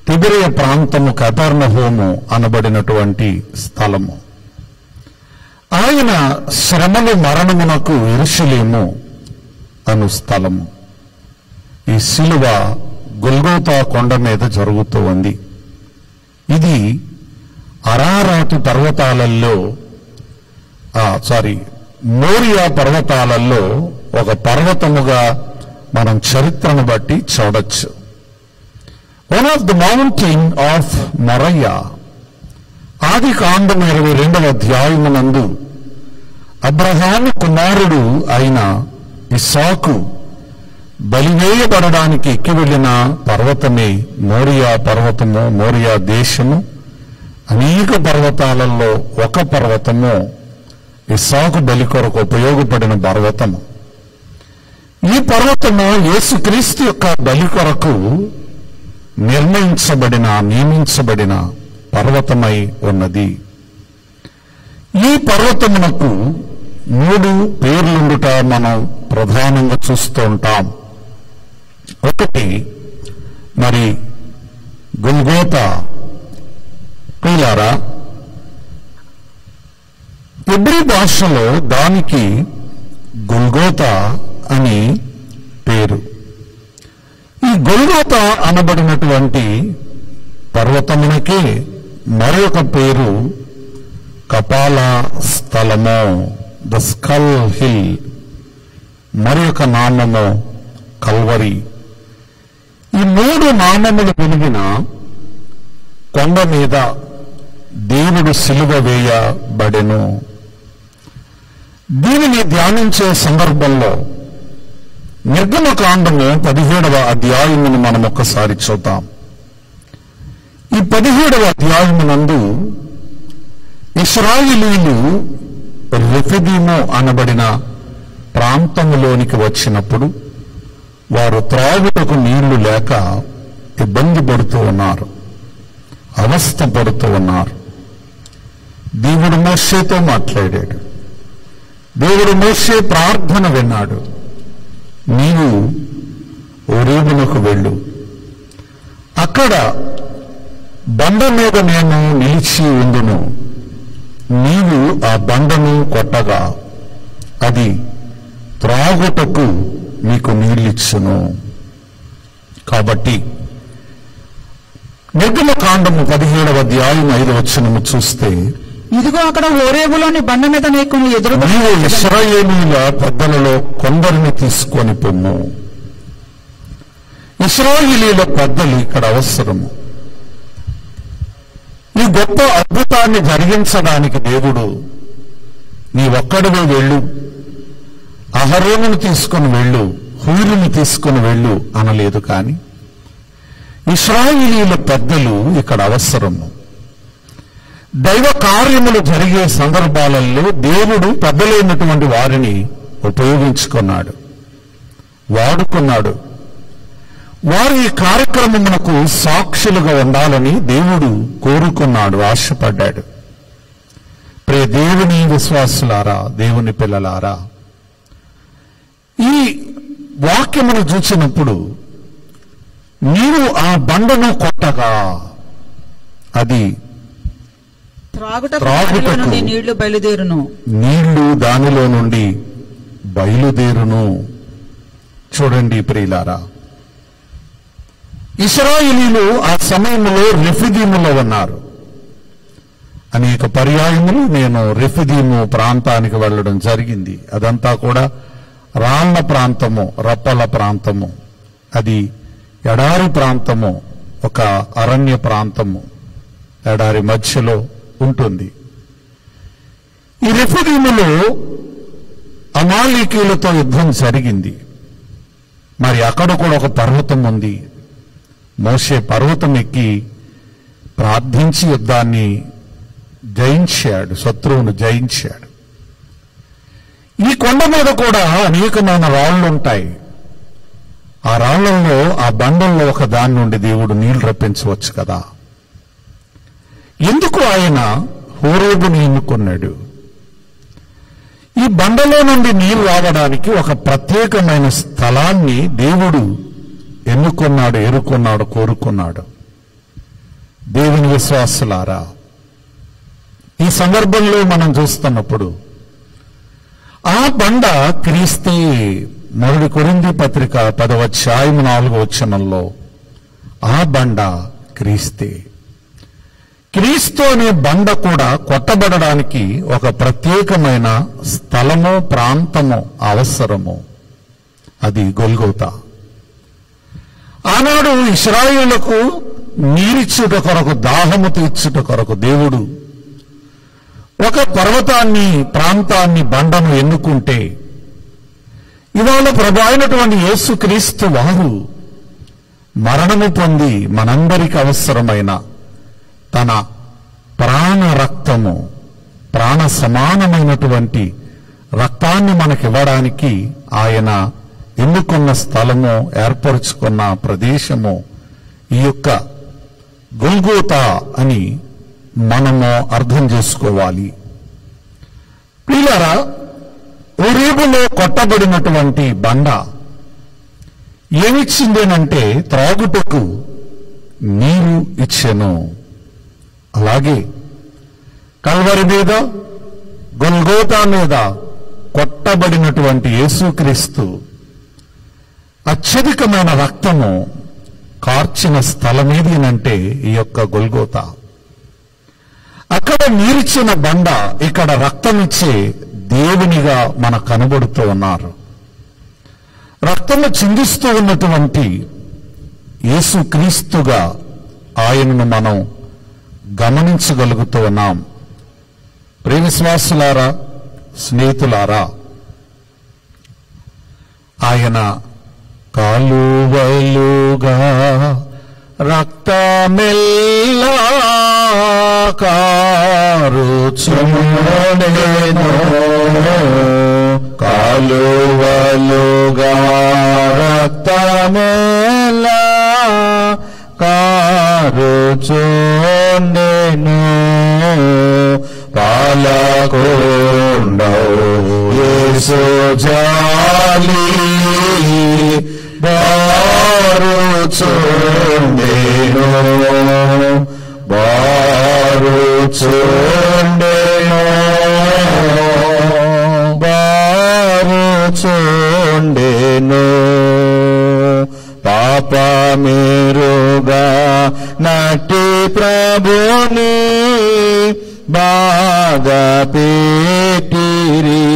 తిబెరియ ప్రాంతము కపెర్నహూము అనబడినటువంటి స్థలము. ఆయన శ్రమలు మరణమునకు యెరూషలేము అను స్థలము. ఈ సిలువ గొల్గోతా కొండ మీద జరుగుతూ ఉంది. ఇది అరారాతు పర్వతాలలో మోరియా పర్వతాలలో ఒక పర్వతముగా మనం చరిత్రను బట్టి చూడొచ్చు. One of the mountain of Moriah. ఆది కాండం 22వ అధ్యాయమునందు అబ్రహాము కుమారుడు అయిన ఇస్సాకు బలివేయబడడానికి ఎక్కి వెళ్ళిన పర్వతమే మోరియా పర్వతము, మోరియా దేశము. అనేక పర్వతాలలో ఒక పర్వతము ఇస్సాకు బలి కొరకు ఉపయోగపడిన పర్వతము. ఈ పర్వతము యేసుక్రీస్తు యొక్క బలి కొరకు నియమించబడిన పర్వతమై ఉన్నది. ఈ పర్వతమునకు 3 పేర్లుండుట మనం ప్రధానంగా చూస్తూ ఉంటాం. ఒకటి మరి గొల్గోతా. ప్రియులారా, హెబ్రీ భాషలో దానికి గొల్గోతా అని పేరు. ఈ గొల్గోతా అనబడినటువంటి పర్వతమునకే మరొక పేరు కపాల స్థలము, ద స్కల్ హిల్. మరొక నామము కల్వరి. ఈ 3 నామములు కలిగిన కొండ మీద దేవుడు సిలువ వేయబడెను. దీనిని ధ్యానించే సందర్భంలో నిర్గమకాండము 17వ అధ్యాయమును మనం ఒక్కసారి చూద్దాం. ఈ 17వ అధ్యాయమునందు ఇశ్రాయేలీయులు రెఫీదీము అనబడిన ప్రాంతములోనికి వచ్చినప్పుడు వారు త్రాగుటకు నీళ్లు లేక ఇబ్బంది పడుతూ ఉన్నారు, అవస్థ పడుతూ ఉన్నారు. దేవుడు మోషేతో మాట్లాడాడు. దేవుడు మోషే ప్రార్థన విన్నాడు. నీవు హోరేబునకు వెళ్ళు, అక్కడ బండ మీద నేను నిలిచి ఉండును, నీవు ఆ బండను కొట్టగా అది త్రాగుటకు నీకు నీళ్ళిచ్చును. కాబట్టి నిర్గమకాండము 17వ అధ్యాయం 5వ వచనము చూస్తే, ఇదిగో అక్కడ హోరేబులోని బండ మీద నీకు ఎదురుగా నీవు ఇశ్రాయేలీయుల పెద్దలలో కొందరిని తీసుకొని పొమ్ము. ఇశ్రాయేలీయుల పెద్దలు ఇక్కడ అవసరము. ఈ గొప్ప అద్భుతాన్ని జరిగించడానికి దేవుడు నీ ఒక్కడివే వెళ్ళు, అహరోనును తీసుకొని వెళ్ళు, హూరుని తీసుకొని వెళ్ళు అనలేదు. కానీ ఇశ్రాయేలీయుల పెద్దలు ఇక్కడ అవసరము. దైవ కార్యములు జరిగే సందర్భాలలో దేవుడు పెద్దలైనటువంటి వారిని ఉపయోగించుకున్నాడు, వాడుకున్నాడు. వారు ఈ కార్యక్రమమునకు సాక్షులుగా ఉండాలని దేవుడు కోరుకున్నాడు, ఆశపడ్డాడు. ప్రియ దేవుని విశ్వాసులారా, దేవుని పిల్లలారా, ఈ వాక్యమును చూసినప్పుడు నీవు ఆ బండను కొట్టగా అది త్రాగుటకు నీళ్లు బయలుదేరును, నీళ్లు దానిలో నుండి బయలుదేరును. చూడండి ప్రియులారా, ఇశ్రాయేలీయులు ఆ సమయంలో రెఫీదీములో ఉన్నారు. అనేక పర్యాయములు నేను రెఫీదీము ప్రాంతానికి వెళ్ళడం జరిగింది. అదంతా కూడా రాళ్ల ప్రాంతము, రప్పల ప్రాంతము. అది ఎడారి ప్రాంతము, ఒక అరణ్య ప్రాంతము, ఎడారి మధ్యలో ఉంటుంది. ఈ రెఫీదీములో అమాలేకీయులతో యుద్ధం జరిగింది. మరి అక్కడ కూడా ఒక పర్వతం ఉంది. మోషే పర్వతం ఎక్కి ప్రార్థించి యుద్ధాన్ని జయించాడు, శత్రువును జయించాడు. ఈ కొండ మీద కూడా అనేకమైన రాళ్లు ఉంటాయి. ఆ రాళ్లలో, ఆ బండల్లో ఒక దాని నుండి దేవుడు నీళ్లు రప్పించవచ్చు కదా. ఎందుకు ఆయన హోరేబుని ఎన్నుకున్నాడు? ఈ బండలో నుండి నీళ్లు రావడానికి ఒక ప్రత్యేకమైన స్థలాన్ని దేవుడు ఎన్నుకున్నాడు, కోరుకున్నాడు. దేవుని విశ్వాసులారా, ఈ సందర్భంలో మనం చూస్తున్నప్పుడు ఆ బండ క్రీస్తే. 1 కొరింథీ పత్రిక 10వ అధ్యాయం 4వ వచనంలో ఆ బండ క్రీస్తే. క్రీస్తు అనే బండ కూడా కొట్టబడడానికి ఒక ప్రత్యేకమైన స్థలము, ప్రాంతము అవసరము. అది గొల్గోతా. ఆనాడు ఇశ్రాయేలులకు నీరిచ్చుట కొరకు, దాహము తీర్చుట కొరకు దేవుడు ఒక పర్వతాన్ని, ప్రాంతాన్ని, బండను ఎన్నుకుంటే, ఇవాళ ప్రభు అయినటువంటి యేసుక్రీస్తు వారు మరణము పొంది మనందరికి అవసరమైన తన ప్రాణ రక్తము, ప్రాణ సమానమైనటువంటి రక్తాన్ని మనకివ్వడానికి ఆయన ఎన్నుకున్న స్థలము, ఏర్పరుచుకున్న ప్రదేశము ఈ యొక్క గొల్గోతా అని మనము అర్థం చేసుకోవాలి. ప్రియులారా, హోరేబులో కొట్టబడినటువంటి బండ ఏమిచ్చిందేనంటే త్రాగుటకు నీరు ఇచ్చెను. అలాగే కల్వరి మీద, గొల్గోతా మీద కొట్టబడినటువంటి యేసుక్రీస్తు అత్యధికమైన రక్తము కార్చిన స్థలమేదేనంటే ఈ యొక్క గొల్గోతా. అక్కడ నీరిచ్చిన బండ, ఇక్కడ రక్తమిచ్చే దేవునిగా మనకు కనబడుతూ ఉన్నారు. రక్తము చిందిస్తూ ఉన్నటువంటి యేసుక్రీస్తుగా ఆయనను మనం గమనించగలుగుతూ ఉన్నాం. ప్రియ విశ్వాసులారా, స్నేహితులారా, ఆయన కాలువలుగా రక్తమెల్లా కారుచుండెను, కాలువలుగా రక్తమెల్లా కారుచుండెను, పాలకొండవు యేసు జాలి బారుచుండెను, బారుచుండెను, బారుచుండెను, పాపమేరుగా నటి ప్రభుని బాధ పెట్టిరి.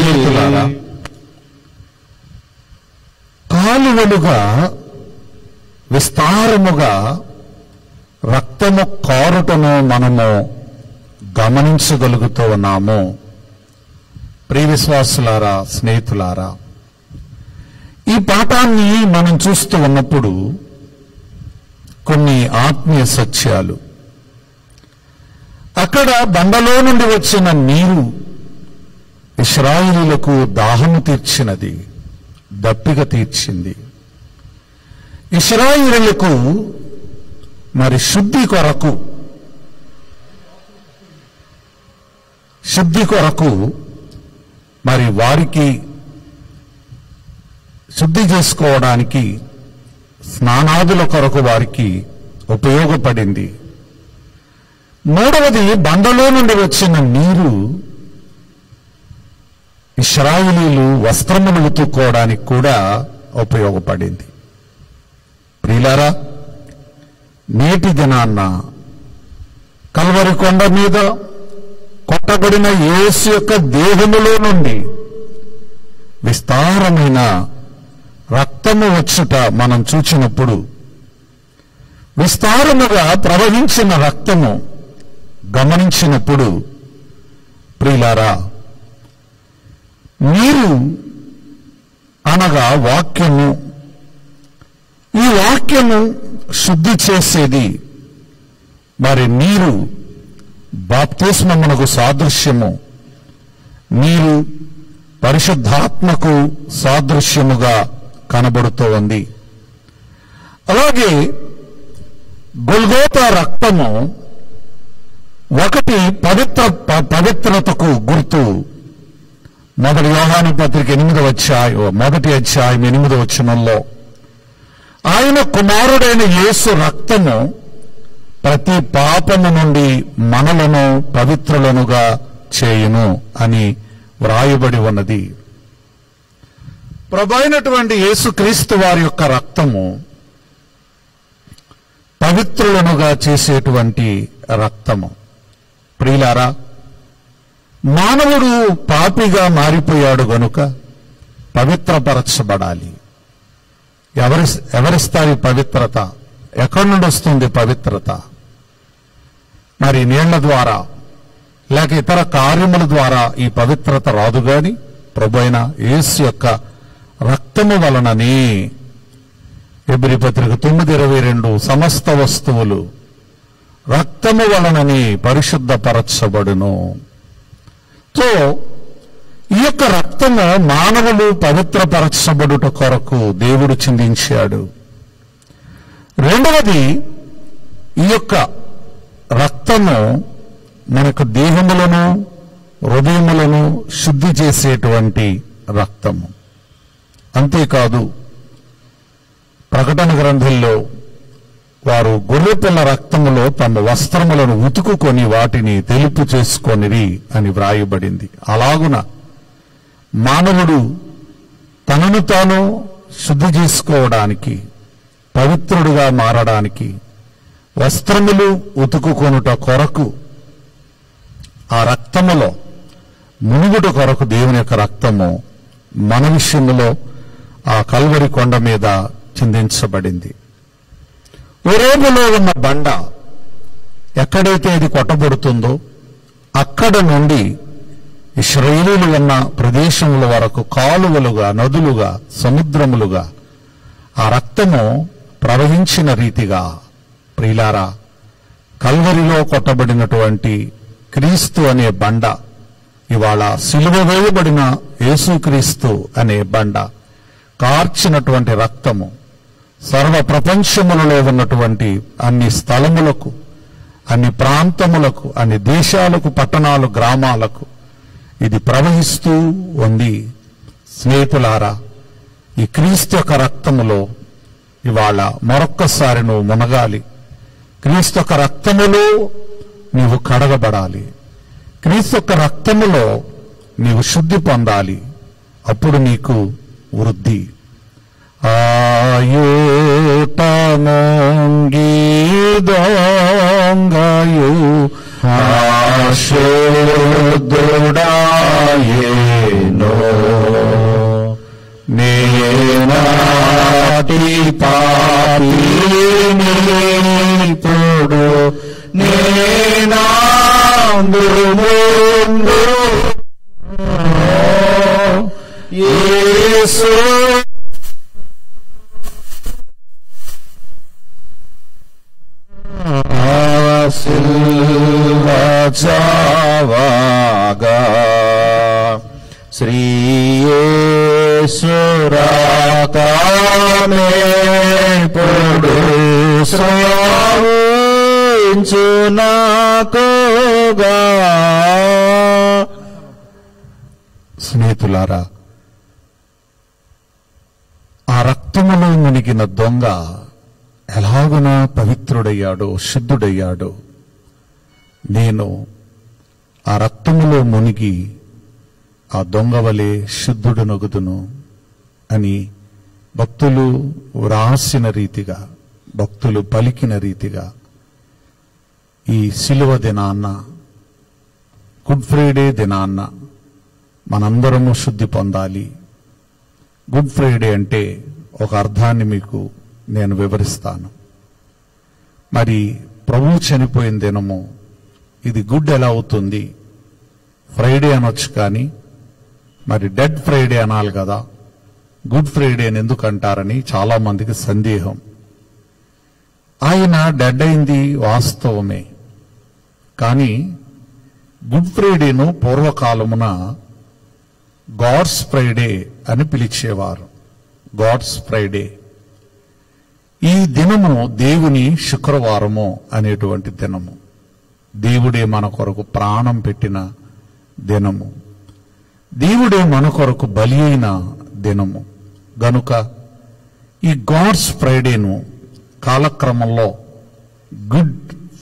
కాలువలుగా విస్తారముగా రక్తము కారుటను మనము గమనించగలుగుతూ ఉన్నాము. ప్రియ విశ్వాసులారా, స్నేహితులారా, ఈ పాఠాన్ని మనం చూస్తూ ఉన్నప్పుడు కొన్ని ఆత్మీయ సత్యాలు. అక్కడ బండలో నుండి వచ్చిన నీరు ఇశ్రాయేలీయులకు దాహము తీర్చినది, దప్పిక తీర్చింది. ఇశ్రాయేలీయులకు మరి శుద్ధి కొరకు మరి వారికి శుద్ధి చేసుకోవడానికి స్నానాదుల కొరకు వారికి ఉపయోగపడింది. మూడవది, బండలో నుండి వచ్చిన నీరు ఇశ్రాయేలీయులు వస్త్రములు ఉతుక్కోవడానికి కూడా ఉపయోగపడింది. ప్రియులారా, నేటి దినాన్న కల్వరి కొండ మీద కొట్టబడిన యేసు యొక్క దేహములో నుండి విస్తారమైన రక్తము వచ్చుట మనం చూచినప్పుడు, విస్తారముగా ప్రవహించిన రక్తము గమనించినప్పుడు, ప్రియులారా, నీరు అనగా వాక్యము. ఈ వాక్యము శుద్ధి చేసేది. మరి నీరు బాప్తిస్మమునకు సాదృశ్యము, నీరు పరిశుద్ధాత్మకు సాదృశ్యముగా కనబడుతూ ఉంది. అలాగే గొల్గోతా రక్తము ఒకటి పవిత్రతకు గుర్తు. 1 యోహాను పత్రిక 8వ అధ్యాయం 8వ వచనంలో ఆయన కుమారుడైన యేసు రక్తము ప్రతి పాపము నుండి మనలను పవిత్రులనుగా చేయును అని వ్రాయబడి ఉన్నది. ప్రభువైనటువంటి యేసుక్రీస్తు వారి యొక్క రక్తము పవిత్రులనుగా చేసేటువంటి రక్తము. ప్రియులారా, మానవుడు పాపిగా మారిపోయాడు గనుక పవిత్రపరచబడాలి. ఎవరిస్తారు ఈ పవిత్రత? ఎక్కడి నుండి వస్తుంది పవిత్రత? మరి నీళ్ల ద్వారా లేక ఇతర కార్యముల ద్వారా ఈ పవిత్రత రాదు గాని ప్రభువైన యేసు యొక్క రక్తము వలననే. హెబ్రీ పత్రిక 9:22 సమస్త వస్తువులు రక్తము వలననే పరిశుద్ధపరచబడును. సో ఈ యొక్క రక్తము మానవులు పవిత్రపరచబడుట కొరకు దేవుడు చిందించాడు. రెండవది, ఈ యొక్క రక్తము మనకు దేహములను హృదయములను శుద్ధి చేసేటువంటి రక్తము. అంతేకాదు, ప్రకటన గ్రంథంలో వారు గొర్రెపిల్ల రక్తములో తమ వస్త్రములను ఉతుకుకొని వాటిని తెలుపు చేసుకొనిరి అని వ్రాయబడింది. అలాగున మానవుడు తనను తాను శుద్ధి చేసుకోవడానికి, పవిత్రుడుగా మారడానికి వస్త్రములు ఉతుకుకొనుట కొరకు, ఆ రక్తములో మునుగుట కొరకు దేవుని యొక్క రక్తము మన విషయములో ఆ కల్వరి కొండ మీద చిందించబడింది. హోరేబులో ఉన్న బండ ఎక్కడైతే అది కొట్టబడుతుందో అక్కడ నుండి ఇశ్రాయేలీయులు ఉన్న ప్రదేశముల వరకు కాలువలుగా, నదులుగా, సముద్రములుగా ఆ రక్తము ప్రవహించిన రీతిగా, ప్రియులారా, కల్వరిలో కొట్టబడినటువంటి క్రీస్తు అనే బండ, ఇవాళ సిలువ వేయబడిన యేసుక్రీస్తు అనే బండ కార్చినటువంటి రక్తము సర్వ ప్రపంచములలో ఉన్నటువంటి అన్ని స్థలములకు, అన్ని ప్రాంతములకు, అన్ని దేశాలకు, పట్టణాలు, గ్రామాలకు ఇది ప్రవహిస్తూ ఉంది. స్నేహితులారా, ఈ క్రీస్తు యొక్క రక్తములో ఇవాళ మరొక్కసారి నువ్వు మునగాలి. క్రీస్తు యొక్క రక్తములో నీవు కడగబడాలి. క్రీస్తు యొక్క రక్తములో నీవు శుద్ధి పొందాలి. అప్పుడు నీకు వృద్ధి. ఆయుటమొంగి దొంగయు ఆశుద్ధుడాయేనో నేనాటి పాపిని ఇప్పుడు నేనాందు ముందు యేసు చావాగా శ్రీయేసురాకామేపుడు శ్రావించునాకోగా. స్నేహితులారా, ఆ రక్తములో మునిగిన దొంగ ఎలాగున పవిత్రుడయ్యాడో, శుద్ధుడయ్యాడో, నేను ఆ రక్తములో మునిగి ఆ దొంగ వలె శుద్ధుడునొగుదును అని భక్తులు వ్రాసిన రీతిగా, భక్తులు పలికిన రీతిగా ఈ శిలువ దినాన్న, గుడ్ ఫ్రైడే దినాన్న మనందరము శుద్ధి పొందాలి. గుడ్ ఫ్రైడే అంటే ఒక అర్థాన్ని మీకు నేను వివరిస్తాను. మరి ప్రభువు చనిపోయిన దినము ఇది గుడ్ ఎలా అవుతుంది? ఫ్రైడే అనొచ్చు, కానీ మరి డెడ్ ఫ్రైడే అనాలి కదా. గుడ్ ఫ్రైడే అని ఎందుకు అంటారని చాలా మందికి సందేహం. ఆయన డెడ్ అయింది వాస్తవమే, కానీ గుడ్ ఫ్రైడేను పూర్వకాలమున గాడ్స్ ఫ్రైడే అని పిలిచేవారు. God's Friday. ఈ దినము దేవుని శుక్రవారము అనేటువంటి దినము. దేవుడే మన కొరకు ప్రాణం పెట్టిన దినము. దేవుడే మన కొరకు బలి అయిన దినము గనుక ఈ గాడ్స్ ఫ్రైడేను కాలక్రమంలో గుడ్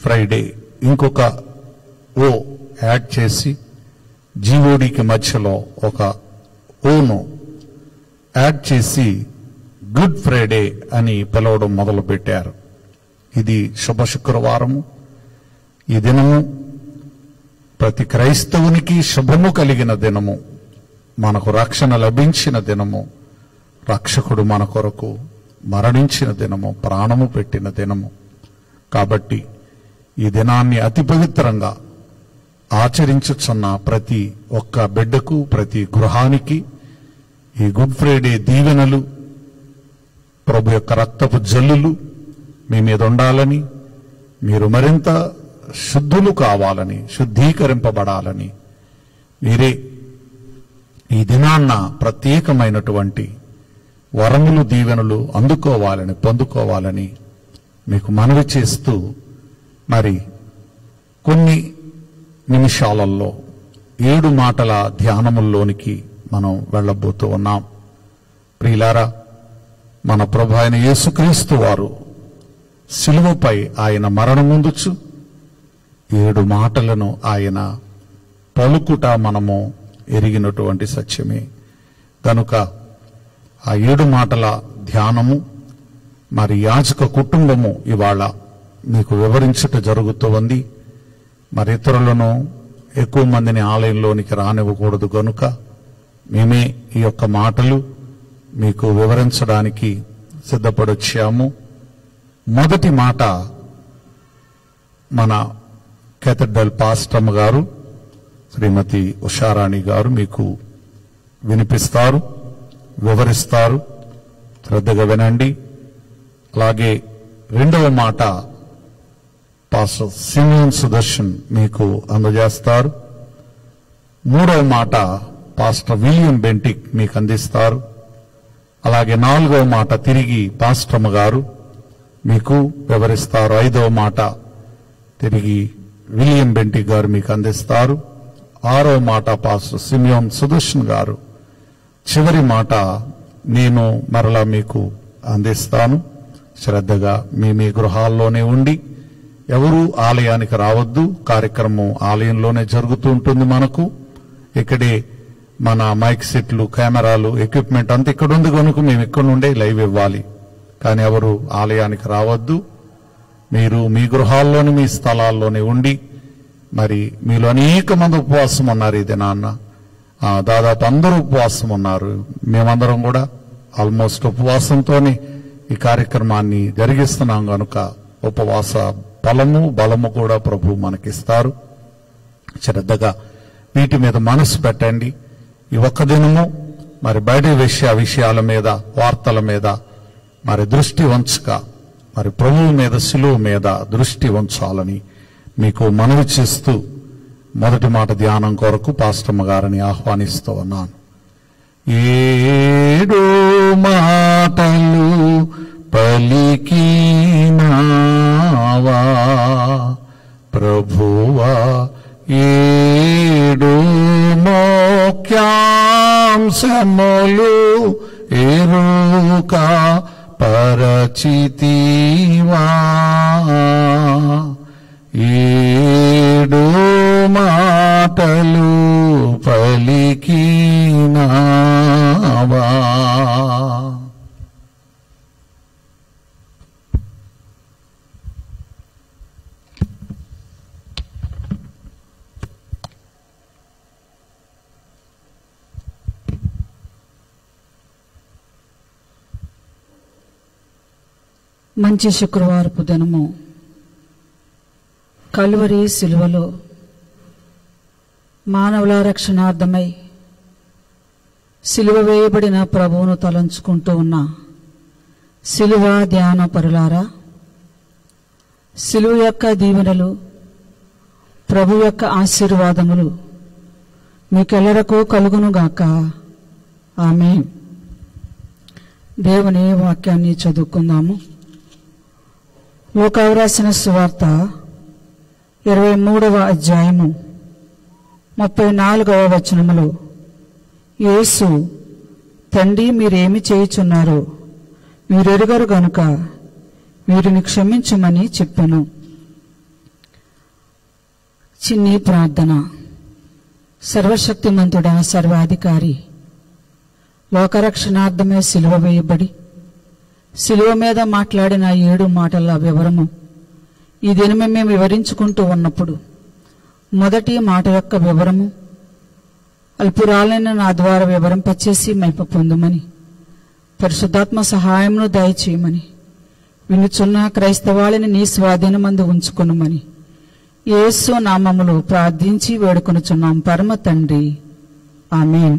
ఫ్రైడే ఇంకొక ఓ యాడ్ చేసి జీఓడికి మధ్యలో ఒక ఓను యాడ్ చేసి గుడ్ ఫ్రైడే అని పిలవడం మొదలుపెట్టారు. ఇది శుభ శుక్రవారము. ఈ దినము ప్రతి క్రైస్తవునికి శుభము కలిగిన దినము, మనకు రక్షణ లభించిన దినము, రక్షకుడు మన కొరకు మరణించిన దినము, ప్రాణము పెట్టిన దినము. కాబట్టి ఈ దినాన్ని అతి పవిత్రంగా ఆచరించుచున్న ప్రతి ఒక్క బిడ్డకు, ప్రతి గృహానికి ఈ గుడ్ ఫ్రైడే దీవెనలు, ప్రభు యొక్క రక్తపు జల్లులు మీ మీద ఉండాలని, మీరు మరింత శుద్ధులు కావాలని, శుద్ధీకరింపబడాలని, మీరే ఈ దినాన్న ప్రత్యేకమైనటువంటి వరములు, దీవెనలు అందుకోవాలని, పొందుకోవాలని మీకు మనవి చేస్తూ మరి కొన్ని నిమిషాలలో 7 మాటల ధ్యానముల్లోనికి మనం వెళ్ళబోతూ ఉన్నాం. ప్రియులారా, మన ప్రభు అయిన యేసుక్రీస్తు వారు శిలువపై ఆయన మరణముందుచు 7 మాటలను ఆయన పలుకుట మనము ఎరిగినటువంటి సత్యమే. కనుక ఆ 7 మాటల ధ్యానము మరి యాజక కుటుంబము ఇవాళ మీకు వివరించుట జరుగుతూ ఉంది. మరి ఇతరులను ఎక్కువ మందిని ఆలయంలోనికి రానివ్వకూడదు కనుక మేమే ఈ యొక్క మాటలు మీకు వివరించడానికి సిద్ధపడొచ్చాము. మొదటి మాట మన కేథడ్రల్ పాస్టమ్ గారు శ్రీమతి ఉషారాణి గారు మీకు వినిపిస్తారు, వివరిస్తారు. శ్రద్ధగా వినండి. అలాగే రెండవ మాట పాస్టర్ సిమియోన్ సుదర్శన్ మీకు అందజేస్తారు. మూడవ మాట పాస్టర్ విలియం బెంటిక్ మీకు అందిస్తారు. అలాగే 4వ మాట తిరిగి పాస్టమ్ గారు మీకు వివరిస్తారు. 5వ మాట తిరిగి విలియం బెంటిక్ గారు మీకు అందిస్తారు. 6వ మాట పాస్టర్ సిమియోన్ సుదర్శన్ గారు. చివరి మాట నేను మరలా మీకు అందిస్తాను. శ్రద్ధగా మీ గృహాల్లోనే ఉండి ఎవరూ ఆలయానికి రావద్దు. కార్యక్రమం ఆలయంలోనే జరుగుతూ ఉంటుంది. మనకు ఇక్కడే మన మైక్ సెట్లు, కెమెరాలు, ఎక్విప్మెంట్ అంతా ఇక్కడ ఉంది కనుక మేము ఇక్కడ నుండే లైవ్ ఇవ్వాలి. కానీ ఎవరు ఆలయానికి రావద్దు. మీరు మీ గృహాల్లోని, మీ స్థలాల్లోనే ఉండి, మరి మీలో అనేక మంది ఉపవాసం ఉన్నారు. ఇది నాన్న దాదాపు అందరూ ఉపవాసం ఉన్నారు. మేమందరం కూడా ఆల్మోస్ట్ ఉపవాసంతోనే ఈ కార్యక్రమాన్ని జరిగిస్తున్నాం కనుక ఉపవాస బలము కూడా ప్రభు మనకిస్తారు. శ్రద్ధగా వీటి మీద మనసు పెట్టండి. ఈ ఒక్క దినము మరి బయట విషయాల మీద, వార్తల మీద మరి దృష్టి వంచక మరి ప్రభువు మీద, శిలువ మీద దృష్టి ఉంచాలని మీకు మనవి చేస్తూ మొదటి మాట ధ్యానం కొరకు పాస్టమ్మ గారిని ఆహ్వానిస్తూ ఉన్నాను. 7 మాటలు పలికినావా ప్రభువా, 7 ముఖ్యాంశములు ఎరుక పరచితివా, 7 మాటలు పలికినావా. మంచి శుక్రవారపు దినము కల్వరి శిలువలో మానవుల రక్షణార్థమై శిలువ వేయబడిన ప్రభువును తలంచుకుంటూ ఉన్న శిలువ ధ్యాన పరులారా, శిలువ యొక్క దీవెనలు, ప్రభు యొక్క ఆశీర్వాదములు మీకెల్లరకు కలుగునుగాక. ఆమేన్. దేవుని వాక్యాన్ని చదువుకుందాము. లూకా వ్రాసిన సువార్త 23వ అధ్యాయము 34వ వచనములో యేసు, తండ్రి మీరేమి చేయుచున్నారో మీరెరుగరు గనుక వీరిని క్షమించమని చెప్పెను. చిన్ని ప్రార్థన. సర్వశక్తిమంతుడా, సర్వాధికారి, లోకరక్షణార్థమే సిలువ వేయబడి సిలువ మీద మాట్లాడిన 7 మాటల వివరము ఈ దినమే మేము వివరించుకుంటూ ఉన్నప్పుడు మొదటి మాట యొక్క వివరము అల్పురాలైన నా ద్వారా వివరింపచేసి మైప పొందుమని, పరిశుద్ధాత్మ సహాయమును దయచేయమని, వినుచున్న క్రైస్తవాళిని నీ స్వాధీనమందు ఉంచుకొనుమని యేసు నామములో ప్రార్థించి వేడుకొనుచున్నాం పరమ తండ్రి, ఆమేన్.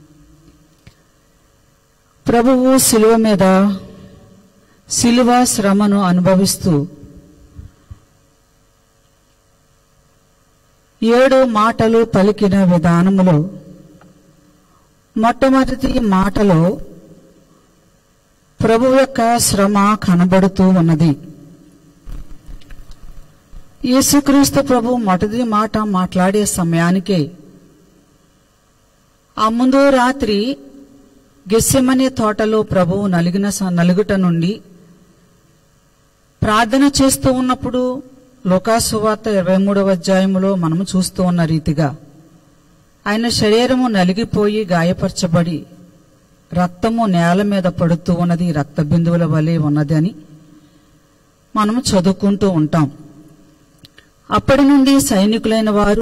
ప్రభువు సిలువ మీద సిలువ శ్రమను అనుభవిస్తూ 7 మాటలు పలికిన విధానములో మొట్టమొదటి మాటలో ప్రభు యొక్క శ్రమ కనబడుతూ ఉన్నది. యేసుక్రీస్తు ప్రభు మొదటి మాట మాట్లాడే సమయానికే ఆ ముందు రాత్రి గెత్సెమనే తోటలో ప్రభువు నలుగుట నుండి ప్రార్థన చేస్తూ ఉన్నప్పుడు లూకాసు సువార్త 23వ అధ్యాయములో మనము చూస్తూ ఉన్న రీతిగా ఆయన శరీరము నలిగిపోయి గాయపరచబడి రక్తము నేల మీద పడుతూ ఉన్నది, రక్త బిందువుల వలె ఉన్నది అని మనము చదువుకుంటూ ఉంటాం. అప్పటి నుండి సైనికులైన వారు,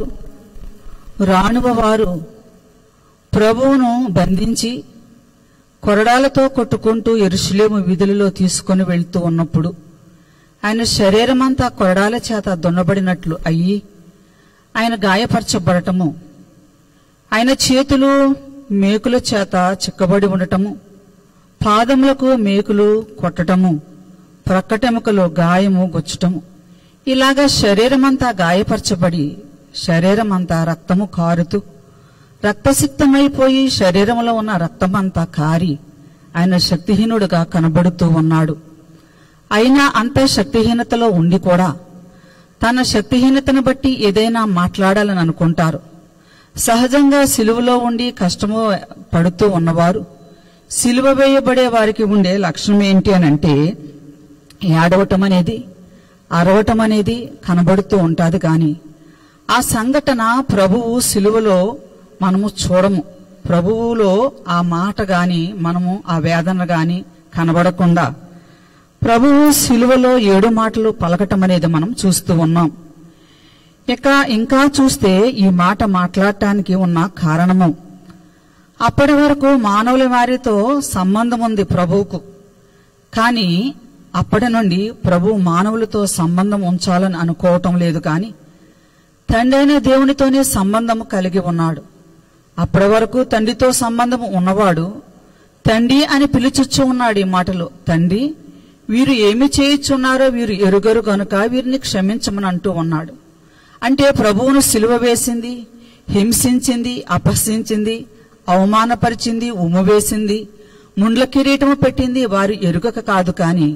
రాణువ వారు ప్రభువును బంధించి కొరడాలతో కొట్టుకుంటూ యెరూషలేము వీధులలో తీసుకొని వెళ్తూ ఉన్నప్పుడు ఆయన శరీరమంతా కొరడాల చేత దున్నబడినట్లు అయ్యి ఆయన గాయపరచబడటము, ఆయన చేతులు మేకుల చేత చిక్కబడి ఉండటము, పాదములకు మేకులు కొట్టటము, ప్రక్కటెముకలో గాయము గొచ్చటము, ఇలాగా శరీరమంతా గాయపరచబడి శరీరమంతా రక్తము కారుతూ రక్తసిక్తమైపోయి శరీరంలో ఉన్న రక్తమంతా కారి ఆయన శక్తిహీనుడుగా కనబడుతూ ఉన్నాడు. అయినా అంత శక్తిహీనతలో ఉండి కూడా తన శక్తిహీనతను బట్టి ఏదైనా మాట్లాడాలని అనుకుంటారు. సహజంగా సిలువలో ఉండి కష్టము పడుతూ ఉన్నవారు, సిలువ వేయబడే వారికి ఉండే లక్షణం ఏంటి అని అంటే ఏడవటం అనేది, అరవటం అనేది కనబడుతూ ఉంటుంది. కానీ ఆ సంఘటన ప్రభువు సిలువలో మనము చూడము. ప్రభువులో ఆ మాట గాని మనము ఆ వేదన గాని కనబడకుండా ప్రభువు సిలువలో 7 మాటలు పలకటం అనేది మనం చూస్తూ ఉన్నాం. ఇంకా చూస్తే ఈ మాట మాట్లాడటానికి ఉన్న కారణము, అప్పటి వరకు మానవుల వారితో సంబంధం ఉంది ప్రభువుకు. కానీ అప్పటి నుండి ప్రభు మానవులతో సంబంధం ఉంచాలని అనుకోవటం లేదు. కానీ తండ్రి అయిన దేవునితోనే సంబంధం కలిగి ఉన్నాడు. అప్పటి వరకు తండ్రితో సంబంధం ఉన్నవాడు తండ్రి అని పిలుచుచ్చు ఉన్నాడు. ఈ మాటలు, తండ్రి వీరు ఏమి చేయుచున్నారో వీరు ఎరుగరు గనుక వీరిని క్షమించమని అంటూ ఉన్నాడు. అంటే ప్రభువును సిలువ వేసింది, హింసించింది, అపహసించింది, అవమానపరిచింది, ఉమ్మివేసింది, ముండ్ల కిరీటము పెట్టింది వారు ఎరుగక కాదు. కానీ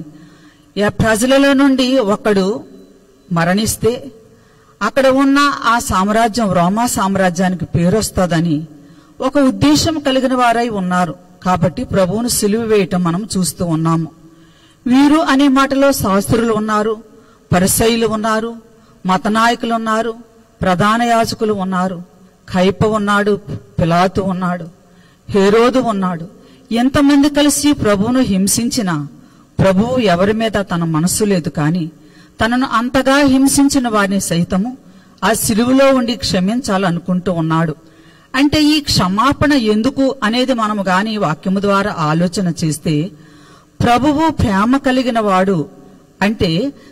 ప్రజలలో నుండి ఒకడు మరణిస్తే అక్కడ ఉన్న ఆ సామ్రాజ్యం రోమా సామ్రాజ్యానికి పేరొస్తుందని ఒక ఉద్దేశం కలిగిన వారై ఉన్నారు. కాబట్టి ప్రభువును సిలువ వేయటం మనం చూస్తూ ఉన్నాము. వీరు అనే మాటలో శాస్త్రులు ఉన్నారు, పరిసయ్యులు ఉన్నారు, మత నాయకులు ఉన్నారు, ప్రధాన యాజకులు ఉన్నారు, కైప ఉన్నాడు, పిలాతు ఉన్నాడు, హేరోదు ఉన్నాడు. ఎంతమంది కలిసి ప్రభువును హింసించినా ప్రభువు ఎవరి మీద తన మనస్సు లేదు. కానీ తనను అంతగా హింసించిన వారిని సైతము ఆ సిలువలో ఉండి క్షమించాలనుకుంటూ ఉన్నాడు. అంటే ఈ క్షమాపణ ఎందుకు అనేది మనము గాని వాక్యము ద్వారా ఆలోచన చేస్తే, ప్రభువు ప్రేమ కలిగిన వాడు అంటే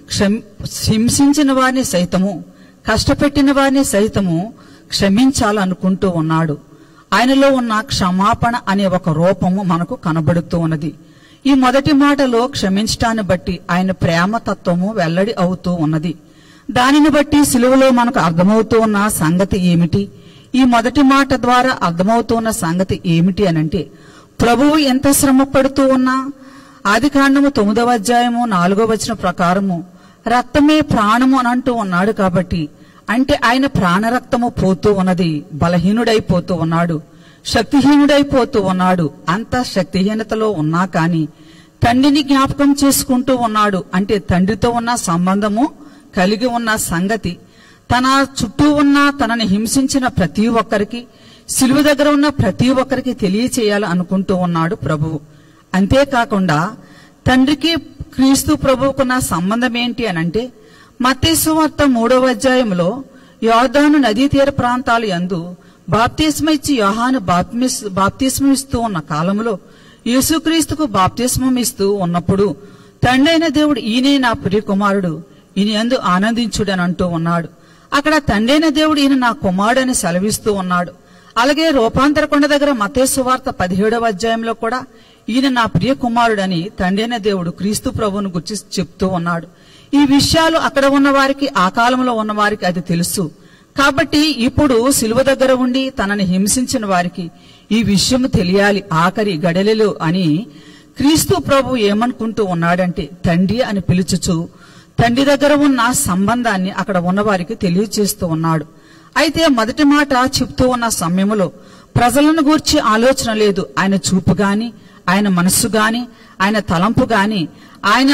హింసించిన వారిని సైతము, కష్టపెట్టిన వారిని సైతము క్షమించాలనుకుంటూ ఉన్నాడు. ఆయనలో ఉన్న క్షమాపణ అనే ఒక రూపము మనకు కనబడుతూ ఉన్నది. ఈ మొదటి మాటలో క్షమించటాన్ని బట్టి ఆయన ప్రేమ తత్వము వెల్లడి అవుతూ ఉన్నది. దానిని బట్టి సిలువలో మనకు అర్థమవుతూ ఉన్న సంగతి ఏమిటి? ఈ మొదటి మాట ద్వారా అర్థమవుతూ ఉన్న సంగతి ఏమిటి అనంటే, ప్రభువు ఎంత శ్రమ పడుతూ ఉన్నా ఆదికాండము 9వ అధ్యాయము 4వ వచనం ప్రకారము రక్తమే ప్రాణము అని అంటూ ఉన్నాడు. కాబట్టి అంటే ఆయన ప్రాణరక్తము పోతూ ఉన్నది, బలహీనుడైపోతూ ఉన్నాడు, శక్తిహీనుడైపోతూ ఉన్నాడు. అంత శక్తిహీనతలో ఉన్నా కానీ తండ్రిని జ్ఞాపకం చేసుకుంటూ ఉన్నాడు. అంటే తండ్రితో ఉన్న సంబంధము కలిగి ఉన్న సంగతి, తన చుట్టూ ఉన్న తనని హింసించిన ప్రతి ఒక్కరికి, సిలువ దగ్గర ఉన్న ప్రతి ఒక్కరికి తెలియచేయాలి అనుకుంటూ ఉన్నాడు ప్రభువు. అంతేకాకుండా తండ్రికి క్రీస్తు ప్రభువుకున్న సంబంధం ఏంటి అనంటే, మత్తయి సువార్త 3వ అధ్యాయంలో యోర్దాను నదీ తీర ప్రాంతాలు యందు బాప్తిస్మం ఇచ్చి యోహాను బాప్తిస్మం ఇస్తూ ఉన్న కాలంలో యేసుక్రీస్తుకు బాప్తిస్మం ఇస్తూ ఉన్నప్పుడు తండ్రి అయిన దేవుడు ఈయనే నా ప్రియ కుమారుడు, ఈయన యందు ఆనందించుడని అంటూ ఉన్నాడు. అక్కడ తండ్రి అయిన దేవుడు ఈయన నా కుమారుడు అని సెలవిస్తూ ఉన్నాడు. అలాగే రూపాంతర కొండ దగ్గర మత్తయి సువార్త 17వ అధ్యాయంలో కూడా ఈయన నా ప్రియ కుమారుడని తండ్రి అయిన దేవుడు క్రీస్తు ప్రభువును గురించి చెప్తూ ఉన్నాడు. ఈ విషయాలు అక్కడ ఉన్న వారికి, ఆ కాలంలో ఉన్న వారికి అది తెలుసు. కాబట్టి ఇప్పుడు సిలువ దగ్గర ఉండి తనని హింసించిన వారికి ఈ విషయం తెలియాలి ఆఖరి గడలలో అని క్రీస్తు ప్రభు ఏమనుకుంటూ ఉన్నాడంటే, తండ్రి అని పిలుచుచు తండ్రి దగ్గర ఉన్న సంబంధాన్ని అక్కడ ఉన్న వారికి తెలియచేస్తూ ఉన్నాడు. అయితే మొదటి మాట చెప్తూ ఉన్న సమయంలో ప్రజలను గూర్చి ఆలోచన లేదు. ఆయన చూపు గాని, ఆయన మనస్సు గాని, ఆయన తలంపు గాని ఆయన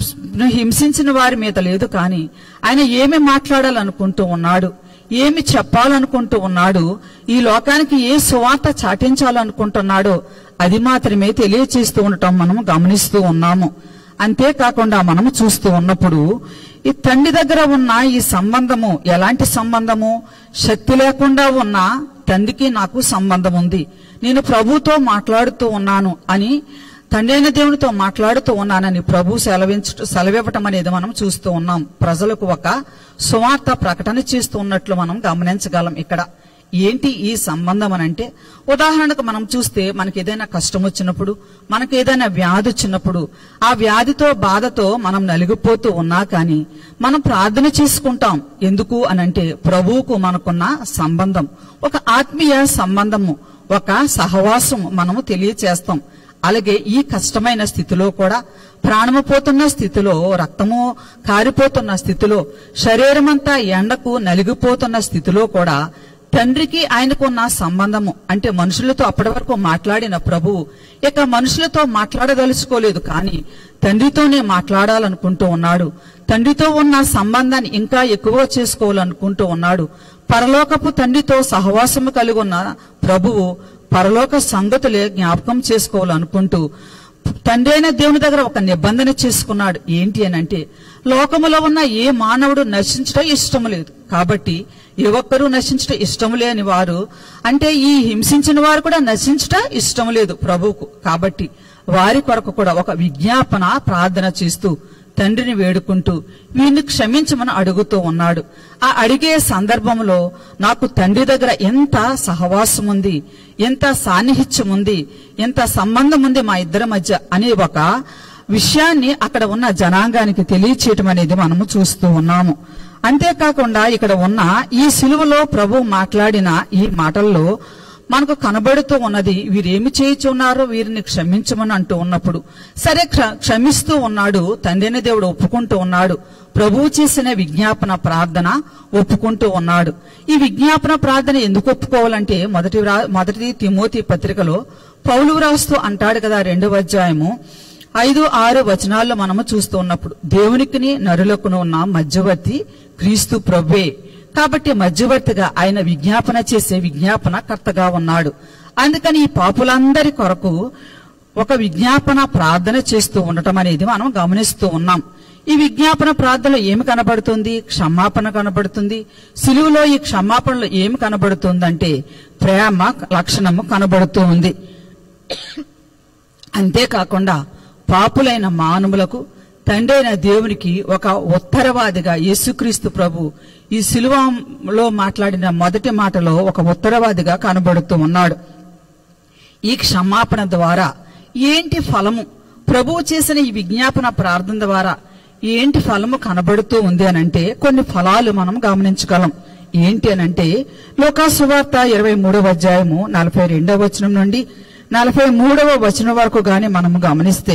హింసించిన వారి మీద లేదు. కానీ ఆయన ఏమి మాట్లాడాలనుకుంటూ ఉన్నాడు, ఏమి చెప్పాలనుకుంటూ ఉన్నాడు, ఈ లోకానికి ఏ సువార్త చాటించాలనుకుంటున్నాడో అది మాత్రమే తెలియచేస్తూ ఉండటం మనం గమనిస్తూ ఉన్నాము. అంతేకాకుండా మనము చూస్తూ ఉన్నప్పుడు ఈ తండ్రి దగ్గర ఉన్న ఈ సంబంధము ఎలాంటి సంబంధము? శక్తి లేకుండా ఉన్న తండ్రికి నాకు సంబంధం ఉంది, నేను ప్రభుతో మాట్లాడుతూ ఉన్నాను అని, తండ్రి అయిన దేవునితో మాట్లాడుతూ ఉన్నానని ప్రభు సెలవివ్వటం అనేది మనం చూస్తూ ఉన్నాం. ప్రజలకు ఒక సువార్త ప్రకటన చేస్తూ ఉన్నట్లు మనం గమనించగలం. ఇక్కడ ఏంటి ఈ సంబంధం అని అంటే, ఉదాహరణకు మనం చూస్తే మనకి ఏదైనా కష్టం వచ్చినప్పుడు, మనకి ఏదైనా వ్యాధి వచ్చినప్పుడు, ఆ వ్యాధితో బాధతో మనం నలిగిపోతూ ఉన్నా కానీ మనం ప్రార్థన చేసుకుంటాం. ఎందుకు అనంటే ప్రభువుకు మనకున్న సంబంధం, ఒక ఆత్మీయ సంబంధము, ఒక సహవాసం మనము తెలియచేస్తాం. అలాగే ఈ కష్టమైన స్థితిలో కూడా, ప్రాణము పోతున్న స్థితిలో, రక్తము కారిపోతున్న స్థితిలో, శరీరమంతా ఎండకు నలిగిపోతున్న స్థితిలో కూడా తండ్రికి ఆయనకున్న సంబంధము అంటే మనుషులతో అప్పటి వరకు మాట్లాడిన ప్రభువు ఇక మనుషులతో మాట్లాడదలుచుకోలేదు, కానీ తండ్రితోనే మాట్లాడాలనుకుంటూ ఉన్నాడు. తండ్రితో ఉన్న సంబంధాన్ని ఇంకా ఎక్కువ చేసుకోవాలనుకుంటూ ఉన్నాడు. పరలోకపు తండ్రితో సహవాసము కలిగి ఉన్న ప్రభువు పరలోక సంగతులే జ్ఞాపకం చేసుకోవాలనుకుంటూ తండ్రి అయిన దేవుని దగ్గర ఒక నిబంధన చేసుకున్నాడు. ఏంటి అని అంటే, లోకములో ఉన్న ఏ మానవుడు నశించడం ఇష్టం లేదు. కాబట్టి ఏ ఒక్కరూ నశించడం ఇష్టం లేని వారు అంటే ఈ హింసించిన వారు కూడా నశించడం ఇష్టం లేదు ప్రభువుకు. కాబట్టి వారి కొరకు కూడా ఒక విజ్ఞాపన ప్రార్థన చేస్తూ తండ్రిని వేడుకుంటూ వీరిని క్షమించమని అడుగుతూ ఉన్నాడు. ఆ అడిగే సందర్భంలో నాకు తండ్రి దగ్గర ఎంత సహవాసం ఉంది, ఎంత సాన్నిహిత్యం ఉంది, ఎంత సంబంధం ఉంది మా ఇద్దరి మధ్య అనే ఒక విషయాన్ని అక్కడ ఉన్న జనాంగానికి తెలియచేయటం అనేది మనము చూస్తూ ఉన్నాము. అంతేకాకుండా ఇక్కడ ఉన్న ఈ సిలువలో ప్రభు మాట్లాడిన ఈ మాటల్లో మనకు కనబడుతూ ఉన్నది, వీరేమి చేయుచున్నారో వీరిని క్షమించమని అంటూ ఉన్నప్పుడు సరే క్షమిస్తూ ఉన్నాడు. తండ్రిని దేవుడు ఒప్పుకుంటూ ఉన్నాడు. ప్రభువు చేసిన విజ్ఞాపన ప్రార్థన ఒప్పుకుంటూ ఉన్నాడు. ఈ విజ్ఞాపన ప్రార్థన ఎందుకు ఒప్పుకోవాలంటే మొదటి తిమోతి పత్రికలో పౌలు రాస్తూ అంటాడు కదా, 2వ అధ్యాయము 5-6 వచనాల్లో మనము చూస్తూ ఉన్నప్పుడు, దేవునికిని నరులకును ఉన్న మధ్యవర్తి క్రీస్తు ప్రభువే. కాబట్టి మధ్యవర్తిగా ఆయన విజ్ఞాపన చేసే విజ్ఞాపన కర్తగా ఉన్నాడు. అందుకని ఈ పాపులందరి కొరకు ఒక విజ్ఞాపన ప్రార్థన చేస్తూ ఉండటం అనేది మనం గమనిస్తూ ఉన్నాం. ఈ విజ్ఞాపన ప్రార్థనలో ఏమి కనబడుతుంది? క్షమాపణ కనబడుతుంది. సిలువలో ఈ క్షమాపణలో ఏమి కనబడుతుందంటే ప్రేమ లక్షణము కనబడుతూ ఉంది. అంతేకాకుండా పాపులైన మానవులకు తండ్రి అయిన దేవునికి ఒక ఉత్తరవాదిగా యేసుక్రీస్తు ప్రభు ఈ సిలువలో మాట్లాడిన మొదటి మాటలో ఒక ఉత్తరవాదిగా కనబడుతూ ఉన్నాడు. ఈ క్షమాపణ ద్వారా ఏంటి ఫలము? ప్రభువు చేసిన ఈ విజ్ఞాపన ప్రార్థన ద్వారా ఏంటి ఫలము కనబడుతూ ఉంది అనంటే కొన్ని ఫలాలు మనం గమనించగలం. ఏంటి అనంటే లూకా సువార్త 23వ అధ్యాయము 42వ వచనం నుండి 43వ వచనం వరకు గాని మనము గమనిస్తే,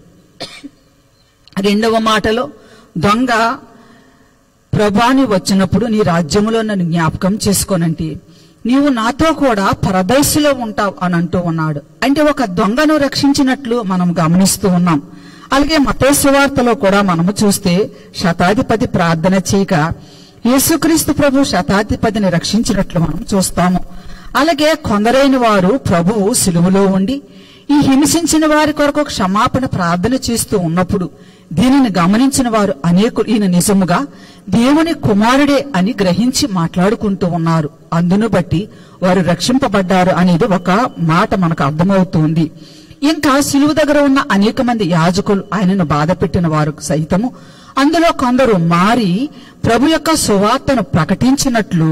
2వ మాటలో దొంగ ప్రభాని వచ్చినప్పుడు నీ రాజ్యములో నన్ను జ్ఞాపకం చేసుకోనంటే నీవు నాతో కూడా పరదైసులో ఉంటావు అని అంటూ ఉన్నాడు. అంటే ఒక దొంగను రక్షించినట్లు మనం గమనిస్తూ ఉన్నాం. అలాగే మత్తయి సువార్తలో కూడా మనము చూస్తే శతాధిపతి ప్రార్థన చేయక యేసుక్రీస్తు ప్రభు శతాధిపతిని రక్షించినట్లు మనం చూస్తాము. అలాగే కొందరైన వారు ప్రభువు సిలువలో ఉండి ఈ హింసించిన వారి కొరకు క్షమాపణ ప్రార్థన చేస్తూ ఉన్నప్పుడు దీనిని గమనించిన వారు అనేకులు ఈయన నిజముగా దేవుని కుమారుడే అని గ్రహించి మాట్లాడుకుంటూ ఉన్నారు. అందును బట్టి వారు రక్షింపబడ్డారు అనేది ఒక మాట మనకు అర్థమవుతుంది. ఇంకా సిలువ దగ్గర ఉన్న అనేక మంది యాజకులు ఆయనను బాధ పెట్టిన వారు సైతము అందులో కొందరు మారి ప్రభు యొక్క సువార్తను ప్రకటించినట్లు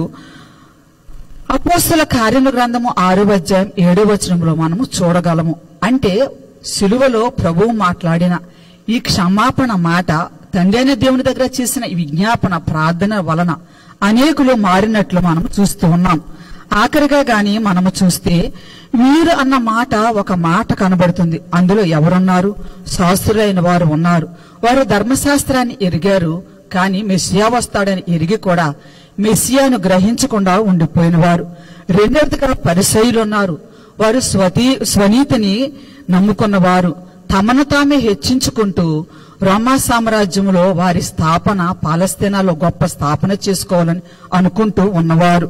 అపోస్తల కార్యముల గ్రంథము 6వ అధ్యాయం 7వ వచనంలో మనము చూడగలము. అంటే సిలువలో ప్రభువు మాట్లాడిన ఈ క్షమాపణ మాట తండ్రి అయిన దేవుని దగ్గర చేసిన ఈ విజ్ఞాపన ప్రార్థన వలన అనేకులు మారినట్లు మనం చూస్తూ ఉన్నాం. ఆఖరిగా గాని మనము చూస్తే వీరు అన్న మాట ఒక మాట కనబడుతుంది. అందులో ఎవరున్నారు? శాస్త్రులైన వారు ఉన్నారు. వారు ధర్మశాస్త్రాన్ని ఎరిగారు, కానీ మెస్సియా వస్తాడని ఎరిగి కూడా మెస్సియాను గ్రహించకుండా ఉండిపోయిన వారు. రెండవదిగా పరిసయ్యులు ఉన్నారు. వారు స్వనీతిని నమ్ముకున్నవారు, తమను తామే హెచ్చించుకుంటూ రోమా సామ్రాజ్యంలో వారి స్థాపన, పాలస్తీనాలో గొప్ప స్థాపన చేసుకోవాలని అనుకుంటూ ఉన్నవారు.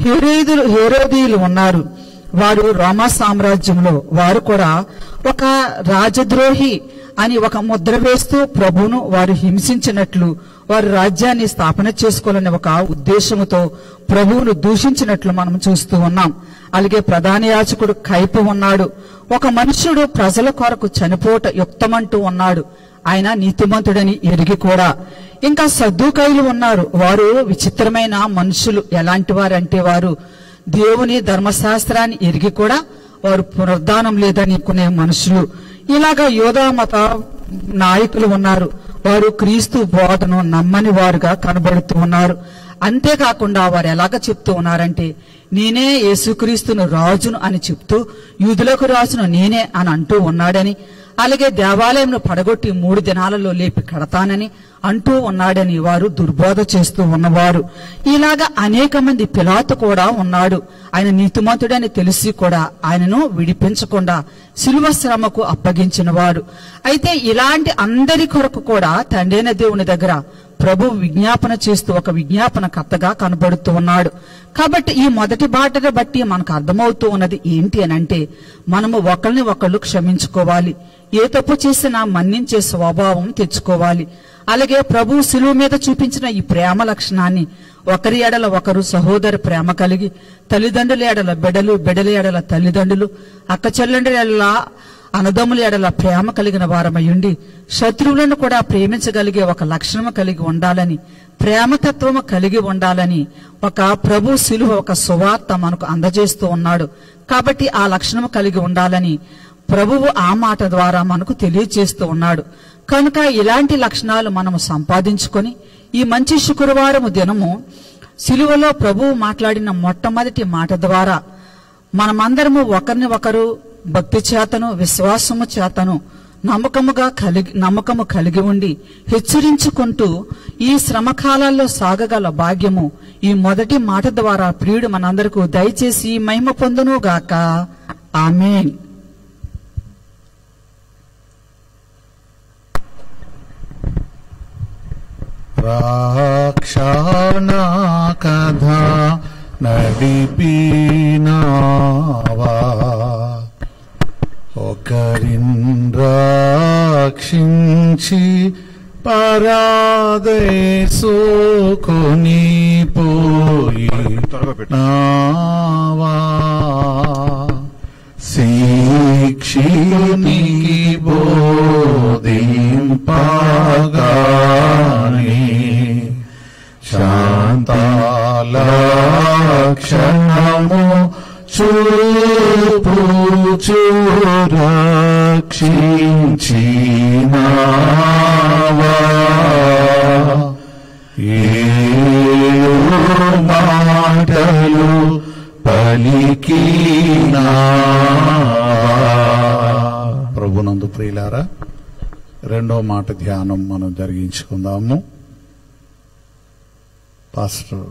హేరోదీయులు ఉన్నారు. వారు రోమా సామ్రాజ్యంలో వారు కూడా ఒక రాజద్రోహి అని ఒక ముద్ర వేస్తూ ప్రభువును వారు హింసించినట్లు, వారు రాజ్యాన్ని స్థాపన చేసుకోవాలనే ఒక ఉద్దేశముతో ప్రభువును దూషించినట్లు మనం చూస్తూ ఉన్నాం. అలాగే ప్రధాన యాజకుడు కైపు ఉన్నాడు. ఒక మనుష్యుడు ప్రజల కొరకు చనిపోట యుక్తమంటూ ఉన్నాడు. ఆయన నీతిమంతుడని ఎరిగి కూడా. ఇంకా సద్దూకైలు ఉన్నారు. వారు విచిత్రమైన మనుషులు. ఎలాంటి వారంటే వారు దేవుని ధర్మశాస్త్రాన్ని ఎరిగి కూడా వారు పునరుద్ధానం లేదని కొనే మనుషులు. ఇలాగా యూదా మత నాయకులు ఉన్నారు. వారు క్రీస్తు బోధను నమ్మని వారుగా కనబడుతూ ఉన్నారు. అంతేకాకుండా వారు ఎలాగ చెప్తూ ఉన్నారంటే నేనే యేసుక్రీస్తును రాజును అని చెప్తూ యూదులకు రాజును నేనే అని అంటూ ఉన్నాడని, అలాగే దేవాలయంను పడగొట్టి 3 దినాలలో లేపి కడతానని అంటూ ఉన్నాడని వారు దుర్బోధ చేస్తూ ఉన్నవారు. ఇలాగా అనేక మంది. పిలాతు కూడా ఉన్నాడు. ఆయన నీతిమంతుడని తెలిసి కూడా ఆయనను విడిపించకుండా శిలువ శ్రమకు అప్పగించిన వారు. అయితే ఇలాంటి అందరి కొరకు కూడా తండ్రైన దేవుని దగ్గర ప్రభు విజ్ఞాపన చేస్తూ ఒక విజ్ఞాపన కర్తగా కనబడుతూ ఉన్నాడు. కాబట్టి ఈ మొదటి బాటను బట్టి మనకు అర్థమవుతూ ఉన్నది ఏంటి అని అంటే మనము ఒకరిని ఒకళ్ళు క్షమించుకోవాలి. ఏ తప్పు చేసినా మన్నించే స్వభావం తెచ్చుకోవాలి. అలాగే ప్రభు శిలువ మీద చూపించిన ఈ ప్రేమ లక్షణాన్ని ఒకరి ఎడల ఒకరు సహోదర ప్రేమ కలిగి, తల్లిదండ్రుల ఎడల బిడ్డలు, బిడ్డల ఎడల తల్లిదండ్రులు, అక్క చెల్లెండ్రుల ఎడల అన్నదమ్ముల ఎడల ప్రేమ కలిగిన వారమయ్యుండి శత్రువులను కూడా ప్రేమించగలిగే ఒక లక్షణము కలిగి ఉండాలని, ప్రేమతత్వము కలిగి ఉండాలని ఒక ప్రభు శిలువ ఒక సువార్త మనకు అందజేస్తూ ఉన్నాడు. కాబట్టి ఆ లక్షణము కలిగి ఉండాలని ప్రభువు ఆ మాట ద్వారా మనకు తెలియజేస్తూ ఉన్నాడు. కనుక ఇలాంటి లక్షణాలు మనము సంపాదించుకొని ఈ మంచి శుక్రవారము దినము శిలువలో ప్రభువు మాట్లాడిన మొట్టమొదటి మాట ద్వారా మనమందరము ఒకరిని ఒకరు భక్తి చేతను, విశ్వాసము చేతను నమ్మకము కలిగి ఉండి హెచ్చరించుకుంటూ ఈ శ్రమకాలాల్లో సాగగల భాగ్యము ఈ మొదటి మాట ద్వారా ప్రియుడు మనందరకు దయచేసి మహిమ పొందును గాక. ఆమేన్. రక్షణ కథ నడిపినావా, ఒకరిని రక్షించి పరాదేశుకొని పోయినావా, శిక్షునికి బోధింపగానే శాంతాలక్షణము చూపుచు రక్షించినావా, ఏడు మాటలు పలికినావా. ప్రభునందు ప్రియులారా, రెండో మాట ధ్యానం మనం జరిగించుకుందాము. పాస్టర్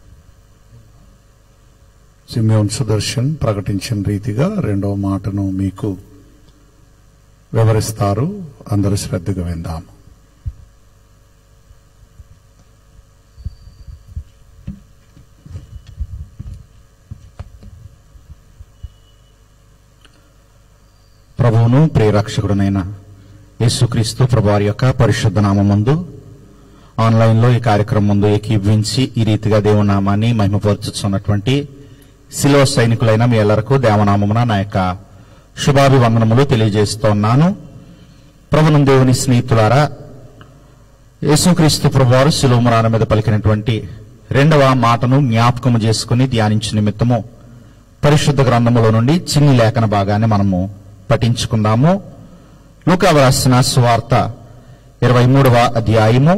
సిమియోన్ సుదర్శన్ ప్రకటించిన రీతిగా రెండో మాటను మీకు వివరిస్తారు. అందరూ శ్రద్ధగా విందాము. ప్రభువును ప్రియరక్షకుడునైన యేసుక్రీస్తు ప్రభువారి యొక్క పరిశుద్ధ నామమందు ఆన్లైన్లో ఈ కార్యక్రమం ముందు ఏకీభవించి ఈ రీతిగా దేవునామాన్ని మహిమపరుచుతున్నటువంటి శిలువ సైనికులైన మీ ಎಲ್ಲರಿಗೂ దేవనామమున నా యొక్క శుభాభివందనములు తెలియజేస్తున్నాను. ప్రభువును దేవుని స్నేహితులారా, యేసుక్రీస్తు ప్రభువారు శిలువ మ్రాన మీద పలికినటువంటి రెండవ మాటను జ్ఞాపకము చేసుకుని ధ్యానించు నిమిత్తము పరిశుద్ధ గ్రంథములో నుండి చిన్ని లేఖన భాగాన్ని మనము పఠించుకుందాము. లూకా రాసిన సువార్త 23వ అధ్యాయము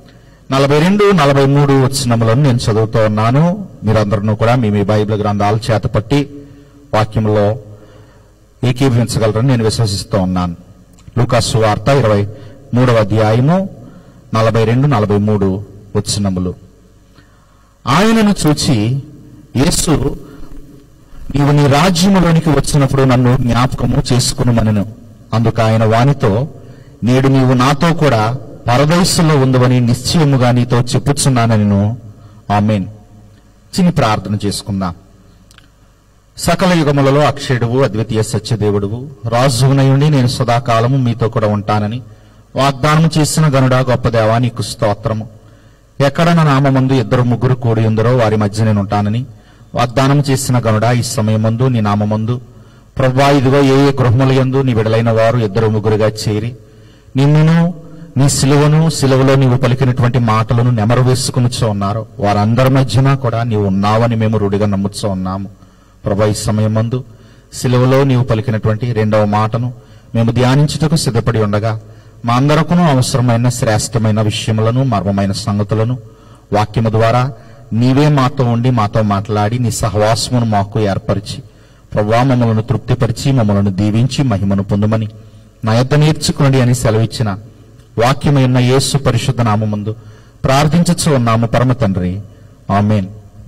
42-43 వచనములను నేను చదువుతూ ఉన్నాను. మీరందరూ కూడా మీ బైబిల్ గ్రంథాలు చేతపట్టి వాక్యంలో ఏకీభవించగలరని నేను విశ్వసిస్తూ ఉన్నాను. లూకా సువార్త 23వ అధ్యాయము 42-43 వచనములు. ఆయనను చూచి యేసు, నీవు నీ రాజ్యములోనికి వచ్చినప్పుడు నన్ను జ్ఞాపకము చేసుకునుమనెను. అందుకు ఆయన వానితో, నేడు నీవు నాతో కూడా పరదైసులో ఉందవని నిశ్చయముగా నీతో చెప్పుచున్నానెను. ఆమేన్. చిన్ని ప్రార్థన చేసుకుందాం. సకల యుగములలో అక్షయుడువు, అద్వితీయ సత్యదేవుడువు, రాజునయుండి నేను సదాకాలము మీతో కూడా ఉంటానని వాగ్దానము చేసిన గనుడా గొప్ప దేవా, నీకు స్తోత్రము. ఎక్కడ నా నామమందు 2-3 కూడి ఉందరో వారి మధ్య నేను ఉంటానని వాగ్దానం చేసిన గనుడా, ఈ సమయమందు నీ నామమందు ప్రభువా, ఇదిగో ఏ గృహముల యందు నీ విడలైన వారు 2-3గా చేరి నిన్నును నీ సిలువలో నీవు పలికినటువంటి మాటలను నెమరు వేసుకునిచో ఉన్నారు. వారందరి మధ్యన కూడా నీవు ఉన్నావని మేము రూఢిగా నమ్ముచో ఉన్నాము. ప్రభువా, ఈ సమయమందు సిలువలో నీవు పలికినటువంటి రెండవ మాటను మేము ధ్యానించుటకు సిద్ధపడి ఉండగా మా అందరకును అవసరమైన శ్రేష్టమైన విషయములను, మర్మమైన సంగతులను వాక్యము ద్వారా నీవే మాతో ఉండి మాతో మాట్లాడి నీ సహవాసమును మాకు ఏర్పరిచి ప్రభువా, మమ్మలను తృప్తిపరిచి మమ్మలను దీవించి మహిమను పొందుమని నా యొద్ద నేర్చుకునండి అని సెలవిచ్చిన వాక్యమైన యేసు పరిశుద్ధ నామమందు ప్రార్థించచ్చు ఉన్నాము పరమ తండ్రి. ఆమేన్.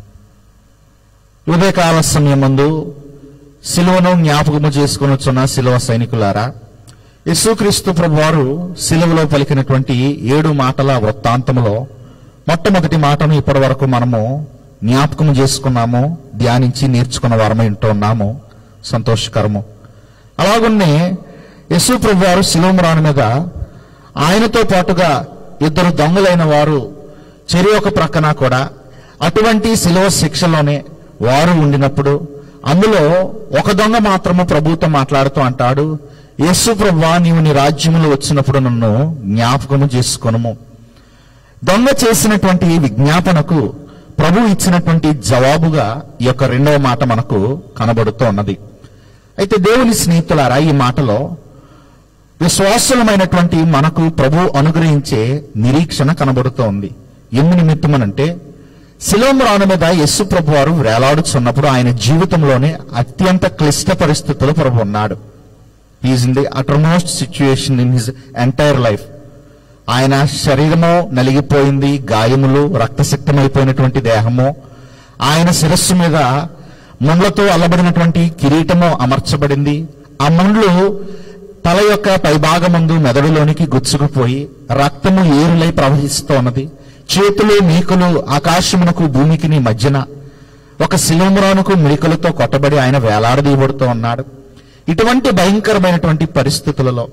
ఉదయకాల సమయమందు సిలువను జ్ఞాపకము చేసుకుని వచ్చున్న శిలువ సైనికులారా, యేసుక్రీస్తు ప్రభువారు సిలువలో పలికినటువంటి 7 మాటల వృత్తాంతములో మొట్టమొదటి మాటను ఇప్పటి వరకు మనము జ్ఞాపకము చేసుకున్నాము, ధ్యానించి నేర్చుకున్న వారమై ఉంటున్నాము. సంతోషకరము. అలాగున్నే యేసు ప్రభువారు శిలువ మ్రాన మీద ఆయనతో పాటుగా 2 దొంగలైన వారు చెరి ఒక ప్రక్కన కూడా అటువంటి శిలువ శిక్షలోనే వారు ఉండినప్పుడు అందులో ఒక దొంగ మాత్రము ప్రభువుతో మాట్లాడుతూ అంటాడు, యేసు ప్రభువా, నీవు నీ రాజ్యములో వచ్చినప్పుడు నన్ను జ్ఞాపకము చేసుకొనుము. దొంగ చేసినటువంటి విజ్ఞాపనకు ప్రభు ఇచ్చినటువంటి జవాబుగా ఈ యొక్క రెండవ మాట మనకు కనబడుతూ ఉన్నది. అయితే దేవుని స్నేహితులారా, ఈ మాటలో విశ్వాసులమైనటువంటి మనకు ప్రభు అనుగ్రహించే నిరీక్షణ కనబడుతూ ఉంది. ఎందు నిమిత్తమనంటే శిలువ మ్రాన మీద యేసు ప్రభు వారు వేలాడుచున్నప్పుడు ఆయన జీవితంలోనే అత్యంత క్లిష్ట పరిస్థితుల్లో ప్రభు ఉన్నాడు. He's in the uttermost situation in his entire life. ఆయన శరీరము నలిగిపోయింది, గాయములు, రక్తసిక్తమైపోయినటువంటి దేహము, ఆయన శిరస్సు మీద ముండ్లతో అల్లబడినటువంటి కిరీటము అమర్చబడింది. ఆ ముండ్లు తల యొక్క పైభాగమందు మెదడులోనికి గుచ్చుకుపోయి రక్తము ఏరులై ప్రవహిస్తూ ఉన్నది. చేతులు మీకులు ఆకాశమునకు భూమికి మధ్యన ఒక శిలువ మ్రానుకు మిడికలతో కొట్టబడి ఆయన వేలాడదీయబడుతూ ఉన్నాడు. ఇటువంటి భయంకరమైనటువంటి పరిస్థితులలో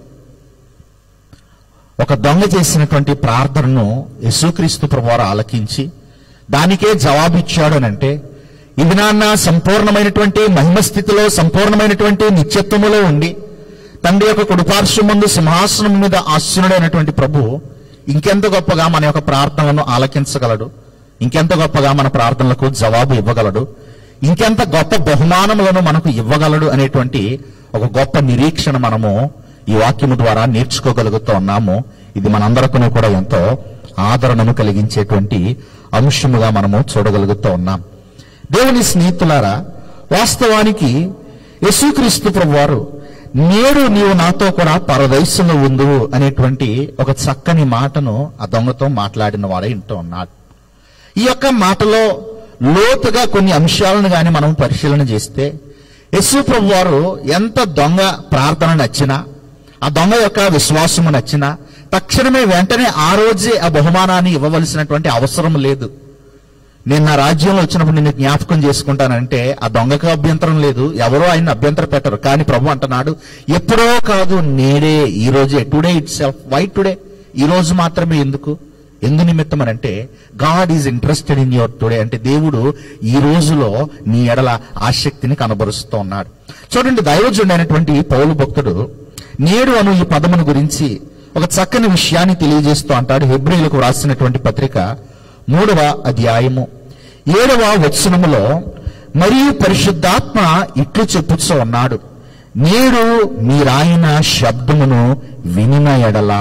ఒక దొంగ చేసినటువంటి ప్రార్థనను యేసుక్రీస్తు ప్రభువారు ఆలకించి దానికే జవాబిచ్చాడు అనంటే, ఇది నాన్న సంపూర్ణమైనటువంటి మహిమ స్థితిలో, సంపూర్ణమైనటువంటి నిత్యత్వములో ఉండి తండ్రి యొక్క కుడిపార్శ్వమందు సింహాసనం మీద ఆసీనుడైనటువంటి ప్రభు ఇంకెంత గొప్పగా మన యొక్క ప్రార్థనలను ఆలకించగలడు, ఇంకెంత గొప్పగా మన ప్రార్థనలకు జవాబు ఇవ్వగలడు, ఇంకెంత గొప్ప బహుమానములను మనకు ఇవ్వగలడు అనేటువంటి ఒక గొప్ప నిరీక్షణ మనము ఈ వాక్యము ద్వారా నేర్చుకోగలుగుతూ ఉన్నాము. ఇది మనందరికీ కూడా ఎంతో ఆదరణను కలిగించేటువంటి అంశముగా మనము చూడగలుగుతూ ఉన్నాం. దేవుని స్నేహితులారా, వాస్తవానికి యేసుక్రీస్తు ప్రభువారు నేడు నీవు నాతో కూడా పరదైసులో ఉండు అనేటువంటి ఒక చక్కని మాటను ఆ దొంగతో మాట్లాడిన వాడే వింటూ ఉన్నాడు. ఈ యొక్క మాటలో లోతుగా కొన్ని అంశాలను గాని మనం పరిశీలన చేస్తే యేసు ప్రభువారు ఎంత దొంగ ప్రార్థన నచ్చినా, ఆ దొంగ యొక్క విశ్వాసము నచ్చినా తక్షణమే వెంటనే ఆ రోజే ఆ బహుమానాన్ని ఇవ్వవలసినటువంటి అవసరం లేదు. నేను నా రాజ్యంలో వచ్చినప్పుడు నిన్ను జ్ఞాపకం చేసుకుంటానంటే ఆ దొంగకు అభ్యంతరం లేదు, ఎవరో ఆయన అభ్యంతరం పెట్టరు. కానీ ప్రభు అంటున్నాడు, ఎప్పుడో కాదు, నేడే, ఈ రోజే, today itself. Why today? ఈ రోజు మాత్రమే. ఎందు నిమిత్తం అని అంటే God is interested in your today. అంటే దేవుడు ఈ రోజులో నీ ఎడల ఆసక్తిని కనబరుస్తూ ఉన్నాడు. చూడండి, దైవజనుడు అయినటువంటి పౌలు భక్తుడు నేడు అను ఈ పదమును గురించి ఒక చక్కని విషయాన్ని తెలియజేస్తూ అంటాడు. హెబ్రీయులకు రాసినటువంటి పత్రిక 3వ అధ్యాయము 7వ వచనములో, మరియు పరిశుద్ధాత్మ ఇట్లు చెప్పుచూ ఉన్నాడు, నేడు మీరాయన శబ్దమును వినిన ఎడల.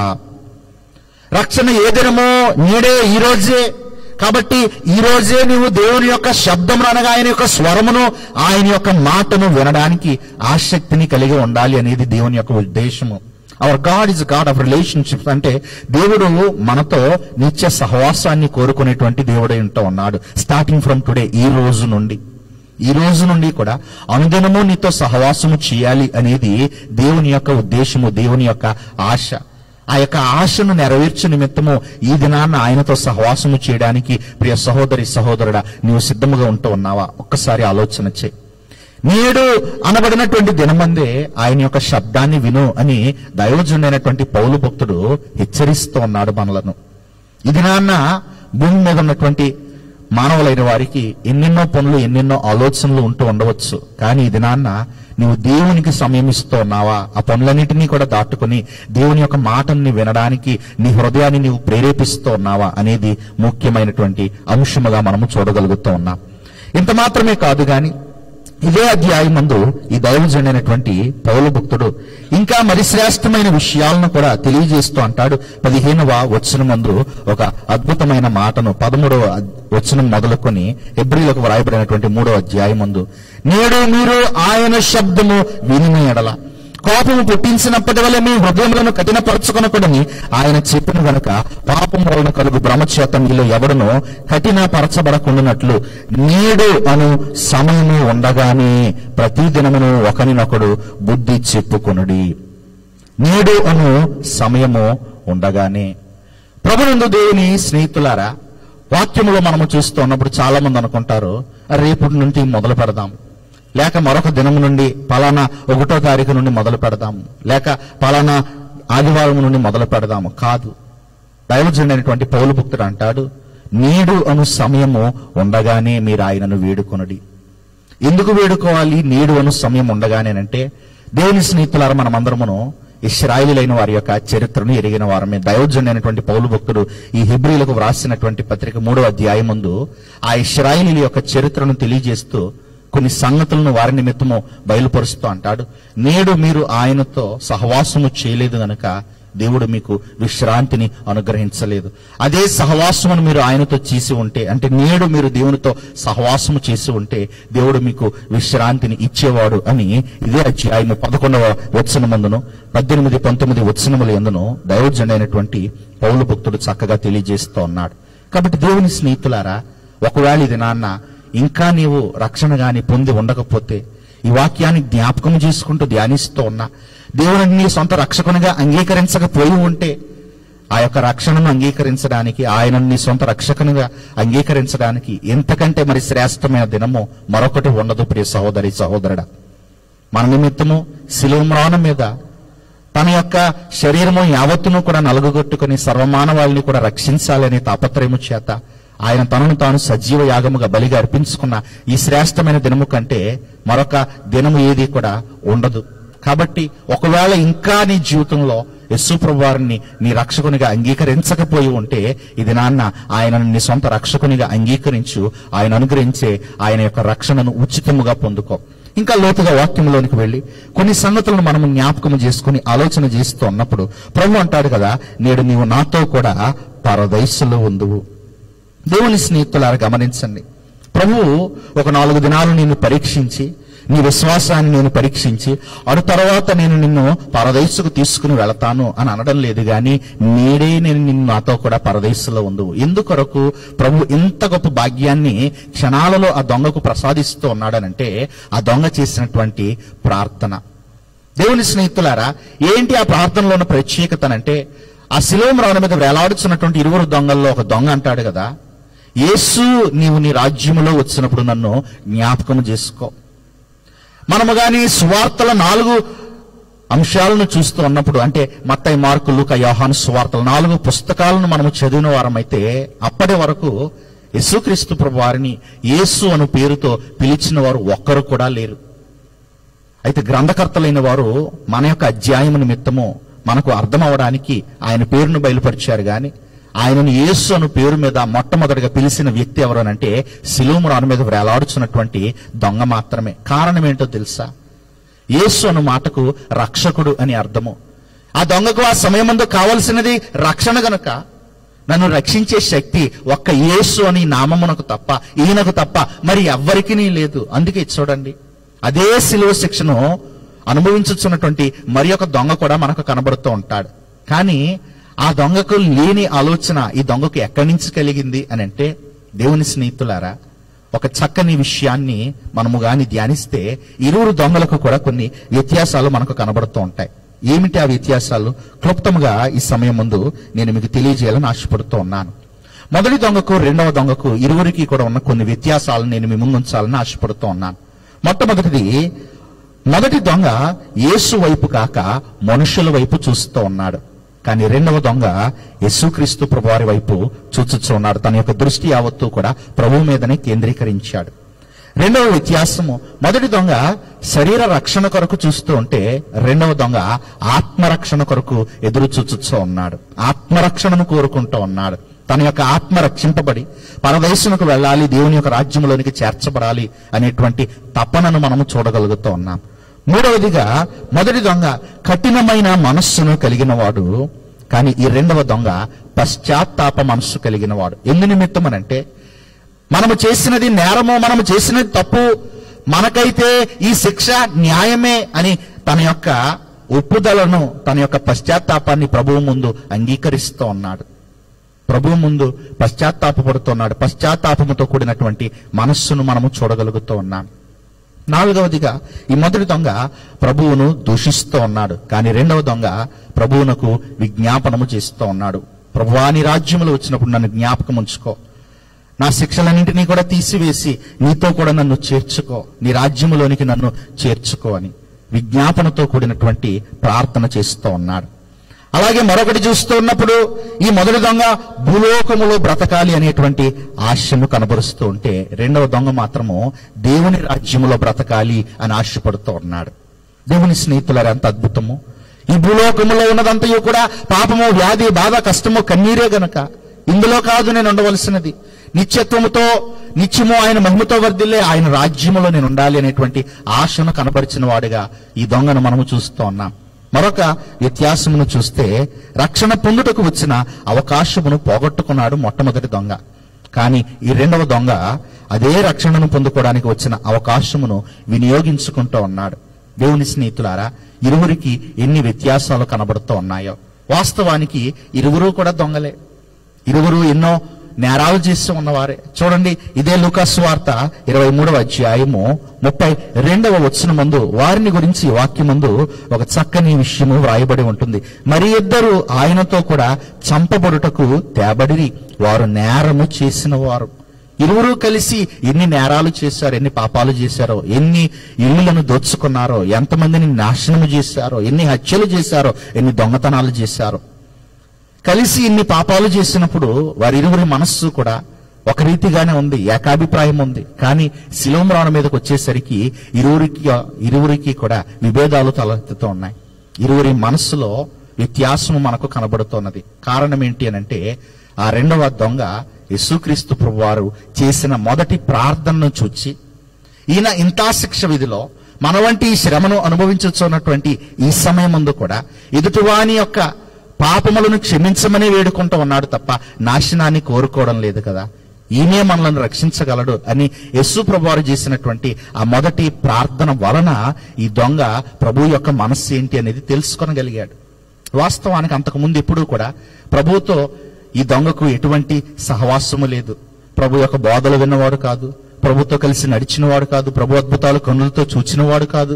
రక్షణ ఏ దినమో? నేడే, ఈ రోజే. కాబట్టి ఈ రోజే నువ్వు దేవుని యొక్క శబ్దమును అనగా ఆయన యొక్క స్వరమును, ఆయన యొక్క మాటను వినడానికి ఆసక్తిని కలిగి ఉండాలి అనేది దేవుని యొక్క ఉద్దేశము. Our God is God of relationships. అంటే దేవుడు మనతో నిత్య సహవాసాన్ని కోరుకునేటువంటి దేవుడై ఉంటూ ఉన్నాడు. స్టార్టింగ్ ఫ్రమ్ టుడే, ఈ రోజు నుండి కూడా అనుదినము నీతో సహవాసము చేయాలి అనేది దేవుని యొక్క ఉద్దేశము, దేవుని యొక్క ఆశ. ఆ యొక్క ఆశను నెరవేర్చు నిమిత్తము ఈ దినాన్న ఆయనతో సహవాసము చేయడానికి ప్రియ సహోదరి సహోదరుడా, నీవు సిద్ధముగా ఉంటూ ఉన్నావా? ఒక్కసారి ఆలోచన చేయి. నేడు అనబడినటువంటి దినమందే ఆయన యొక్క శబ్దాన్ని విను అని దైవజనుడైనటువంటి పౌలు భక్తుడు హెచ్చరిస్తూ ఉన్నాడు మనలను. ఈ దినాన్న భూమి మీద ఉన్నటువంటి మానవులైన వారికి ఎన్నెన్నో పనులు, ఎన్నెన్నో ఆలోచనలు ఉంటూ ఉండవచ్చు. కానీ ఈ దినాన్న నీవు దేవునికి సమయం ఇస్తూ ఉన్నావా? ఆ పనులన్నిటినీ కూడా దాటుకుని దేవుని యొక్క మాటల్ని వినడానికి నీ హృదయాన్ని నీవు ప్రేరేపిస్తూ ఉన్నావా అనేది ముఖ్యమైనటువంటి అంశముగా మనము చూడగలుగుతూ ఉన్నాం. ఇంత మాత్రమే కాదు గాని ఇదే అధ్యాయం ముందు ఈ దైవజనుడైనటువంటి పౌలు భక్తుడు ఇంకా మరి శ్రేష్టమైన విషయాలను కూడా తెలియజేస్తూ అంటాడు. 15వ వచనం ముందు ఒక అద్భుతమైన మాటను 13వ వచనం మొదలుకొని హెబ్రీయులకు వ్రాయబడినటువంటి 3వ అధ్యాయం ముందు, నేడు మీరు ఆయన శబ్దము వినిన ఎడల కోపము పుట్టించినప్పటి వల్ల మీ హృదయములను కఠినపరచుకొనకూడని ఆయన చెప్పిన గనుక పాపం వలన కలుగు భ్రమచేత మీలో ఎవడనో కఠినపరచబడకుండానట్లు నేడు అను సమయము ఉండగానే ప్రతి దినమును ఒకరినొకడు బుద్ధి చెప్పుకొనుడి. నేడు అను సమయము ఉండగానే. ప్రభునందు దేవుని స్నేహితులారా, వాక్యములో మనము చూస్తూ ఉన్నప్పుడు చాలా మంది అనుకుంటారు, రేపటి నుండి మొదలు పెడదాం, లేక మరొక దినం నుండి పలానా 1వ తారీఖు నుండి మొదలు పెడదాము, లేక పలానా ఆదివారం నుండి మొదలు పెడదాము. కాదు, దైవజనుడైనటువంటి పౌలు భక్తుడు అంటాడు, నేడు అను సమయము ఉండగానే మీరు ఆయనను వేడుకొనుడి. ఎందుకు వేడుకోవాలి? నేడు అను సమయం ఉండగానేనంటే, దేవుని స్నేహితులారా, మనమందరమును ఇశ్రాయేలీలైన వారి యొక్క చరిత్రను ఎరిగిన వారమే. దైవజనుడైనటువంటి పౌలు భక్తుడు ఈ హెబ్రీయులకు వ్రాసినటువంటి పత్రిక 3వ అధ్యాయం ముందు ఆ ఇశ్రాయేలీల యొక్క చరిత్రను తెలియజేస్తూ కొన్ని సంగతులను వారి నిమిత్తము బయలుపరుస్తూ అంటాడు, నేడు మీరు ఆయనతో సహవాసము చేయలేదు గనక దేవుడు మీకు విశ్రాంతిని అనుగ్రహించలేదు. అదే సహవాసమును మీరు ఆయనతో చేసి ఉంటే, అంటే నేడు మీరు దేవునితో సహవాసము చేసి ఉంటే దేవుడు మీకు విశ్రాంతిని ఇచ్చేవాడు అని ఇదే అధ్యాయము 11వ వచనమందును 18, 19 వచనముల యందును దైవజనుడైనటువంటి పౌలు భక్తుడు చక్కగా తెలియజేస్తూ ఉన్నాడు. కాబట్టి దేవుని స్నేహితులారా, ఒకవేళ ఇది నాన్న ఇంకా నీవు రక్షణ గాని పొంది ఉండకపోతే, ఈ వాక్యాన్ని జ్ఞాపకం చేసుకుంటూ ధ్యానిస్తూ ఉన్నా, దేవుని నీ సొంత రక్షకునిగా అంగీకరించకపోయి ఉంటే, ఆ యొక్క రక్షణను అంగీకరించడానికి, ఆయన నీ సొంత రక్షకునిగా అంగీకరించడానికి ఎంతకంటే మరి శ్రేష్టమైన దినము మరొకటి ఉండదు. ప్రియ సహోదరి సహోదరుడా, మన నిమిత్తము శిలువ మ్రాణం మీద తన యొక్క శరీరము యావత్తును కూడా నలుగుగొట్టుకుని సర్వమానవాళిని కూడా రక్షించాలనే తాపత్రయము చేత ఆయన తనను తాను సజీవ యాగముగా బలిగా అర్పించుకున్న ఈ శ్రేష్టమైన దినము కంటే మరొక దినము ఏది కూడా ఉండదు. కాబట్టి ఒకవేళ ఇంకా నీ జీవితంలో యేసుప్రభు వారిని నీ రక్షకునిగా అంగీకరించకపోయి ఉంటే, ఇది నాన్న ఆయనను నీ సొంత రక్షకునిగా అంగీకరించు. ఆయన అనుగ్రహించే ఆయన యొక్క రక్షణను ఉచితముగా పొందుకో. ఇంకా లోతుగా వాక్యంలోనికి వెళ్లి కొన్ని సంగతులను మనం జ్ఞాపకం చేసుకుని ఆలోచన చేస్తూ ఉన్నప్పుడు ప్రభు అంటాడు కదా, నేడు నీవు నాతో కూడా పరదైసులో ఉందువు. దేవుని స్నేహితులారా, గమనించండి, ప్రభువు ఒక 4 దినాలు నిన్ను పరీక్షించి, నీ విశ్వాసాన్ని నేను పరీక్షించి అటు తర్వాత నేను నిన్ను పరదేశుకు తీసుకుని వెళతాను అని అనడం లేదు. గాని నేడే నేను నిన్ను నాతో కూడా పరదేశంలో ఉందువు. ఎందుకొరకు ప్రభు ఇంత గొప్ప భాగ్యాన్ని క్షణాలలో ఆ దొంగకు ప్రసాదిస్తూ ఉన్నాడనంటే, ఆ దొంగ చేసినటువంటి ప్రార్థన. దేవుని స్నేహితులారా, ఏంటి ఆ ప్రార్థనలో ఉన్న ప్రత్యేకత అంటే, ఆ శిలువ మ్రాణం మీద వేలాడుతున్నటువంటి 2 దొంగల్లో ఒక దొంగ అంటాడు కదా, యేసు నీవు నీ రాజ్యములో వచ్చినప్పుడు నన్ను జ్ఞాపకం చేసుకో. మనము గాని సువార్తల 4 అంశాలను చూస్తూ ఉన్నప్పుడు, అంటే మత్తయి, మార్కు, లూకా, యోహాను సువార్తలు 4 పుస్తకాలను మనము చదివిన వారమైతే అప్పటి వరకు యేసుక్రీస్తు ప్రభు వారిని యేసు అను పేరుతో పిలిచిన వారు ఒక్కరు కూడా లేరు. అయితే గ్రంథకర్తలైన వారు మన యొక్క అధ్యాయం నిమిత్తము మనకు అర్థం అవడానికి ఆయన పేరును బయలుపరిచారు గాని ఆయనను యేసు అను పేరు మీద మొట్టమొదటిగా పిలిచిన వ్యక్తి ఎవరనంటే శిలువ రాను మీద వేలాడుచున్నటువంటి దొంగ మాత్రమే. కారణం ఏంటో తెలుసా? యేసు అను మాటకు రక్షకుడు అని అర్థము. ఆ దొంగకు ఆ సమయమందు కావలసినది రక్షణ గనుక నన్ను రక్షించే శక్తి ఒక్క యేసు అని నామమునకు తప్ప, ఈయనకు తప్ప మరి ఎవ్వరికీ లేదు. అందుకే చూడండి, అదే శిలువ శిక్షను అనుభవించుతున్నటువంటి మరి ఒక దొంగ కూడా మనకు కనబడుతూ ఉంటాడు. కానీ ఆ దొంగకు లేని ఆలోచన ఈ దొంగకు ఎక్కడి నుంచి కలిగింది అని అంటే, దేవుని స్నేహితులారా, ఒక చక్కని విషయాన్ని మనము గాని ధ్యానిస్తే ఇరువురు దొంగలకు కూడా కొన్ని వ్యత్యాసాలు మనకు కనబడుతూ ఉంటాయి. ఏమిటి ఆ వ్యత్యాసాలు? క్లుప్తంగా ఈ సమయం ముందు నేను మీకు తెలియజేయాలని ఆశపడుతూ ఉన్నాను. మొదటి దొంగకు రెండవ దొంగకు ఇరువురికి కూడా ఉన్న కొన్ని వ్యత్యాసాలను నేను మీ ముందు ఉంచాలని ఆశపడుతూ ఉన్నాను. మొట్టమొదటిది, మొదటి దొంగ యేసు వైపు కాక మనుషుల వైపు చూస్తూ ఉన్నాడు. కానీ రెండవ దొంగ యేసుక్రీస్తు ప్రభువారి వైపు చూచుతూ ఉన్నాడు. తన యొక్క దృష్టి యావత్తు కూడా ప్రభువు మీదనే కేంద్రీకరించాడు. రెండవ వ్యత్యాసము, మొదటి దొంగ శరీర రక్షణ కొరకు చూస్తూ ఉంటే రెండవ దొంగ ఆత్మరక్షణ కొరకు ఎదురు చూచుతూ ఉన్నాడు. ఆత్మరక్షణను కోరుకుంటూ ఉన్నాడు. తన యొక్క ఆత్మ రక్షింపబడి పరదేశమునకు వెళ్ళాలి, దేవుని యొక్క రాజ్యంలోనికి చేర్చబడాలి అనేటువంటి తపనను మనము చూడగలుగుతూ ఉన్నాం. మూడవదిగా, మొదటి దొంగ కఠినమైన మనస్సును కలిగిన వాడు, కానీ ఈ రెండవ దొంగ పశ్చాత్తాప మనస్సు కలిగిన వాడు. ఎందు నిమిత్తం అనంటే, మనము చేసినది నేరము, మనము చేసినది తప్పు, మనకైతే ఈ శిక్ష న్యాయమే అని తన యొక్క ఒప్పుదలను, తన యొక్క పశ్చాత్తాపాన్ని ప్రభువు ముందు అంగీకరిస్తూ ఉన్నాడు. ప్రభువు ముందు పశ్చాత్తాపడుతున్నాడు. పశ్చాత్తాపముతో కూడినటువంటి మనస్సును మనము చూడగలుగుతూ ఉన్నాం. నాలుగవదిగా, ఈ మొదటి దొంగ ప్రభువును దూషిస్తూ ఉన్నాడు. కానీ రెండవ దొంగ ప్రభువునకు విజ్ఞాపనము చేస్తూ ఉన్నాడు. ప్రభువా, నీ రాజ్యములో వచ్చినప్పుడు నన్ను జ్ఞాపకం ఉంచుకో, నా శిక్షలన్నింటినీ కూడా తీసివేసి నీతో కూడా నన్ను చేర్చుకో, నీ రాజ్యములోనికి నన్ను చేర్చుకో అని విజ్ఞాపనతో కూడినటువంటి ప్రార్థన చేస్తూ ఉన్నాడు. అలాగే మరొకటి చూస్తూ ఉన్నప్పుడు, ఈ మొదటి దొంగ భూలోకములో బ్రతకాలి అనేటువంటి ఆశను కనబరుస్తూ ఉంటే రెండవ దొంగ మాత్రము దేవుని రాజ్యములో బ్రతకాలి అని ఆశపడుతూ ఉన్నాడు. దేవుని స్నేహితులారా, ఎంత అద్భుతము! ఈ భూలోకములో ఉన్నదంతయు కూడా పాపము, వ్యాధి, బాధ, కష్టము, కన్నీరే గనక ఇందులో కాదు నేను ఉండవలసినది. నిత్యత్వముతో, నిత్యము ఆయన మహిమతో వర్ధిల్లే ఆయన రాజ్యములో నేను ఉండాలి అనేటువంటి ఆశను కనపరిచిన వాడిగా ఈ దొంగను మనము చూస్తూ ఉన్నాం. మరొక వ్యత్యాసమును చూస్తే, రక్షణ పొందుటకు వచ్చిన అవకాశమును పోగొట్టుకున్నాడు మొట్టమొదటి దొంగ. కానీ ఈ రెండవ దొంగ అదే రక్షణను పొందుకోవడానికి వచ్చిన అవకాశమును వినియోగించుకుంటూ ఉన్నాడు. దేవుని స్నేహితులారా, ఇరువురికి ఎన్ని వ్యత్యాసాలు కనబడుతూ ఉన్నాయో. వాస్తవానికి ఇరువురు కూడా దొంగలే, ఇరువురు ఎన్నో నేరాలు చేస్తూ ఉన్నవారే. చూడండి, ఇదే లూకా సువార్త 23వ అధ్యాయము 32వ వచనమందు వారిని గురించి వాక్యమందు ఒక చక్కని విషయము వ్రాయబడి ఉంటుంది. మరి ఇద్దరు ఆయనతో కూడా చంపబడుటకు తేబడిరి, వారు నేరము చేసిన వారు. ఇరువురు కలిసి ఎన్ని నేరాలు చేశారో, ఎన్ని పాపాలు చేశారో, ఎన్ని ఇళ్లను దోచుకున్నారో, ఎంతమందిని నాశనము చేశారో, ఎన్ని హత్యలు చేశారో, ఎన్ని దొంగతనాలు చేశారో. కలిసి ఇన్ని పాపాలు చేసినప్పుడు వారిరువురి మనస్సు కూడా ఒక రీతిగానే ఉంది, ఏకాభిప్రాయం ఉంది. కానీ శిలువ మ్రాను మీదకి వచ్చేసరికి ఇరువురికి కూడా విభేదాలు తలెత్తుతూ ఉన్నాయి. ఇరువురి మనస్సులో వ్యత్యాసము మనకు కనబడుతున్నది. కారణం ఏంటి అనంటే, ఆ రెండవ దొంగ యేసుక్రీస్తు ప్రభువారు చేసిన మొదటి ప్రార్థనను చూచి, ఈయన ఇంత శిక్ష విధిలో మన వంటి శ్రమను అనుభవించుతున్నటువంటి ఈ సమయం ముందు కూడా ఎదుటివాని యొక్క పాపములను క్షమించమని వేడుకుంటూ ఉన్నాడు తప్ప నాశనాన్ని కోరుకోవడం లేదు కదా. ఈయనే మనల్ని రక్షించగలడు అని యేసు ప్రభువారు చేసినటువంటి ఆ మొదటి ప్రార్థన వలన ఈ దొంగ ప్రభు యొక్క మనస్సు ఏంటి అనేది తెలుసుకోగలిగాడు. వాస్తవానికి అంతకుముందు ఎప్పుడూ కూడా ప్రభువుతో ఈ దొంగకు ఎటువంటి సహవాసము లేదు. ప్రభు యొక్క బోధలు విన్నవాడు కాదు, ప్రభుతో కలిసి నడిచినవాడు కాదు, ప్రభు అద్భుతాలు కన్నులతో చూచినవాడు కాదు.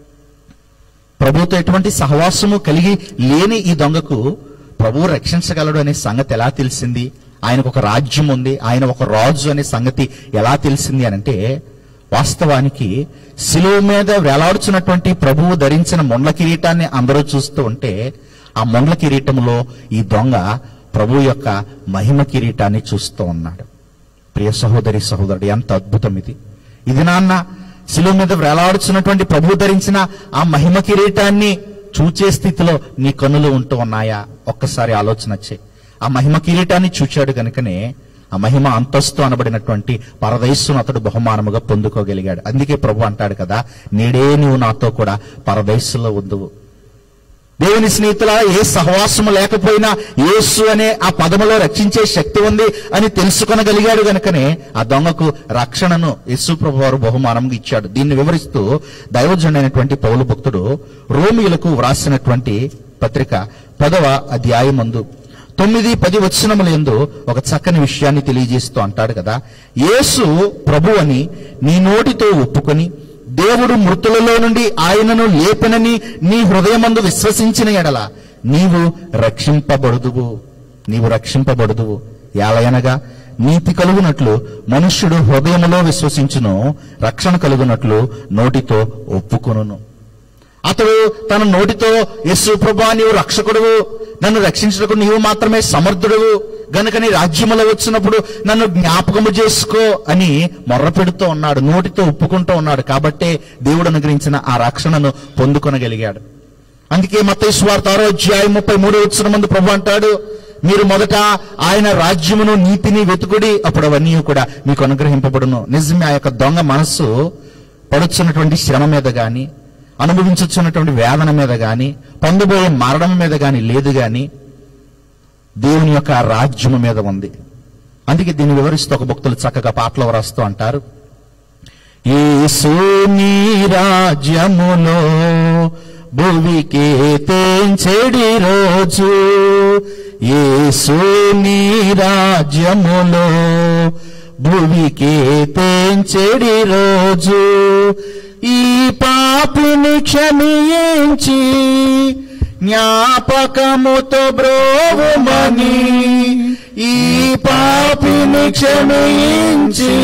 ప్రభుతో ఎటువంటి సహవాసము కలిగి లేని ఈ దొంగకు ప్రభువు రక్షించగలడు అనే సంగతి ఎలా తెలిసింది ఆయనకు ఒక రాజ్యం ఉంది, ఆయన ఒక రాజు అనే సంగతి ఎలా తెలిసింది అనంటే, వాస్తవానికి శిలువ మీద వేలాడుచున్నటువంటి ప్రభువు ధరించిన ముండ్ల కిరీటాన్ని అందరూ చూస్తూ ఉంటే, ఆ ముండ్ల కిరీటంలో ఈ దొంగ ప్రభు యొక్క మహిమ కిరీటాన్ని చూస్తూ ఉన్నాడు. ప్రియ సహోదరి సహోదరుడు, ఎంత అద్భుతం ఇది! ఇది నాన్న శిలువ మీద వేలాడుచున్నటువంటి ప్రభు ధరించిన ఆ మహిమ కిరీటాన్ని చూచే స్థితిలో నీ కన్నులు ఉంటూ ఉన్నాయా? ఒక్కసారి ఆలోచన వచ్చే. ఆ మహిమ కిరీటాన్ని చూచాడు గనుకనే ఆ మహిమ అంతస్తు అనబడినటువంటి పరదైస్సును అతడు బహుమానముగా పొందుకోగలిగాడు. అందుకే ప్రభు అంటాడు కదా, నేడే నీవు నాతో కూడా పరదైస్సులో ఉందువు. దేవుని స్నేహితుల, ఏ సహవాసము లేకపోయినా యేసు అనే ఆ పదములో రక్షించే శక్తి ఉంది అని తెలుసుకొనగలిగాడు గనుకనే ఆ దొంగకు రక్షణను యేసు ప్రభు వారు బహుమానంగా ఇచ్చాడు. దీన్ని వివరిస్తూ దైవజనుడైనటువంటి పౌలు భక్తుడు రోమీయులకు వ్రాసినటువంటి పత్రిక 10వ అధ్యాయమందు 9-10 వచనములందు ఒక చక్కని విషయాన్ని తెలియజేస్తూ అంటాడు కదా, యేసు ప్రభు అని నీ నోటితో ఒప్పుకొని దేవుడు మృతులలో నుండి ఆయనను లేపెనని నీ హృదయమందు విశ్వసించిన ఎడల నీవు రక్షింపబడుదువు. ఎలయనగా నీతి కలుగునట్లు మనుష్యుడు హృదయములో విశ్వసించును, రక్షణ కలుగునట్లు నోటితో ఒప్పుకొనును. అతడు తన నోటితో యేసు ప్రభువా నీవు రక్షకుడువు, నన్ను రక్షించుటకు నీవు మాత్రమే సమర్థుడువు గనుక నీ రాజ్యములో వచ్చినప్పుడు నన్ను జ్ఞాపకము చేసుకో అని మొర్ర పెడుతూ ఉన్నాడు, నోటితో ఒప్పుకుంటూ ఉన్నాడు. కాబట్టే దేవుడు అనుగ్రహించిన ఆ రక్షణను పొందుకొనగలిగాడు. అందుకే మత్తయి సువార్త 6వ అధ్యాయం 33వ వచనమందు ప్రభు అంటాడు, మీరు మొదట ఆయన రాజ్యమును నీతిని వెతుకుడి, అప్పుడు అవన్నీ కూడా మీకు అనుగ్రహింపబడును. నిజమే, ఆ యొక్క దొంగ మనస్సు పడుచున్నటువంటి శ్రమ మీద గాని, అనుభవించున్నటువంటి వేదన మీద గాని, పొందబోయే మరణం మీద గాని లేదు గాని దేవుని యొక్క రాజ్యము మీద ఉంది. అందుకే దీన్ని వివరిస్తూ ఒక భక్తులు చక్కగా పాటలు వ్రాస్తూ అంటారు, యేసు నీ రాజ్యములో భువికి తెంచెడి రోజు, యేసు నీ రాజ్యములో భువికి తెంచెడి రోజు, ఈ పాపిని క్షమించి జ్ఞాపకముతో బ్రోవుమని, ఈ పాపిని క్షమించి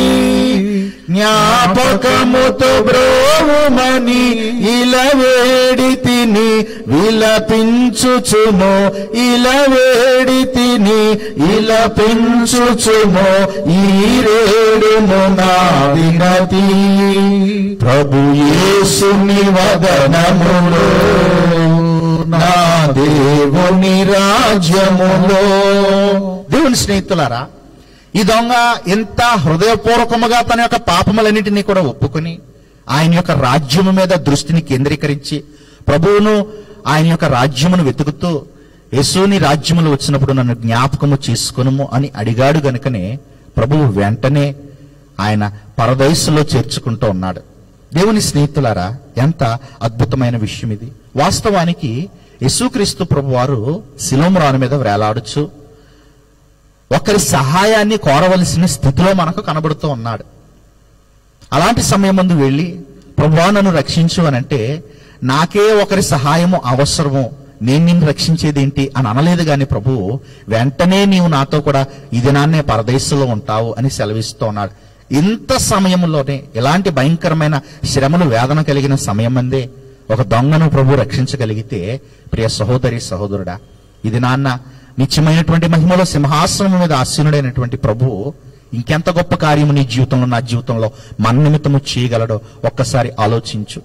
జ్ఞాపకముతో బ్రోవుమని ఇలా వేడి తిని విలపించుచును, ఇలా వేడి తిని విలపించుచును, ఈ రేడును నా వినతి ప్రభు యేసుని వదనములో, నా దేవుని రాజ్యములో. దేవుని స్నేహితులారా, ఈ దొంగ ఎంత హృదయపూర్వకముగా తన యొక్క పాపములన్నింటినీ కూడా ఒప్పుకొని ఆయన యొక్క రాజ్యము మీద దృష్టిని కేంద్రీకరించి ప్రభువును ఆయన యొక్క రాజ్యమును వెతుకుతూ యేసుని రాజ్యములు వచ్చినప్పుడు నన్ను జ్ఞాపకము చేసుకొనుము అని అడిగాడు గనుకనే ప్రభువు వెంటనే ఆయన పరదైసులో చేర్చుకుంటూ ఉన్నాడు. దేవుని స్నేహితులారా, ఎంత అద్భుతమైన విషయం ఇది! వాస్తవానికి యేసుక్రీస్తు ప్రభు వారు శిలోమ్రాను మీద వేలాడుచు ఒకరి సహాయాన్ని కోరవలసిన స్థితిలో మనకు కనబడుతూ ఉన్నాడు. అలాంటి సమయం ముందు వెళ్ళి ప్రభువా నన్ను రక్షించు అని అంటే, నాకే ఒకరి సహాయము అవసరము, నేను నిన్ను రక్షించేదేంటి అని అనలేదు గాని ప్రభువు వెంటనే నీవు నాతో కూడా ఈ దినాన్నే పరదేశంలో ఉంటావు అని సెలవిస్తూ ఉన్నాడు. ఇంత సమయంలోనే ఇలాంటి భయంకరమైన శ్రమలు వేదన కలిగిన సమయం అందే ఒక దొంగను ప్రభు రక్షించగలిగితే, ప్రియ సహోదరి సహోదరుడా, ఇది నాన్న నిత్యమైనటువంటి మహిమలో సింహాసనం మీద ఆసీనుడైనటువంటి ప్రభువు ఇంకెంత గొప్ప కార్యము నీ జీవితంలో నా జీవితంలో మన నిమిత్తము చేయగలడో ఒక్కసారి ఆలోచించు.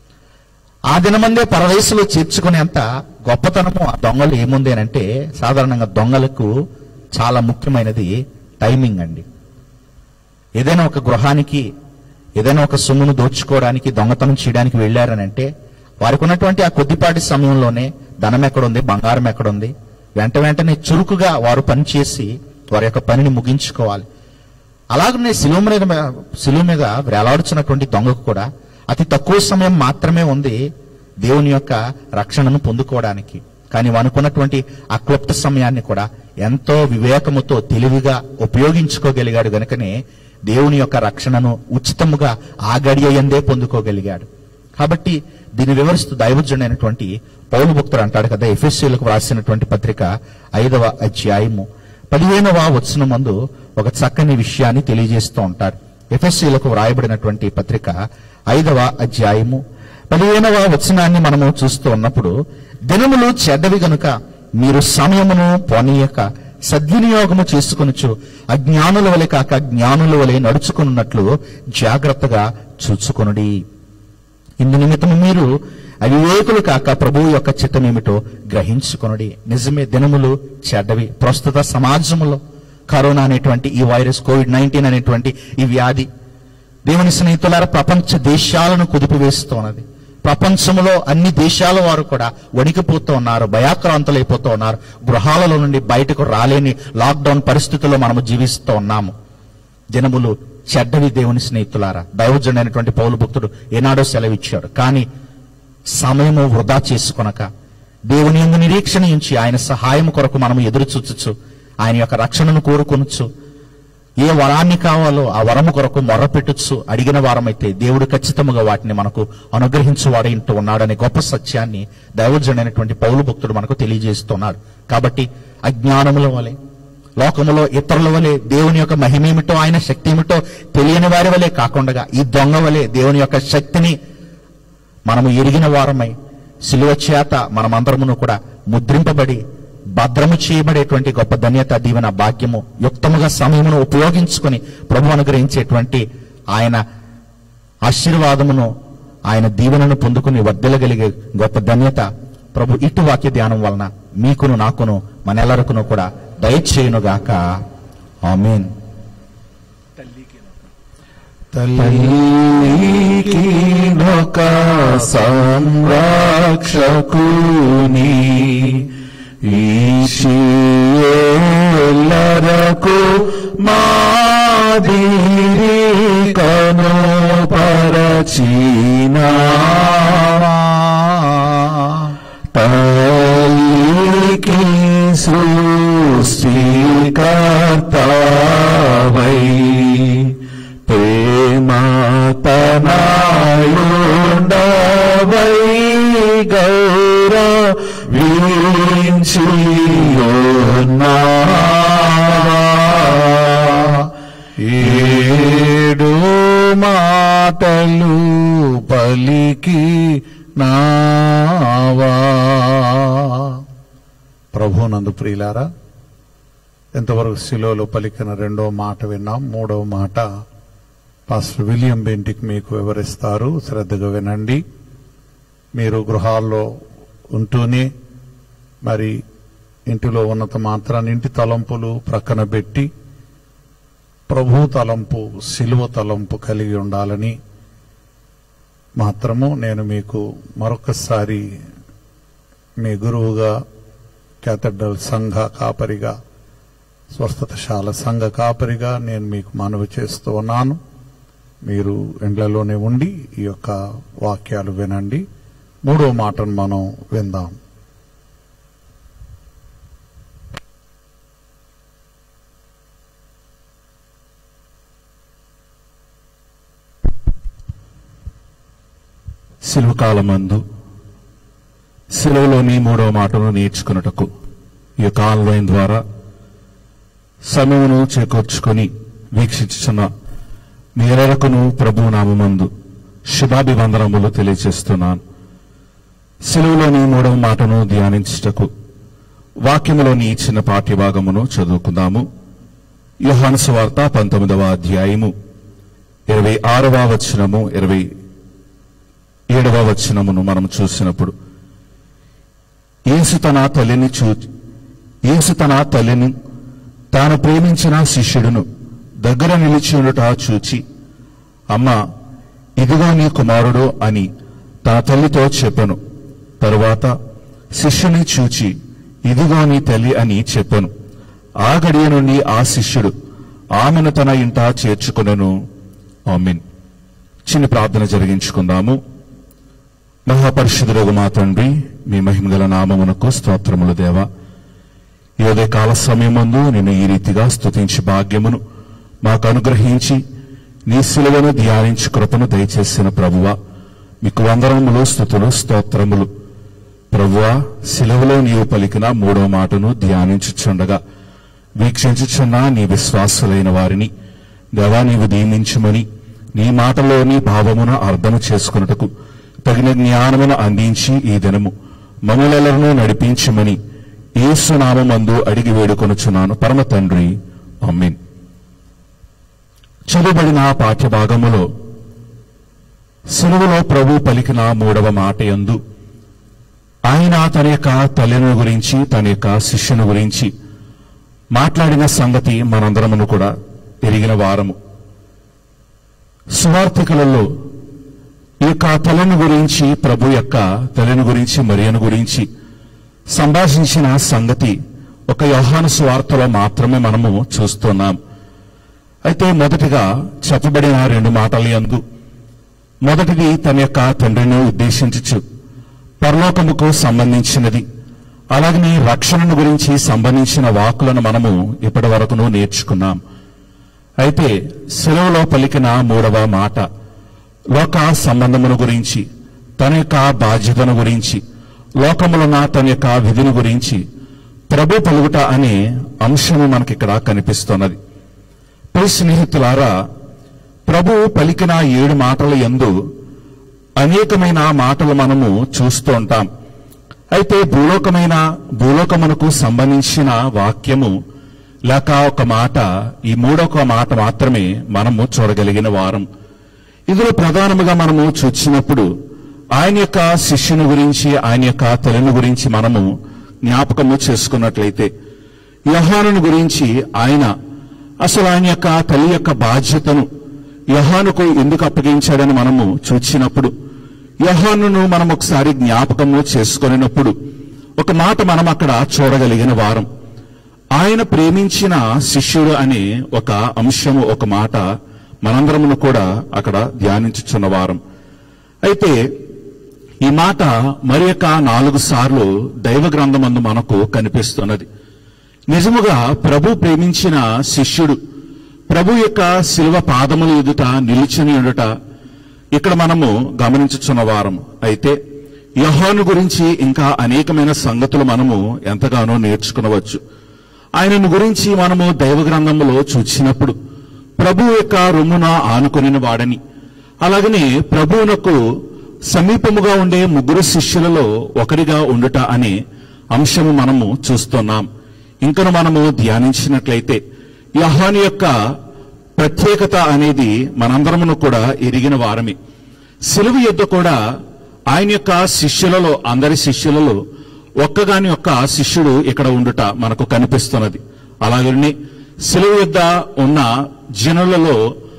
ఆ దినమందే పరదేశంలో చేర్చుకునేంత గొప్పతనము ఆ దొంగలు ఏముంది అంటే, సాధారణంగా దొంగలకు చాలా ముఖ్యమైనది టైమింగ్ అండి. ఏదైనా ఒక గృహానికి ఏదైనా ఒక సొమ్మును దోచుకోవడానికి దొంగతనం చేయడానికి వెళ్ళారనంటే వారికి ఉన్నటువంటి ఆ కొద్దిపాటి సమయంలోనే ధనం ఎక్కడుంది, బంగారం ఎక్కడుంది, వెంటనే చురుకుగా వారు పనిచేసి వారి యొక్క పనిని ముగించుకోవాలి. అలాగనే శిలువ మీద వేలాడుచున్నటువంటి దొంగకు కూడా అతి తక్కువ సమయం మాత్రమే ఉంది దేవుని యొక్క రక్షణను పొందుకోవడానికి. కానీ అనుకున్నటువంటి ఆ క్లుప్త సమయాన్ని కూడా ఎంతో వివేకముతో తెలివిగా ఉపయోగించుకోగలిగాడు గనుకనే దేవుని యొక్క రక్షణను ఉచితముగా ఆ గడియందే పొందుకోగలిగాడు. కాబట్టి దీన్ని వివరిస్తూ దైవజనుడైనటువంటి పౌలు భక్తుడు అంటాడు కదా, ఎఫెసీయులకు వ్రాసినటువంటి పత్రిక 5వ అధ్యాయము 15వ వచనమందు ఒక చక్కని విషయాన్ని తెలియజేస్తూ ఉంటారు. ఎఫెసీయులకు వ్రాయబడినటువంటి పత్రిక 5వ అధ్యాయము 15వ వచనాన్ని మనము చూస్తూ ఉన్నప్పుడు, దినములు చెడ్డవి గనుక మీరు సమయమును పోనీయక సద్వినియోగము చేసుకొనుచు అజ్ఞానుల వలె కాక జ్ఞానుల వలె నడుచుకున్నట్లు జాగ్రత్తగా చూచుకొనుడి. ఇందు నిమిత్తము మీరు అవివేకులు కాక ప్రభువు యొక్క చిత్తమేమిటో గ్రహించుకొనుడి. నిజమే, దినములు చెడ్డవి. ప్రస్తుత సమాజంలో కరోనా అనేటువంటి ఈ వైరస్, COVID-19 అనేటువంటి ఈ వ్యాధి దేవుని స్నేహితులారా ప్రపంచ దేశాలను కుదిపివేస్తున్నది. ప్రపంచంలో అన్ని దేశాల వారు కూడా వణికిపోతూ ఉన్నారు, భయాక్రాంతులైపోతూ ఉన్నారు. గృహాలలో నుండి బయటకు రాలేని లాక్డౌన్ పరిస్థితుల్లో మనము జీవిస్తూ ఉన్నాము. దినములు చెడ్డవి దేవుని స్నేహితులారా. దైవజనుడైనటువంటి పౌలు భక్తుడు ఏనాడో సెలవిచ్చాడు. కానీ సమయము వృధా చేసుకొనక దేవుని యందు నిరీక్షణ ఉంచి ఆయన సహాయం కొరకు మనము ఎదురు చూచచ్చు, ఆయన యొక్క రక్షణను కోరుకొనొచ్చు. ఏ వరాన్ని కావాలో ఆ వరము కొరకు మొర్రపెట్టొచ్చు. అడిగిన వారమైతే దేవుడు ఖచ్చితంగా వాటిని మనకు అనుగ్రహించువాడే ఇంటూ ఉన్నాడనే గొప్ప సత్యాన్ని దైవజనుడైనటువంటి పౌలు భక్తుడు మనకు తెలియజేస్తున్నాడు. కాబట్టి అజ్ఞానముల వలె, లోకములో ఇతరుల వలె, దేవుని యొక్క మహిమేమిటో ఆయన శక్తి ఏమిటో తెలియని వారి వలె కాకుండా ఈ దొంగ వలె దేవుని యొక్క శక్తిని మనము ఎరిగిన వారమై సిలువ చేత మనమందరమును కూడా ముద్రింపబడి భద్రము చేయబడేటువంటి గొప్ప ధన్యత, దీవెన, భాగ్యము యుక్తముగా సమయమును ఉపయోగించుకొని ప్రభు అనుగ్రహించేటువంటి ఆయన ఆశీర్వాదమును, ఆయన దీవెనను పొందుకుని వర్ధిల్లగలిగే గొప్ప ధన్యత ప్రభు ఇటు వాక్య ధ్యానం వలన మీకును నాకును మనెల్లరకును కూడా దయచేయునుగాక. ఆమేన్. తల్లికి నొక సంరక్షకుని ఈశియేలరకు మాదిరి కను పరచినా తల్లికి సృష్టికర్తవై ప్రేమతనాయుండవై గౌరవించియున్నావా ఏడు మాటలు పలికి నావా. ప్రభునందు ప్రియులారా, ఎంతవరకు శిలోలో పలికిన రెండో మాట విన్నాం. మూడవ మాట పాస్టర్ విలియం బెంటిక్ మీకు వివరిస్తారు. శ్రద్ధగా వినండి. మీరు గృహాల్లో ఉంటూనే మరి ఇంటిలో ఉన్నంత మాత్రాన్ని ఇంటి తలంపులు ప్రక్కన పెట్టి ప్రభు తలంపు, శిలువ తలంపు కలిగి ఉండాలని మాత్రము నేను మీకు మరొకసారి మీ గురువుగా, క్యాథడ్రల్ సంఘ కాపరిగా, స్వస్థతశాల సంఘ కాపరిగా నేను మీకు మనవి చేస్తూ ఉన్నాను. మీరు ఇండ్లలోనే ఉండి ఈ యొక్క వాక్యాలు వినండి. మూడో మాటను మనం విందాం. శిలువ కాలమందు శిలువలోని మూడవ మాటను నేర్చుకున్నటకు ఈ యొక్క ఆన్లైన్ ద్వారా సమయమును చేకూర్చుకొని వీక్షించుచున్న మీరెరకును ప్రభు నామమందు శుభాభివందనములు తెలియజేస్తున్నాను. శిలువలోని మూడవ మాటను ధ్యానించుటకు వాక్యములోని చిన్న పాఠ్యభాగమును చదువుకుందాము. యోహాను సువార్త 19వ అధ్యాయము 26వ వచనము 27వ వచనమును మనం చూసినప్పుడు, యేసు తన తల్లిని తాను ప్రేమించిన శిష్యుడును దగ్గర నిలిచి ఉండుట చూచి, అమ్మా, ఇదిగో నీ కుమారుడు అని తన తల్లితో చెప్పెను. తరువాత శిష్యుని చూచి, ఇదిగో నీ తల్లి అని చెప్పెను. ఆ గడియ నుండి ఆ శిష్యుడు ఆమెను తన ఇంట చేర్చుకొనెను. ఆమేన్. చిన్న ప్రార్థన జరిగించుకుందాము. మహాపరిశుద్ధుడగు మా తండ్రి, మీ మహిమగల నామమునకు స్తోత్రములు దేవా. ఈ ఉదయ కాల సమయమందు నిన్ను ఈ రీతిగా స్తుతించి భాగ్యమును మాకు అనుగ్రహించి నీ శిలువను ధ్యానించి కృపను దయచేసిన ప్రభువా, మీకు వందనములు, స్తుతులు, స్తోత్రములు. ప్రభువా, శిలువలో నీవు పలికిన మూడవ మాటను ధ్యానించుచుండగా వీక్షించుచున్న నీ విశ్వాసులైన వారిని దేవా నీవు దీవించుమని, నీ మాటలోని భావమును అర్థము చేసుకున్నటకు తగిన జ్ఞానమును అందించి ఈ దినము మమ్ములెల్లరను నడిపించమని యేసు నామమందు అడిగి వేడుకొనుచున్నాను పరమ తండ్రి, ఆమేన్. చదువుబడిన పాఠ్యభాగములో సిలువలో ప్రభు పలికిన 3వ మాట యందు ఆయన తన యొక్క తల్లిని గురించి, తన యొక్క శిష్యుని గురించి మాట్లాడిన సంగతి మనందరమును కూడా ఎరిగిన వారము. సువార్తికులలో ఈ యొక్క తల్లిని గురించి, ప్రభు యొక్క తల్లిని గురించి, మరియను గురించి సంభాషించిన సంగతి ఒక యోహాను సువార్తలో మాత్రమే మనము చూస్తున్నాం. అయితే మొదటిగా చెప్పబడిన 2 మాటల యందు మొదటిది తన యొక్క తండ్రిని ఉద్దేశించుచు పరలోకముకు సంబంధించినది, అలాగనే రక్షణను గురించి సంబంధించిన వాక్కులను మనము ఇప్పటి వరకును నేర్చుకున్నాం. అయితే సెలవులో పలికిన 3వ మాట లోక సంబంధమును గురించి, తన యొక్క బాధ్యతను గురించి, లోకములున్న తన యొక్క విధిని గురించి ప్రభు పలుకుట అనే అంశము మనకిక్కడ కనిపిస్తున్నది. ప్రియ స్నేహితులారా, ప్రభు పలికిన 7 మాటల యందు అనేకమైన మాటలు మనము చూస్తూ ఉంటాం. అయితే భూలోకమునకు సంబంధించిన వాక్యము లేక ఒక మాట, ఈ 3వ మాట మాత్రమే మనము చూడగలిగిన వారం. ఇందులో ప్రధానముగా మనము చూచినప్పుడు ఆయన యొక్క శిష్యుని గురించి, ఆయన యొక్క తల్లిని గురించి మనము జ్ఞాపకము చేసుకున్నట్లయితే, యోహానుని గురించి అసలు ఆయన యొక్క తల్లి యొక్క బాధ్యతను యోహానుకు ఎందుకు అప్పగించాడని మనము చూచినప్పుడు, యోహానును మనం ఒకసారి జ్ఞాపకము చేసుకున్నప్పుడు ఒక మాట మనం అక్కడ చూడగలిగిన వారం. ఆయన ప్రేమించిన శిష్యుడు అనే ఒక అంశము, ఒక మాట మనందరమును కూడా అక్కడ ధ్యానించుచున్న వారం. అయితే ఈ మాట మరి యొక్క 4 సార్లు దైవ గ్రంథమందు మనకు కనిపిస్తున్నది. నిజముగా ప్రభు ప్రేమించిన శిష్యుడు ప్రభు యొక్క శిలువ పాదముల ఎదుట నిలిచుని ఉండుట ఇక్కడ మనము గమనించుచున్న వారం. అయితే యోహాను గురించి ఇంకా అనేకమైన సంగతులు మనము ఎంతగానో నేర్చుకునవచ్చు. ఆయనను గురించి మనము దైవ గ్రంథములో చూచినప్పుడు ప్రభు యొక్క రొమ్మున ఆనుకొనిన వాడని, అలాగనే ప్రభువునకు సమీపముగా ఉండే 3 శిష్యులలో ఒకరిగా ఉండుట అనే అంశము మనము చూస్తున్నాం. ఇంకను మనము ధ్యానించినట్లయితే యోహాను యొక్క ప్రత్యేకత అనేది మనందరమును కూడా ఎరిగిన వారమే. సిలువ యొద్ద కూడా ఆయన యొక్క శిష్యులలో, అందరి శిష్యులలో ఒక్కగాని ఒక్క శిష్యుడు ఇక్కడ ఉండుట మనకు కనిపిస్తున్నది. అలాగనే సిలువ యొద్ద ఉన్న జనులలో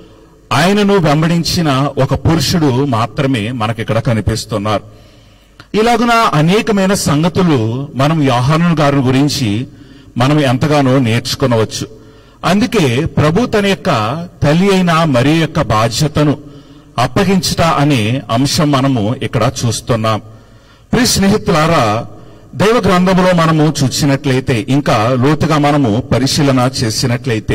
ఆయనను వెంబడించిన ఒక పురుషుడు మాత్రమే మనకిక్కడ కనిపిస్తున్నారు. ఇలాగున అనేకమైన సంగతులు మనం యోహాను గారి గురించి మనం ఎంతగానో నేర్చుకునవచ్చు. అందుకే ప్రభు తన యొక్క తల్లి అయిన మరి యొక్క బాధ్యతను అప్పగించుట అనే అంశం మనము ఇక్కడ చూస్తున్నాం. ప్రియ స్నేహితులారా, దైవ గ్రంథములో మనము చూసినట్లయితే, ఇంకా లోతుగా మనము పరిశీలన చేసినట్లయితే,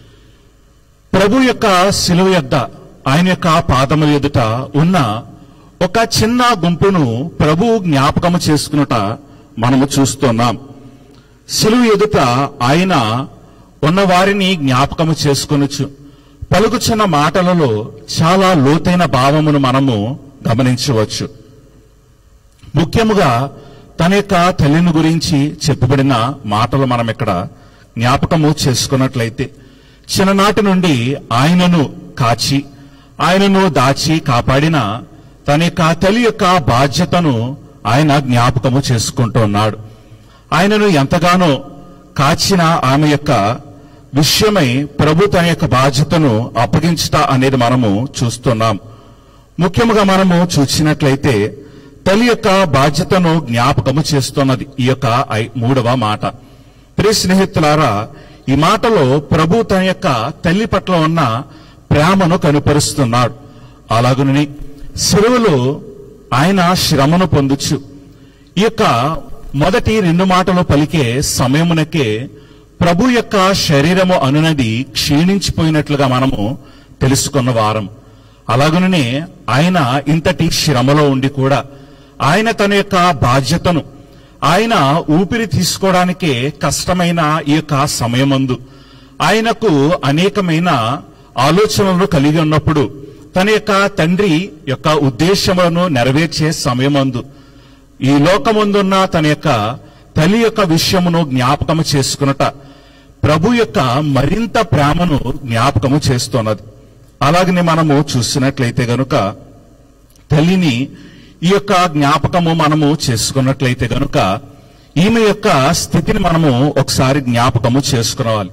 ప్రభు యొక్క శిలువ యొద్ద ఆయన యొక్క పాదముల ఎదుట ఉన్న ఒక చిన్న గుంపును ప్రభు జ్ఞాపకము చేసుకునుట మనము చూస్తున్నాం. శిలువ ఎదుట ఆయన ఉన్న వారిని జ్ఞాపకము చేసుకొనొచ్చు. పలుకుచున్న మాటలలో చాలా లోతైన భావమును మనము గమనించవచ్చు. ముఖ్యముగా తన యొక్క తల్లిని గురించి చెప్పబడిన మాటలు మనం ఇక్కడ జ్ఞాపకము చేసుకున్నట్లయితే, చిన్ననాటి నుండి ఆయనను కాచి, ఆయనను దాచి కాపాడిన తన యొక్క తల్లి యొక్క బాధ్యతను ఆయన జ్ఞాపకము చేసుకుంటూ ఉన్నాడు. ఆయనను ఎంతగానో కాచిన ఆమె యొక్క విషయమై ప్రభు తన యొక్క బాధ్యతను అప్పగించుట అనేది మనము చూస్తున్నాం. ముఖ్యముగా మనము చూసినట్లయితే తల్లి యొక్క బాధ్యతను జ్ఞాపకము చేస్తున్నది ఈ యొక్క 3వ మాట. ప్రియ స్నేహితులారా, ఈ మాటలో ప్రభు తన యొక్క తల్లి పట్ల ఉన్న ప్రేమను కనుపరుస్తున్నాడు. అలాగుని సిలువలో ఆయన శ్రమను పొందొచ్చు. ఈ యొక్క మొదటి 2 మాటలు పలికే సమయమునకే ప్రభు యొక్క శరీరము అనునది క్షీణించిపోయినట్లుగా మనము తెలుసుకున్న వారం. అలాగనే ఆయన ఇంతటి శ్రమలో ఉండి కూడా ఆయన తన యొక్క బాధ్యతను, ఆయన ఊపిరి తీసుకోవడానికే కష్టమైన ఈ యొక్క సమయమందు ఆయనకు అనేకమైన ఆలోచనలు కలిగి ఉన్నప్పుడు తన యొక్క తండ్రి యొక్క ఉద్దేశములను నెరవేర్చే సమయమందు ఈ లోకమందున్న తన యొక్క తల్లి యొక్క విషయమును జ్ఞాపకము చేసుకున్నట ప్రభు యొక్క మరింత ప్రేమను జ్ఞాపకము చేస్తున్నది. అలాగనే మనము చూసినట్లయితే గనుక తల్లిని ఈ యొక్క జ్ఞాపకము మనము చేసుకున్నట్లయితే గనుక ఈమె యొక్క స్థితిని మనము ఒకసారి జ్ఞాపకము చేసుకురావాలి.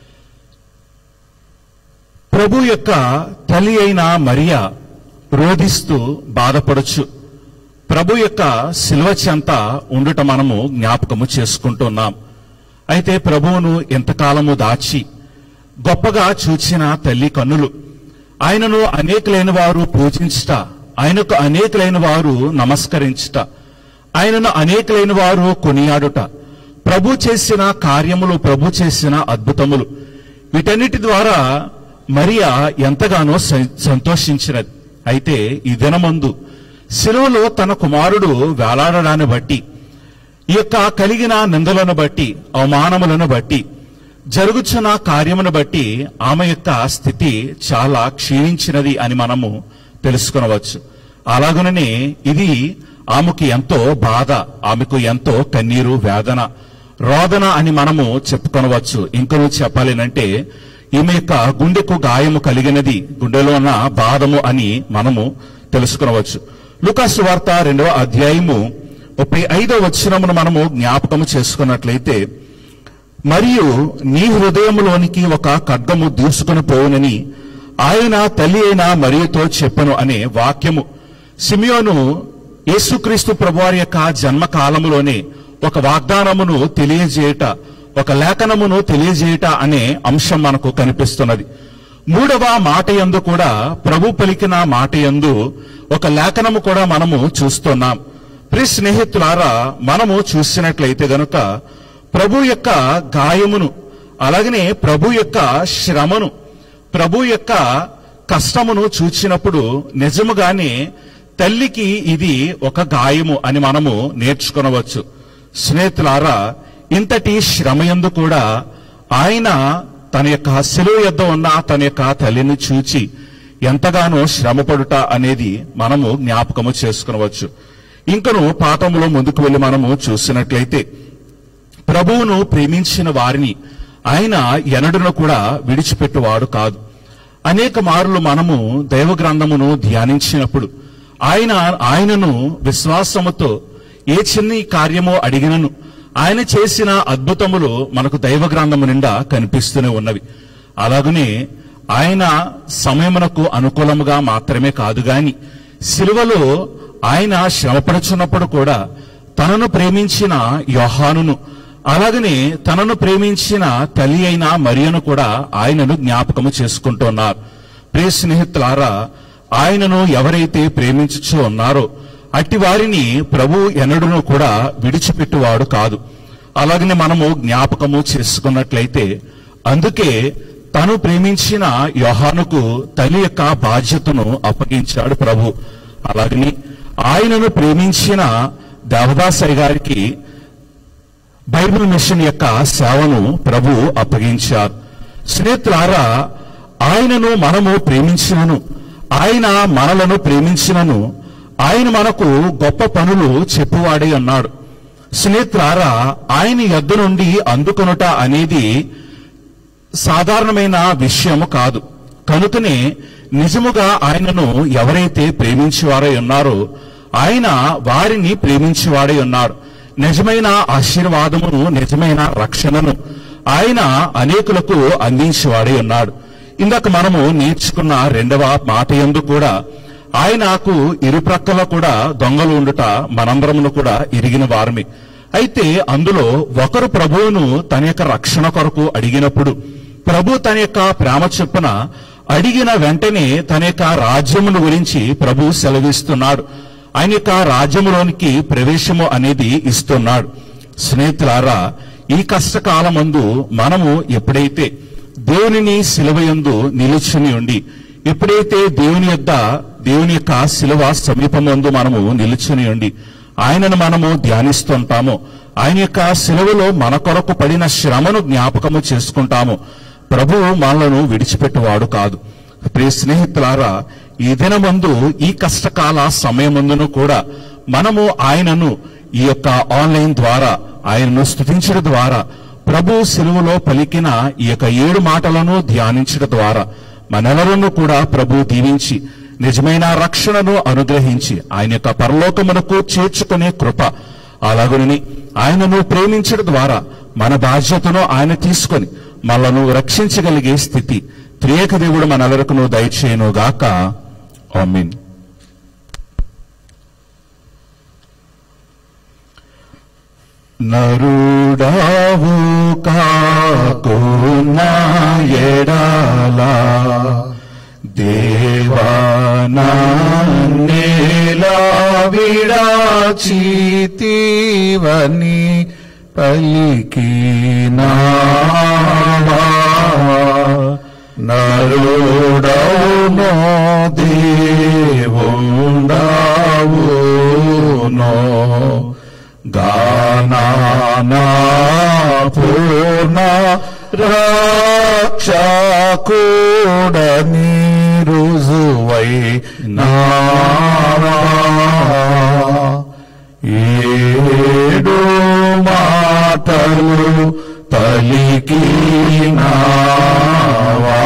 ప్రభు యొక్క తల్లి అయిన మరియా రోధిస్తూ బాధపడచ్చు ప్రభు యొక్క శిలువ చెంత ఉండుట మనము జ్ఞాపకము చేసుకుంటున్నాం. అయితే ప్రభువును ఎంతకాలము దాచి గొప్పగా చూచిన తల్లి కన్నులు ఆయనను అనేకులైన వారు పూజించుట, ఆయనకు అనేకులైన వారు నమస్కరించుట, ఆయనను అనేకులైన వారు కొనియాడుట, ప్రభు చేసిన కార్యములు, ప్రభు చేసిన అద్భుతములు, వీటన్నిటి ద్వారా మరియా ఎంతగానో సంతోషించినది. అయితే ఈ దినమందు శిలువలో తన కుమారుడు వేలాడడాన్ని బట్టి, ఈ యొక్క కలిగిన నిందలను బట్టి, అవమానములను బట్టి, జరుగుచున్న కార్యమును బట్టి ఆమె యొక్క స్థితి చాలా క్షీణించినది అని మనము తెలుసుకొనవచ్చు. అలాగనే ఇది ఆమెకు ఎంతో బాధ, ఆమెకు ఎంతో కన్నీరు, వేదన, రోదన అని మనము చెప్పుకొనవచ్చు. ఇంకనూ చెప్పాలేనంటే ఈమె యొక్క గుండెకు గాయము కలిగినది, గుండెలో ఉన్న బాధము అని మనము తెలుసుకొనవచ్చు. లూకాసు వార్త 2వ అధ్యాయము 35వ వచనమును మనము జ్ఞాపకము చేసుకున్నట్లయితే, మరియు నీ హృదయములోనికి ఒక ఖడ్గము దూసుకొని పోవునని ఆయన తల్లి అయిన మరియతో చెప్పను అనే వాక్యము సిమియోను యేసుక్రీస్తు ప్రభువారి యొక్క జన్మకాలములోనే ఒక వాగ్దానమును తెలియజేయట, ఒక లేఖనమును తెలియజేయట అనే అంశం మనకు కనిపిస్తున్నది. 3వ మాట యందు కూడా ప్రభు పలికిన మాట యందు ఒక లేఖనము కూడా మనము చూస్తున్నాం. ప్రియ స్నేహితులారా, మనము చూసినట్లయితే గనుక ప్రభు యొక్క గాయమును, అలాగనే ప్రభు యొక్క శ్రమను, ప్రభు యొక్క కష్టమును చూచినప్పుడు నిజముగానే తల్లికి ఇది ఒక గాయము అని మనము నేర్చుకొనవచ్చు. స్నేహితులారా, ఇంతటి శ్రమయందు కూడా ఆయన తన యొక్క శిలువ యొద్ద ఉన్న తన యొక్క తల్లిని చూచి ఎంతగానో శ్రమపడుట అనేది మనము జ్ఞాపకము చేసుకునవచ్చు. ఇంకను పాఠములో ముందుకు వెళ్లి మనము చూసినట్లయితే ప్రభువును ప్రేమించిన వారిని ఆయన ఎన్నడూను కూడా విడిచిపెట్టువాడు కాదు. అనేక మార్లు మనము దైవ గ్రంథమును ధ్యానించినప్పుడు ఆయనను విశ్వాసముతో ఏ చిన్న కార్యమో అడిగినను ఆయన చేసిన అద్భుతములు మనకు దైవ గ్రంథము నిండా కనిపిస్తూనే ఉన్నవి. అలాగనే ఆయన సమయమునకు అనుకూలముగా మాత్రమే కాదు గాని సిలువలో ఆయన శ్రమపడుచున్నప్పుడు కూడా తనను ప్రేమించిన యోహానును, అలాగనే తనను ప్రేమించిన తల్లి అయిన మరియను కూడా ఆయనను జ్ఞాపకము చేసుకుంటున్నారు. ప్రియ స్నేహితులారా, ఆయనను ఎవరైతే ప్రేమించుచూ ఉన్నారో అట్టి వారిని ప్రభు ఎన్నడూను కూడా విడిచిపెట్టువాడు కాదు. అలాగనే మనము జ్ఞాపకము చేసుకున్నట్లయితే అందుకే తను ప్రేమించిన యోహానుకు తల్లి యొక్క బాధ్యతను అప్పగించాడు ప్రభు. అలాగని ఆయనను ప్రేమించిన దేవదాసరి గారికి బైబిల్ మిషన్ యొక్క సేవను ప్రభు అప్పగించారు. స్నేహితులారా, ఆయనను మనము ప్రేమించినను, ఆయన మనలను ప్రేమించినను, ఆయన మనకు గొప్ప పనులు చెప్పువాడే ఉన్నాడు. స్నేహితులారా, ఆయన యొద్ద నుండి అందుకొనుట అనేది సాధారణమైన విషయము కాదు. కనుకనే నిజముగా ఆయనను ఎవరైతే ప్రేమించేవారై ఉన్నారో ఆయన వారిని ప్రేమించేవాడై ఉన్నాడు. నిజమైన ఆశీర్వాదమును, నిజమైన రక్షణను ఆయన అనేకులకు అందించేవాడై ఉన్నాడు. ఇందాక మనము నేర్చుకున్న 2వ మాట యందు కూడా ఆయనకు ఇరుప్రక్కల కూడా దొంగలు ఉండుట మనందరమును కూడా ఎరిగిన వారమే. అయితే అందులో ఒకరు ప్రభువును తన యొక్క రక్షణ కొరకు అడిగినప్పుడు ప్రభు తన యొక్క ప్రేమ చొప్పున అడిగిన వెంటనే తన యొక్క రాజ్యమును గురించి ప్రభు సెలవిస్తున్నాడు. ఆయన యొక్క రాజ్యములోనికి ప్రవేశము అనేది ఇస్తున్నాడు. స్నేహితులారా, ఈ కష్టకాలమందు మనము ఎప్పుడైతే దేవునిని సిలువయందు నిలుచుని ఉండి, ఎప్పుడైతే దేవుని యొక్క సిలువ సమీపమందు మనము నిలుచుని ఉండి ఆయనను మనము ధ్యానిస్తుంటాము. ఆయన యొక్క శిలువలో మన కొరకు పడిన శ్రమను జ్ఞాపకము చేసుకుంటాము. ప్రభువు మనలను విడిచిపెట్టువాడు కాదు. ప్రియ స్నేహితులారా, ఈ దినమందు ఈ కష్టకాల సమయమందును కూడా మనము ఆయనను ఈ యొక్క ఆన్లైన్ ద్వారా ఆయనను స్తుతించడం ద్వారా, ప్రభు శిలువలో పలికిన ఈ యొక్క 7 మాటలను ధ్యానించడం ద్వారా మనెవరನ್ನು కూడా ప్రభు దీవించి నిజమైన రక్షణను అనుగ్రహించి ఆయన యొక్క పరలోకమునకు చేర్చుకునే కృప, అలాగుని ఆయనను ప్రేమించడం ద్వారా మన బాధ్యతను ఆయన తీసుకొని మనలను రక్షించగలిగే స్థితి త్రియేక దేవుడు మనెవరకును దయచేయునుగాక. ఆమేన్. నరుడావు కాకున్నా ఎడాలా దేవానేలా విడాచితివని పలికినావా నరుడవునో దేవుండవునో గానానా పూర్ణ రక్షకుడని రుజువై నావా 7 మాటలు పలికినావా.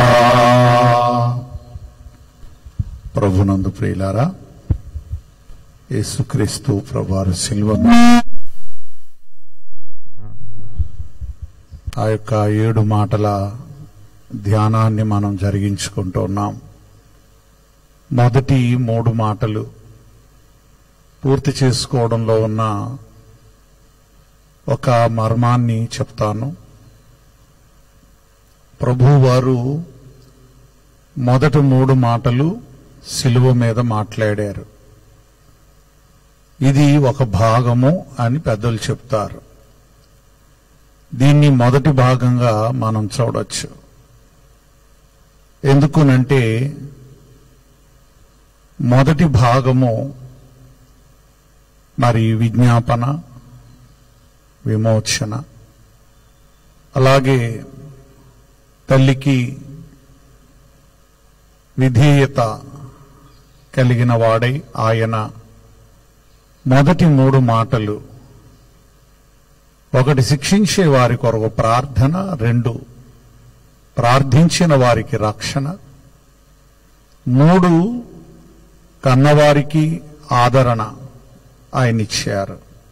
ప్రభునందు ప్రియులారా, యేసుక్రీస్తు ప్రభువారు శిలువను ఆ యొక్క 7 మాటల ధ్యానాన్ని మనం జరిగించుకుంటూ ఉన్నాం. మొదటి 3 మాటలు పూర్తి చేసుకోవడంలో ఉన్న ఒక మర్మాన్ని చెప్తాను. ప్రభువారు మొదటి 3 మాటలు శిలువ మీద మాట్లాడారు. ఇది ఒక భాగము అని పెద్దలు చెప్తారు. దీన్ని మొదటి భాగంగా మనం చూడొచ్చు. ఎందుకునంటే మొదటి భాగము మరి విజ్ఞాపన, విమోచన, అలాగే తల్లికి విధేయత కలిగిన వాడై ఆయన మొదటి 3 మాటలు, 1 శిక్షించే వారి కొరకు ప్రార్థన, 2 ప్రార్థించిన వారికి రక్షణ, 3 కన్నవారికి ఆదరణ ఆయన ఇచ్చారు.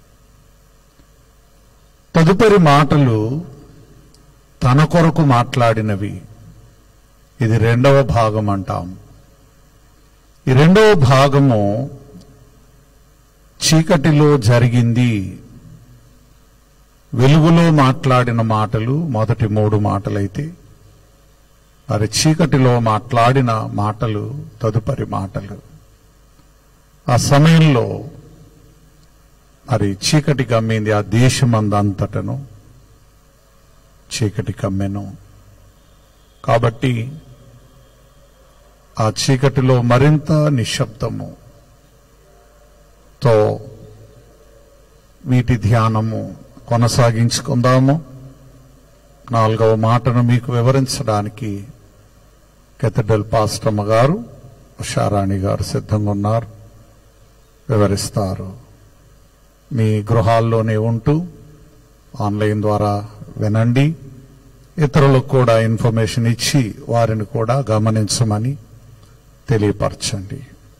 తదుపరి మాటలు తన కొరకు మాట్లాడినవి. ఇది 2వ భాగం అంటాం. ఈ 2వ భాగము చీకటిలో జరిగింది. వెలుగులో మాట్లాడిన మాటలు మొదటి 3 మాటలైతే, మరి చీకటిలో మాట్లాడిన మాటలు తదుపరి మాటలు. ఆ సమయంలో మరి చీకటి కమ్మింది. ఆ దేశమందంతటను చీకటి కమ్మెను. కాబట్టి ఆ చీకటిలో మరింత నిశ్శబ్దముతో వీటి ధ్యానము కొనసాగించుకుందాము. 4వ మాటను మీకు వివరించడానికి కెథడ్రల్ పాస్టమ్మ గారు, ఉషారాణి గారు సిద్ధంగా ఉన్నారు, వివరిస్తారు. మీ గృహాల్లోనే ఉంటూ ఆన్లైన్ ద్వారా వినండి. ఇతరులకు కూడా ఇన్ఫర్మేషన్ ఇచ్చి వారిని కూడా గమనించమని తెలియపరచండి.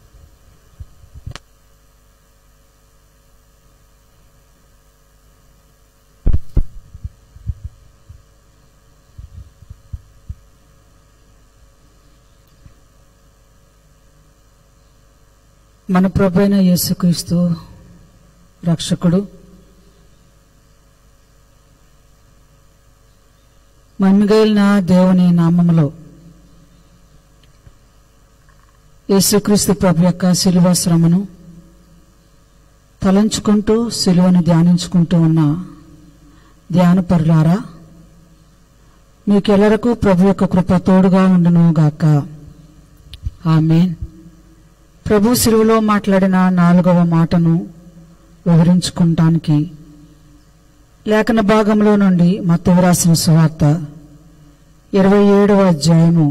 మన ప్రభువైన యేసుక్రీస్తు రక్షకుడు, మహిమగలిగిన దేవుని నామములో యేసుక్రీస్తు ప్రభు యొక్క శిలువ శ్రమను తలంచుకుంటూ శిలువను ధ్యానించుకుంటూ ఉన్న ధ్యానపరులారా, మీకెల్లరకు ప్రభు యొక్క కృప తోడుగా ఉండును గాక. ఆమేన్. ప్రభు శిలువలో మాట్లాడిన 4వ మాటను వివరించుకుంటానికి లేఖన భాగంలో నుండి మత్తయి రాసిన సువార్త 27వ అధ్యాయము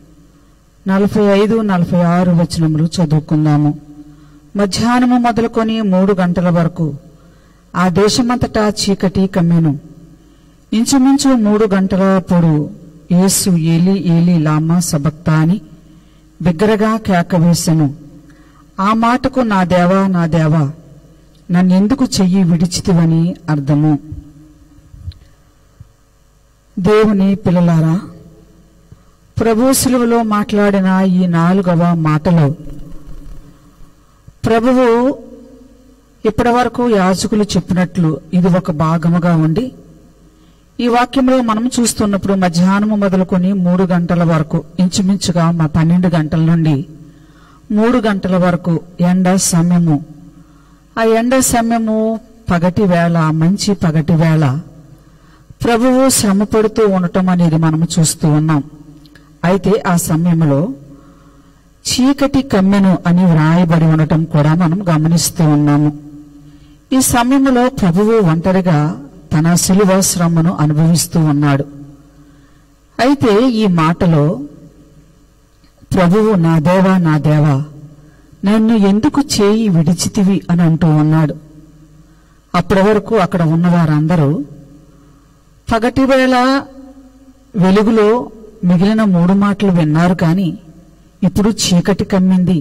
45-46 వచనములు చదువుకుందాము. మధ్యాహ్నము మొదలుకొని 3 గంటల వరకు ఆ దేశమంతటా చీకటి కమ్మెను. ఇంచుమించు 3 గంటలప్పుడు యేసు ఏలీ ఏలీ లామా సబక్తాని బిగ్గరగా కేకవేసెను. ఆ మాటకు నా దేవా నా దేవా నన్నెందుకు చెయ్యి విడిచితివని అర్థము. దేవుని పిల్లలారా, ప్రభు శిలువలో మాట్లాడిన ఈ 4వ మాటలో ప్రభువు ఇప్పటివరకు యాజకులు చెప్పినట్లు ఇది ఒక భాగముగా ఉండి, ఈ వాక్యంలో మనం చూస్తున్నప్పుడు మధ్యాహ్నము మొదలుకొని 3 గంటల వరకు, ఇంచుమించుగా 12 గంటల నుండి 3 గంటల వరకు ఎండ సమయము. ఆ ఎండ సమయము పగటి వేళ, మంచి పగటి వేళ ప్రభువు శ్రమ పడుతూ ఉండటం అనేది మనము చూస్తూ ఉన్నాం. అయితే ఆ సమయంలో చీకటి కమ్మెను అని వ్రాయబడి ఉండటం కూడా మనం గమనిస్తూ ఉన్నాము. ఈ సమయంలో ప్రభువు ఒంటరిగా తన శిలువ శ్రమను అనుభవిస్తూ ఉన్నాడు. అయితే ఈ మాటలో ప్రభువు నా దేవా నా దేవా నన్ను ఎందుకు చేయి విడిచితివి అని అంటూ ఉన్నాడు. అప్పటి వరకు అక్కడ ఉన్నవారందరూ పగటి వేళ వెలుగులో మిగిలిన 3 మాటలు విన్నారు, కానీ ఇప్పుడు చీకటి కమ్మింది.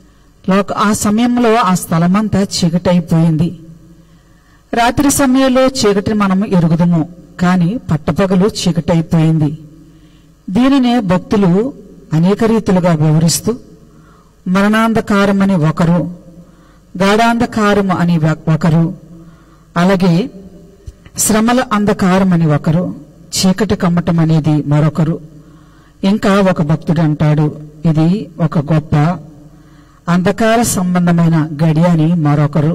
ఆ సమయంలో ఆ స్థలమంతా చీకటి అయిపోయింది. రాత్రి సమయంలో చీకటిని మనము ఎరుగుదము, కానీ పట్టపగలు చీకటి అయిపోయింది. దీనినే భక్తులు అనేక రీతులుగా వివరిస్తూ మరణాంధకారం అని ఒకరు, గాఢాంధకారం అని ఒకరు, అలాగే శ్రమల అంధకారం అని ఒకరు, చీకటి కమ్మటం అనేది మరొకరు. ఇంకా ఒక భక్తుడు అంటాడు ఇది ఒక గొప్ప అంధకార సంబంధమైన గడి అని మరొకరు.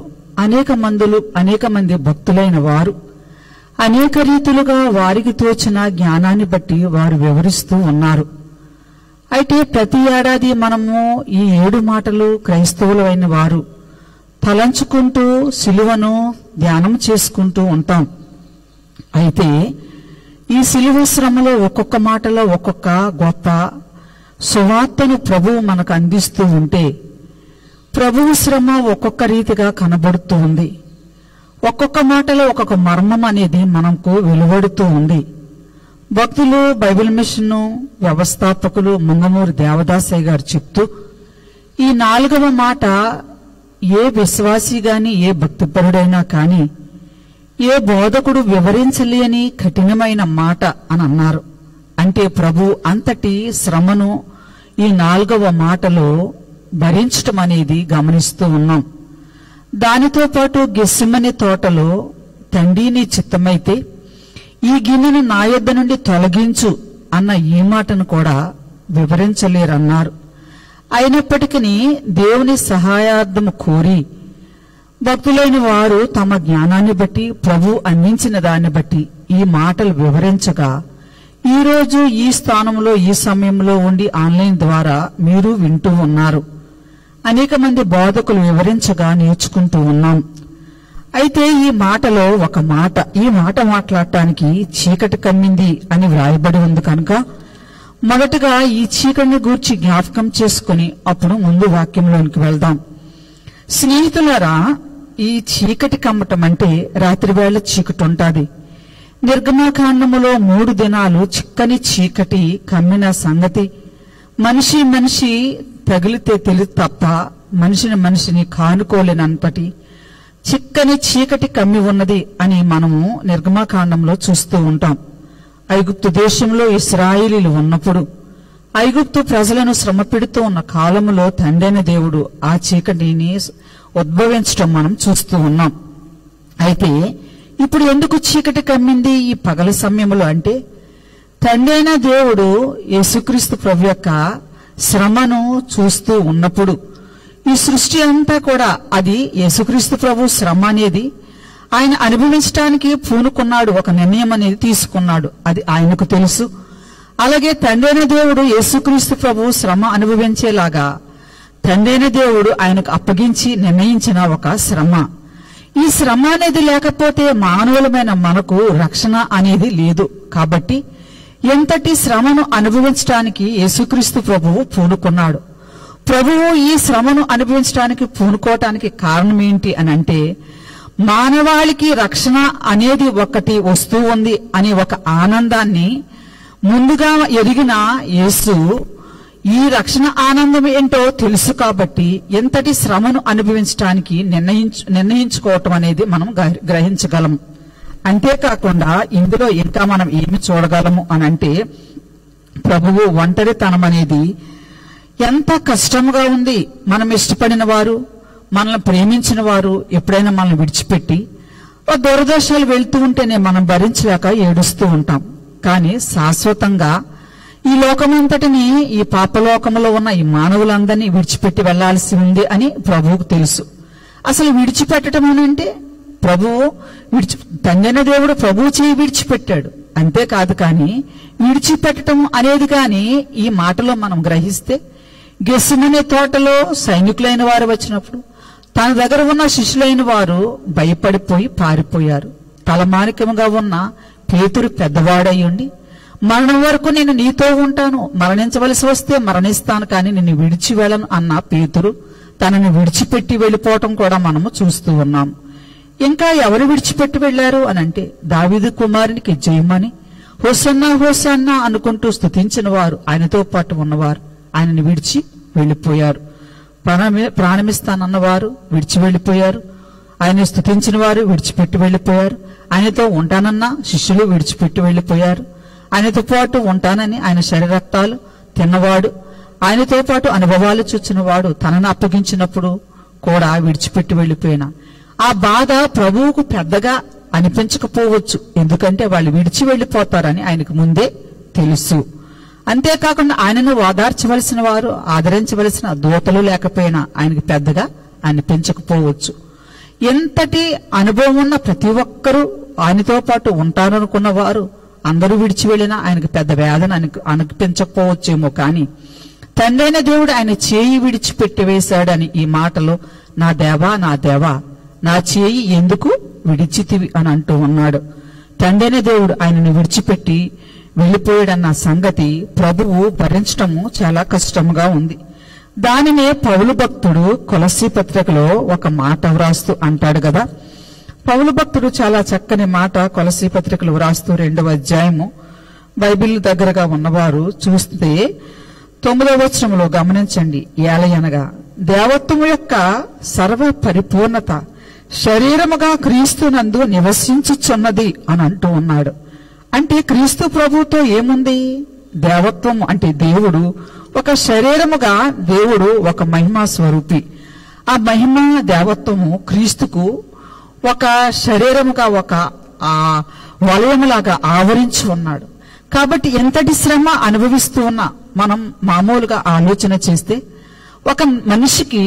అనేక మంది భక్తులైన వారు అనేక రీతులుగా వారికి తోచిన జ్ఞానాన్ని బట్టి వారు వివరిస్తూ ఉన్నారు. అయితే ప్రతి ఏడాది మనము ఈ 7 మాటలు క్రైస్తవులైన వారు తలంచుకుంటూ సిలువను ధ్యానం చేసుకుంటూ ఉంటాం. అయితే ఈ సిలువ శ్రమలో ఒక్కొక్క మాటలో ఒక్కొక్క గొప్ప సువార్తను ప్రభువు మనకు అందిస్తూ ఉంటే, ప్రభువు శ్రమ ఒక్కొక్క రీతిగా కనబడుతూ ఉంది. ఒక్కొక్క మాటలో ఒక్కొక్క మర్మం అనేది మనకు వెలువడుతూ ఉంది. భక్తులు, బైబిల్ మిషన్ వ్యవస్థాపకులు ముంగమూరి దేవదాసయ్య గారు చెప్తూ, ఈ 4వ మాట ఏ విశ్వాసి గాని, ఏ భక్తిపరుడైనా కానీ, ఏ బోధకుడు వివరించలేని కఠినమైన మాట అని అన్నారు. అంటే ప్రభు అంతటి శ్రమను ఈ 4వ మాటలో భరించటం అనేది గమనిస్తూ ఉన్నాం. దానితో పాటు గెస్సిమని తోటలో తండ్రి నీ చిత్తమైతే ఈ గిన్నెను నా యొద్ద నుండి తొలగించు అన్న ఈ మాటను కూడా వివరించలేరన్నారు. అయినప్పటికీ దేవుని సహాయార్థము కోరి భక్తులైన వారు తమ జ్ఞానాన్ని బట్టి, ప్రభు అందించిన దాన్ని బట్టి ఈ మాటలు వివరించగా, ఈ రోజు ఈ స్థానంలో ఈ సమయంలో ఉండి ఆన్లైన్ ద్వారా మీరు వింటూ ఉన్నారు. అనేక మంది బోధకులు వివరించగా నేర్చుకుంటూ ఉన్నాం. అయితే ఈ మాటలో ఒక మాట, ఈ మాట మాట్లాడటానికి చీకటి కమ్మింది అని వ్రాయబడి ఉంది కనుక మొదటగా ఈ చీకటిని గూర్చి జ్ఞాపకం చేసుకుని అప్పుడు ముందు వాక్యంలోనికి వెళ్దాం. స్నేహితులారా, ఈ చీకటి కమ్మటం అంటే రాత్రివేళ చీకటి ఉంటుంది. నిర్గమకాండములో 3 దినాలు చిక్కని చీకటి కమ్మిన సంగతి మనిషి తగిలితే తెలియదు తప్ప మనిషిని కానుకోలేనంతటి చిక్కని చీకటి కమ్మి ఉన్నది అని మనము నిర్గమకాండంలో చూస్తూ ఉంటాం. ఐగుప్తు దేశంలో ఇశ్రాయేలీలు ఉన్నప్పుడు ఐగుప్తు ప్రజలను శ్రమ పెడుతూ ఉన్న కాలములో తండ్రైన దేవుడు ఆ చీకటిని ఉద్భవించటం మనం చూస్తూ ఉన్నాం. అయితే ఇప్పుడు ఎందుకు చీకటి కమ్మింది ఈ పగల సమయంలో అంటే, తండ్రైన దేవుడు యేసుక్రీస్తు ప్రభు యొక్క శ్రమను చూస్తూ ఉన్నప్పుడు ఈ సృష్టి అంతా కూడా అది యేసుక్రీస్తు ప్రభు శ్రమ అనేది ఆయన అనుభవించడానికి పూనుకున్నాడు, ఒక నిర్ణయం అనేది తీసుకున్నాడు, అది ఆయనకు తెలుసు. అలాగే తండ్రైన దేవుడు యేసుక్రీస్తు ప్రభు శ్రమ అనుభవించేలాగా తండ్రైన దేవుడు ఆయనకు అప్పగించి నిర్ణయించిన ఒక శ్రమ. ఈ శ్రమ అనేది లేకపోతే మానవులమైన మనకు రక్షణ అనేది లేదు. కాబట్టి ఎంతటి శ్రమను అనుభవించడానికి యేసుక్రీస్తు ప్రభువు పూనుకున్నాడు. ప్రభువు ఈ శ్రమను అనుభవించడానికి పూనుకోవటానికి కారణం ఏంటి అని అంటే, మానవాళికి రక్షణ అనేది ఒకటి వస్తూ ఉంది అనే ఒక ఆనందాన్ని ముందుగా ఎరిగిన యేసు ఈ రక్షణ ఆనందం ఏంటో తెలుసు కాబట్టి ఎంతటి శ్రమను అనుభవించడానికి నిర్ణయించుకోవటం అనేది మనం గ్రహించగలము. అంతేకాకుండా ఇందులో ఇంకా మనం ఏమి చూడగలము అని అంటే, ప్రభువు ఒంటరితనం అనేది ఎంత కష్టముగా ఉంది. మనం ఇష్టపడిన వారు, మనల్ని ప్రేమించిన వారు ఎప్పుడైనా మనల్ని విడిచిపెట్టి దూరదేశాలు వెళ్తూ ఉంటేనే మనం భరించలేక ఏడుస్తూ ఉంటాం. కానీ శాశ్వతంగా ఈ లోకమంతటిని, ఈ పాపలోకంలో ఉన్న ఈ మానవులందరినీ విడిచిపెట్టి వెళ్లాల్సి ఉంది అని ప్రభువుకు తెలుసు. అసలు విడిచిపెట్టడం అంటే ప్రభువు తండ్రైన దేవుడు ప్రభువు చేయి విడిచిపెట్టాడు, అంతేకాదు. కానీ విడిచిపెట్టడం అనేది కానీ ఈ మాటలో మనం గ్రహిస్తే, గెస్సిమనే తోటలో సైనికులైన వారు వచ్చినప్పుడు తన దగ్గర ఉన్న శిష్యులైన వారు భయపడిపోయి పారిపోయారు. తలమానికముగా ఉన్న పేతురు పెద్దవాడై ఉండి, మరణం వరకు నేను నీతో ఉంటాను, మరణించవలసి వస్తే మరణిస్తాను, కానీ నిన్ను విడిచి వెళ్ళను అన్న పేతురు తనని విడిచిపెట్టి వెళ్ళిపోవటం కూడా మనము చూస్తూ ఉన్నాము. ఇంకా ఎవరు విడిచిపెట్టి వెళ్లారు అనంటే, దావీదు కుమారునికి జయమని హోసన్నా హోసన్నా అనుకుంటూ స్తుతించిన వారు, ఆయనతో పాటు ఉన్నవారు ఆయనని విడిచి వెళ్లిపోయారు. ప్రాణమిస్తానన్నవారు విడిచి వెళ్లిపోయారు. ఆయన స్తుతించిన వారు విడిచిపెట్టి వెళ్లిపోయారు. ఆయనతో ఉంటానన్న శిష్యులు విడిచిపెట్టి వెళ్లిపోయారు. ఆయనతో పాటు ఉంటానని ఆయన శరీరక్తాలు తిన్నవాడు, ఆయనతో పాటు అనుభవాలు చూచినవాడు తనను అప్పగించినప్పుడు కూడా విడిచిపెట్టి వెళ్లిపోయినా ఆ బాధ ప్రభువుకు పెద్దగా అనిపించకపోవచ్చు. ఎందుకంటే వాళ్ళు విడిచి వెళ్లిపోతారని ఆయనకు ముందే తెలుసు. అంతేకాకుండా ఆయనను ఓదార్చవలసిన వారు, ఆదరించవలసిన దూతలు లేకపోయినా ఆయనకు పెద్దగా అనిపించకపోవచ్చు. ఎంతటి అనుభవం ఉన్న ప్రతి ఒక్కరూ ఆయనతో పాటు ఉంటారనుకున్న వారు అందరూ విడిచి వెళ్ళినా ఆయనకు పెద్ద వేదన అనిపించకపోవచ్చేమో. కానీ తండ్రైన దేవుడు ఆయన చేయి విడిచిపెట్టి వేశాడని ఈ మాటలో, నా దేవా నా దేవా నా చేయి ఎందుకు విడిచితివి అని అంటూ ఉన్నాడు. తండ్రైన దేవుడు ఆయనను విడిచిపెట్టి వెళ్లిపోయాడన్న సంగతి ప్రభువు భరించటము చాలా కష్టంగా ఉంది. దానినే పౌలు భక్తుడు కొలస్సీ పత్రికలో ఒక మాట వ్రాస్తూ అంటాడు కదా. పౌలు భక్తుడు చాలా చక్కని మాట కొలస్సీ పత్రికలు వ్రాస్తూ 2వ అధ్యాయము బైబిల్ దగ్గరగా ఉన్నవారు చూస్తే 9వ వచనంలో గమనించండి. ఏలయనగా దేవత్వము యొక్క సర్వ పరిపూర్ణత శరీరముగా క్రీస్తునందు నివసించుచున్నది అని అంటూ ఉన్నాడు. అంటే క్రీస్తు ప్రభువుతో ఏముంది? దేవత్వం అంటే దేవుడు ఒక శరీరముగా, దేవుడు ఒక మహిమా స్వరూపి. ఆ మహిమ దేవత్వము క్రీస్తుకు ఒక శరీరముగా, ఒక వలయములాగా ఆవరించి ఉన్నాడు. కాబట్టి ఎంతటి శ్రమ అనుభవిస్తూ ఉన్నా మనం మామూలుగా ఆలోచన చేస్తే, ఒక మనిషికి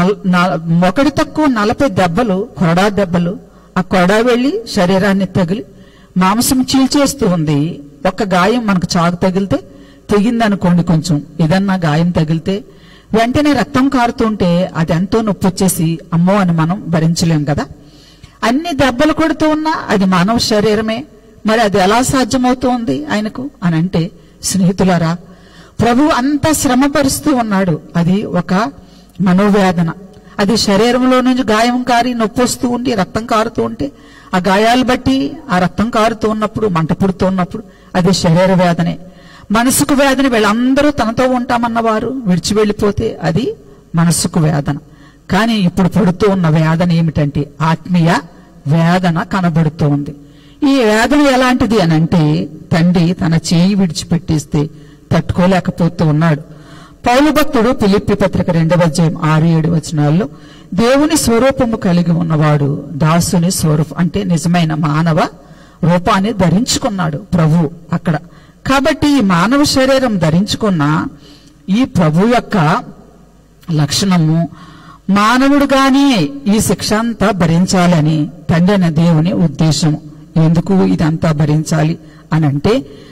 ఒకటి తక్కువ 40 దెబ్బలు, కొరడా దెబ్బలు, ఆ కొరడా వెళ్లి శరీరాన్ని తగిలి మాంసం చీల్చేస్తూ ఉంది. ఒక్క గాయం మనకు చాకు తగిలితే, తెగిందనుకోండి, కొంచెం ఏదన్నా గాయం తగిలితే వెంటనే రక్తం కారుతుంటే అది ఎంతో నొప్పి వచ్చేసి అమ్మో అని మనం భరించలేం కదా. అన్ని దెబ్బలు కొడుతూ ఉన్నా అది మానవ శరీరమే. మరి అది ఎలా సాధ్యమవుతోంది ఆయనకు అని అంటే, స్నేహితులారా, ప్రభు అంత శ్రమ పరుస్తూ ఉన్నాడు. అది ఒక మనోవేదన. అది శరీరంలో నుంచి గాయం కారి నొప్పి వస్తూ ఉండి రక్తం కారుతూ ఉంటే, ఆ గాయాలు బట్టి ఆ రక్తం కారుతూ ఉన్నప్పుడు, మంట పుడుతూ ఉన్నప్పుడు అది శరీర వేదనే. మనసుకు వేదన. వీళ్ళందరూ తనతో ఉంటామన్నవారు విడిచి వెళ్లిపోతే అది మనసుకు వేదన. కానీ ఇప్పుడు పడుతూ ఉన్న వేదన ఏమిటంటే ఆత్మీయ వేదన కనబడుతూ ఉంది. ఈ వేదన ఎలాంటిది అని అంటే, తండ్రి తన చేయి విడిచిపెట్టేస్తే తట్టుకోలేకపోతూ ఉన్నాడు. పౌలు భక్తుడు ఫిలిప్పీ పత్రిక 2వ అధ్యాయం 6-7 వచనాల్లో, దేవుని స్వరూపము కలిగి ఉన్నవాడు దాసుని స్వరూపం అంటే నిజమైన మానవ రూపాన్ని ధరించుకున్నాడు ప్రభు అక్కడ. కాబట్టి ఈ మానవ శరీరం ధరించుకున్న ఈ ప్రభు యొక్క లక్షణము, మానవుడుగానే ఈ శిక్ష అంతా భరించాలని తండ్రి అనే దేవుని ఉద్దేశము. ఎందుకు ఇదంతా భరించాలి అనంటే,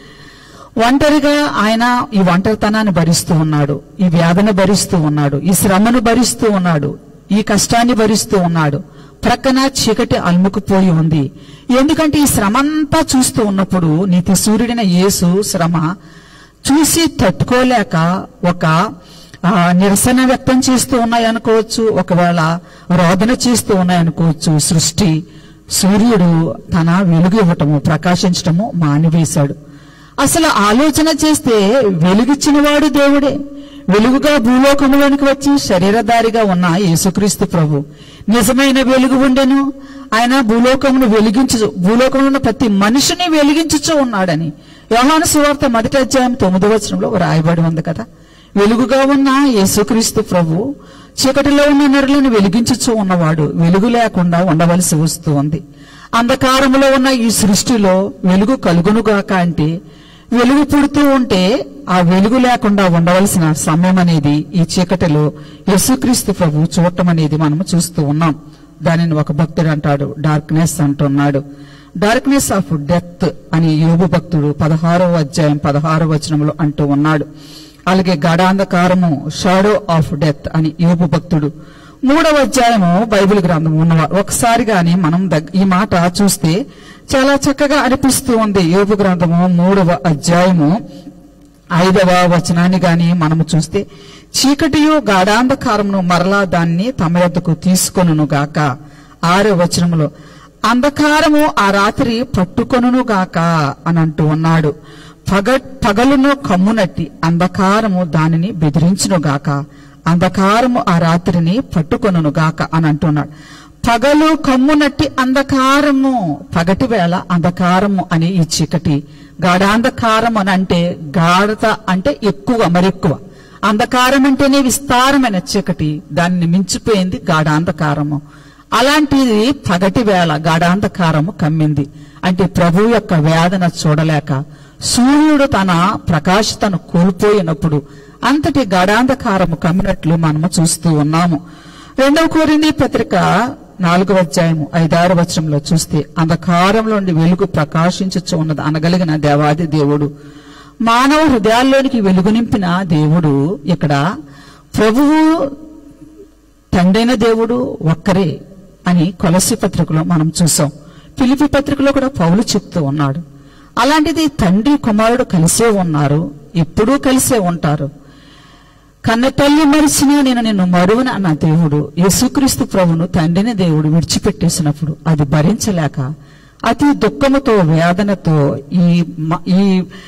ఒంటరిగా ఆయన ఈ ఒంటరితనాన్ని భరిస్తూ ఉన్నాడు, ఈ వేదన భరిస్తూ ఉన్నాడు, ఈ శ్రమను భరిస్తూ ఉన్నాడు, ఈ కష్టాన్ని భరిస్తూ ఉన్నాడు. ప్రక్కన చీకటి అలుముకుపోయి ఉంది. ఎందుకంటే ఈ శ్రమ అంతా చూస్తూ ఉన్నప్పుడు నీతి సూర్యుడైన యేసు శ్రమ చూసి తట్టుకోలేక ఒక నిరసన వ్యక్తం చేస్తూ ఉన్నాయనుకోవచ్చు, ఒకవేళ రోదన చేస్తూ ఉన్నాయనుకోవచ్చు. సృష్టి సూర్యుడు తన వెలుగు ఇవ్వటము, ప్రకాశించటము మానివేశాడు. అసలు ఆలోచన చేస్తే వెలుగిచ్చిన వాడు దేవుడే. వెలుగుగా భూలోకంలోనికి వచ్చి శరీరధారిగా ఉన్న యేసుక్రీస్తు ప్రభు నిజమైన వెలుగు ఉండెను. ఆయన భూలోకంలో ఉన్న ప్రతి మనిషిని వెలిగించుచూ ఉన్నాడని యోహాను సువార్త 1వ అధ్యాయం 9వ వచనంలో రాయబడి ఉంది కదా. వెలుగుగా ఉన్న యేసుక్రీస్తు ప్రభు చీకటిలో ఉన్న నరులను వెలిగించుచూ ఉన్నవాడు. వెలుగు లేకుండా ఉండవలసి వస్తూ ఉంది. అంధకారములో ఉన్న ఈ సృష్టిలో వెలుగు కలుగునుగాక అంటే వెలుగు పుడుతూ ఉంటే ఆ వెలుగు లేకుండా ఉండవలసిన సమయం అనేది ఈ చీకటిలో యేసుక్రీస్తు ప్రభు చూడటం అనేది మనము చూస్తూ ఉన్నాం. దానిని ఒక భక్తుడు అంటాడు, డార్క్నెస్ అంటున్నాడు. డార్క్నెస్ ఆఫ్ డెత్ అని యోబు భక్తుడు 16వ అధ్యాయం 16వ వచనంలో అంటూ ఉన్నాడు. అలాగే గాఢాంధకారము, షాడో ఆఫ్ డెత్ అని యోబు భక్తుడు 3వ అధ్యాయము బైబిల్ గ్రంథం ఉన్నవారు ఒకసారి గాని మనం ఈ మాట చూస్తే చాలా చక్కగా అనిపిస్తూ ఉంది. యోబు గ్రంథము 3వ అధ్యాయము 5వ వచనాన్ని గాని మనము చూస్తే, చీకటియు గాఢాంధకారమును మరలా దాన్ని తమ యొద్దకు తీసుకొనును గాక. 6వ వచనములో అంధకారము ఆ రాత్రి పట్టుకొనును గాక అని అంటూ ఉన్నాడు. పగలును కమ్మునట్టి అంధకారము దానిని బెదిరించును గాక. అంధకారము ఆ రాత్రిని పట్టుకొనును గాక అని అంటున్నాడు. పగలు కమ్మునట్టి అంధకారము, పగటి వేళ అంధకారము అని ఈ చీకటి. గాఢాంధకారం అని అంటే గాఢత అంటే ఎక్కువ, మరెక్కువ. అంధకారం అంటేనే విస్తారమైన చీకటి, దాన్ని మించిపోయింది గాఢాంధకారము. అలాంటిది పగటి వేళ గాఢాంధకారము కమ్మింది. అంటే ప్రభు యొక్క వేదన చూడలేక సూర్యుడు తన ప్రకాశతను కోల్పోయినప్పుడు అంతటి గాఢాంధకారము కమ్మినట్లు మనము చూస్తూ ఉన్నాము. 2వ కొరింథీ పత్రిక 4వ అధ్యాయము 5-6 వచనంలో చూస్తే, అంధకారంలో నుండి వెలుగు ప్రకాశించుచు ఉన్నది అనగలిగిన దేవాది దేవుడు, మానవ హృదయాల్లోనికి వెలుగు నింపిన దేవుడు. ఇక్కడ ప్రభువు తండ్రైన దేవుడు ఒక్కరే అని కొలస్సీ పత్రికలో మనం చూసాం. ఫిలిప్పీ పత్రికలో కూడా పౌలు చెప్తూ ఉన్నాడు. అలాంటిది తండ్రి కుమారుడు కలిసే ఉన్నారు, ఎప్పుడూ కలిసే ఉంటారు. కన్న తల్లి మరిచినా నేను నిన్ను మరువను అన్న దేవుడు యేసుక్రీస్తు ప్రభును తండ్రిని దేవుడు విడిచిపెట్టేసినప్పుడు అది భరించలేక అతి దుఃఖముతో వేదనతో ఈ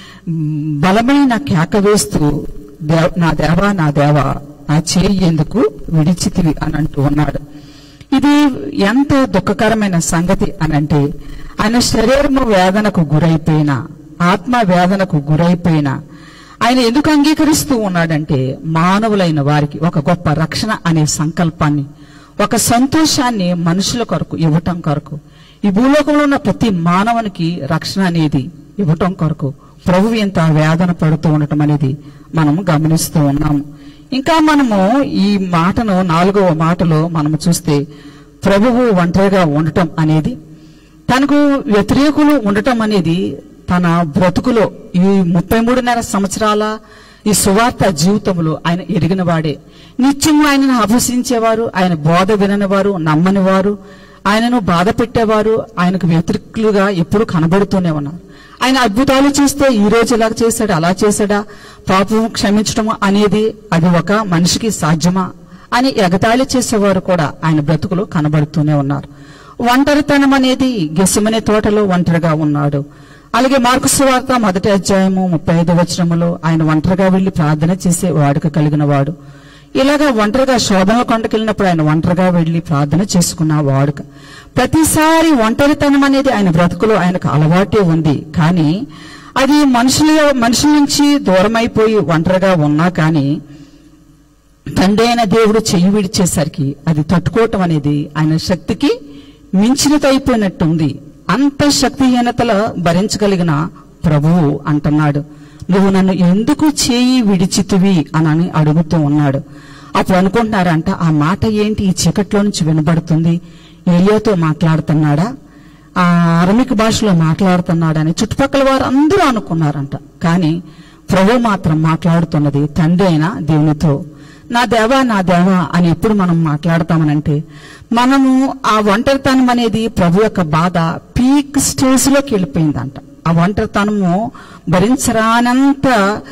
బలమైన కేక వేస్తూ, నా దేవా నా దేవా నా చేయి ఎందుకు విడిచితివి అని అంటూ ఉన్నాడు. ఇది ఎంత దుఃఖకరమైన సంగతి అనంటే, ఆయన శరీరము వేదనకు గురైపోయినా, ఆత్మ వేదనకు గురైపోయినా ఆయన ఎందుకు అంగీకరిస్తూ ఉన్నాడంటే, మానవులైన వారికి ఒక గొప్ప రక్షణ అనే సంకల్పాన్ని, ఒక సంతోషాన్ని మనుషుల కొరకు ఇవ్వటం కొరకు, ఈ భూలోకంలో ఉన్న ప్రతి మానవునికి రక్షణ అనేది ఇవ్వటం కొరకు ప్రభువు ఎంత వేదన పడుతూ ఉండటం అనేది మనము గమనిస్తూ ఉన్నాము. ఇంకా మనము ఈ మాటను 4వ మాటలో మనము చూస్తే, ప్రభువు ఒంటరిగా ఉండటం అనేది, తనకు వ్యతిరేకులు ఉండటం అనేది తన బ్రతుకులో ఈ 33.5 సంవత్సరాల ఈ సువార్త జీవితంలో ఆయన ఎరిగిన వాడే. నిత్యం ఆయనను అభ్యసించేవారు, ఆయన బోధ వినని వారు, నమ్మని వారు, ఆయనను బాధ పెట్టేవారు ఆయనకు వ్యతిరేకులుగా ఎప్పుడు కనబడుతూనే ఉన్నారు. ఆయన అద్భుతాలు చేస్తే ఈ రోజు ఇలా చేశాడా, అలా చేశాడా, పాపం క్షమించడం అనేది అది ఒక మనిషికి సాధ్యమా అని ఎగతాళి చేసేవారు కూడా ఆయన బ్రతుకులో కనబడుతూనే ఉన్నారు. ఒంటరితనం అనేది గెసెమనే తోటలో ఒంటరిగా ఉన్నాడు. అలాగే మార్కు సువార్త 1వ అధ్యాయము 35వ వచనములో ఆయన ఒంటరిగా వెళ్లి ప్రార్థన చేసే వాడుక కలిగిన వాడు. ఇలాగా ఒంటరిగా శోధనల కొండకెళ్ళినప్పుడు ఆయన ఒంటరిగా వెళ్లి ప్రార్థన చేసుకున్న వాడుక. ప్రతిసారి ఒంటరితనం అనేది ఆయన బ్రతుకులో ఆయనకు అలవాటే ఉంది. కానీ అది మనుషుల నుంచి దూరమైపోయి ఒంటరిగా ఉన్నా కానీ తండ్రి అయిన దేవుడు చెయ్యి విడిచేసరికి అది తట్టుకోవటం అనేది ఆయన శక్తికి మించినదైపోయినట్టుంది. అంత శక్తిహీనతలో భరించగలిగిన ప్రభువు అంటున్నాడు, నువ్వు నన్ను ఎందుకు చేయి విడిచితివి అని అడుగుతూ ఉన్నాడు. అప్పుడు అనుకుంటున్నారంట, ఆ మాట ఏంటి ఈ చీకట్లో నుంచి వినబడుతుంది, ఏలియాతో మాట్లాడుతున్నాడా, ఆ అరమిక్ భాషలో మాట్లాడుతున్నాడని చుట్టుపక్కల వారు అందరూ అనుకున్నారంట. కానీ ప్రభు మాత్రం మాట్లాడుతున్నది తండ్రి అయిన దేవునితో, నా దేవా నా దేవా అని ఎప్పుడు మనం మాట్లాడతామనంటే, మనము ఆ ఒంటరితనం అనేది ప్రభు యొక్క బాధ పీక్ స్టేజ్ లోకి వెళ్ళిపోయిందంట. ఆ ఒంటరితనము భరించరానంత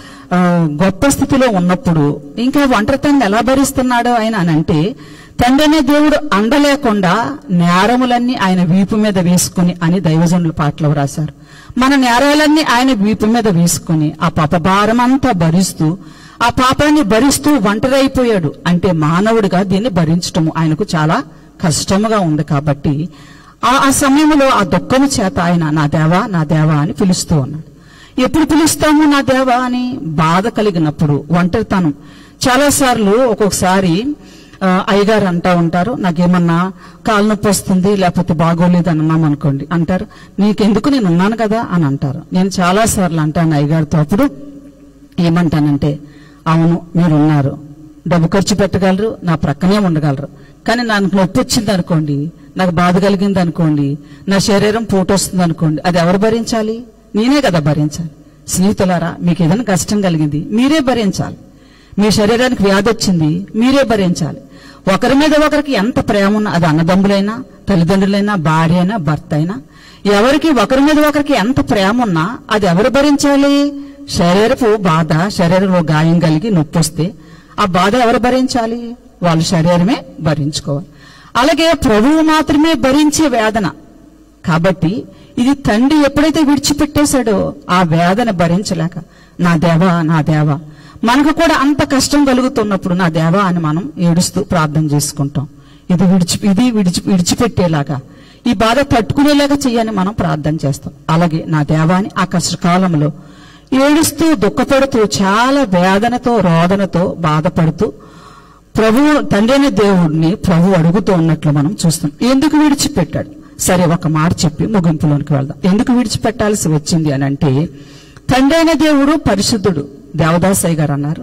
గొప్ప స్థితిలో ఉన్నప్పుడు ఇంకా ఒంటరితనం ఎలా భరిస్తున్నాడో ఆయన అని అంటే, తండ్రి అనే దేవుడు అండలేకుండా నేరములన్నీ ఆయన వీపు మీద వేసుకుని అని దైవజనుల పాటలో రాశారు. మన నేరాలన్నీ ఆయన వీపు మీద వేసుకుని ఆ పాప భారం అంతా భరిస్తూ, ఆ పాపాన్ని భరిస్తూ ఒంటరైపోయాడు. అంటే మానవుడిగా దీన్ని భరించటము ఆయనకు చాలా కష్టముగా ఉంది. కాబట్టి ఆ సమయంలో ఆ దుఃఖము చేత ఆయన నా దేవా నా దేవా అని పిలుస్తూ ఉన్నాడు. ఎప్పుడు పిలుస్తాము నా దేవా అని? బాధ కలిగినప్పుడు, ఒంటరితనం. చాలాసార్లు ఒక్కొక్కసారి అయ్యగారు అంటా ఉంటారు, నాకేమన్నా కాలు నొప్పి వస్తుంది లేకపోతే బాగోలేదు అని అన్నాం అనుకోండి, అంటారు నీకెందుకు నేను ఉన్నాను కదా అని అంటారు. నేను చాలాసార్లు అంటాను అయ్యగారితో. అప్పుడు ఏమంటానంటే, అవును మీరున్నారు, డబ్బు ఖర్చు పెట్టగలరు, నా ప్రక్కనే ఉండగలరు, కానీ నాకు నొప్పి వచ్చింది అనుకోండి, నాకు బాధ కలిగింది అనుకోండి, నా శరీరం పోటొస్తుంది అనుకోండి, అది ఎవరు భరించాలి? నేనే కదా భరించాలి. స్నేహితులారా, మీకు ఏదైనా కష్టం కలిగింది మీరే భరించాలి. మీ శరీరానికి వ్యాధి వచ్చింది మీరే భరించాలి. ఒకరి మీద ఒకరికి ఎంత ప్రేమ ఉన్నా, అది అన్నదమ్ములైనా తల్లిదండ్రులైనా భార్య అయినా భర్త అయినా, ఎవరికి ఒకరి మీద ఒకరికి ఎంత ప్రేమ ఉన్నా అది ఎవరు భరించాలి? శరీరపు బాధ, శరీరంలో గాయం కలిగి నొప్పి వస్తే ఆ బాధ ఎవరు భరించాలి? వాళ్ళ శరీరమే భరించుకోవాలి. అలాగే ప్రభువు మాత్రమే భరించే వేదన. కాబట్టి ఇది తండ్రి ఎప్పుడైతే విడిచిపెట్టేశాడో ఆ వేదన భరించలేక నా దేవా నా దేవా, మనకు కూడా అంత కష్టం కలుగుతున్నప్పుడు నా దేవా అని మనం ఏడుస్తూ ప్రార్థన చేసుకుంటాం. ఇది విడిచిపెట్టేలాగా, ఈ బాధ తట్టుకునేలాగా చెయ్యని మనం ప్రార్థన చేస్తాం. అలాగే నా దేవా అని ఆ కష్టకాలంలో ఏడుస్తూ దుఃఖపడుతూ చాలా వేదనతో రోదనతో బాధపడుతూ ప్రభువు తండ్రి అనే దేవుడిని ప్రభు అడుగుతూ ఉన్నట్లు మనం చూస్తాం. ఎందుకు విడిచిపెట్టాడు? సరే, ఒక మాట చెప్పి ముగింపులోనికి వెళ్దాం. ఎందుకు విడిచిపెట్టాల్సి వచ్చింది అని అంటే, తండ్రి అయిన దేవుడు పరిశుద్ధుడు. దేవదాసయ్య గారు అన్నారు,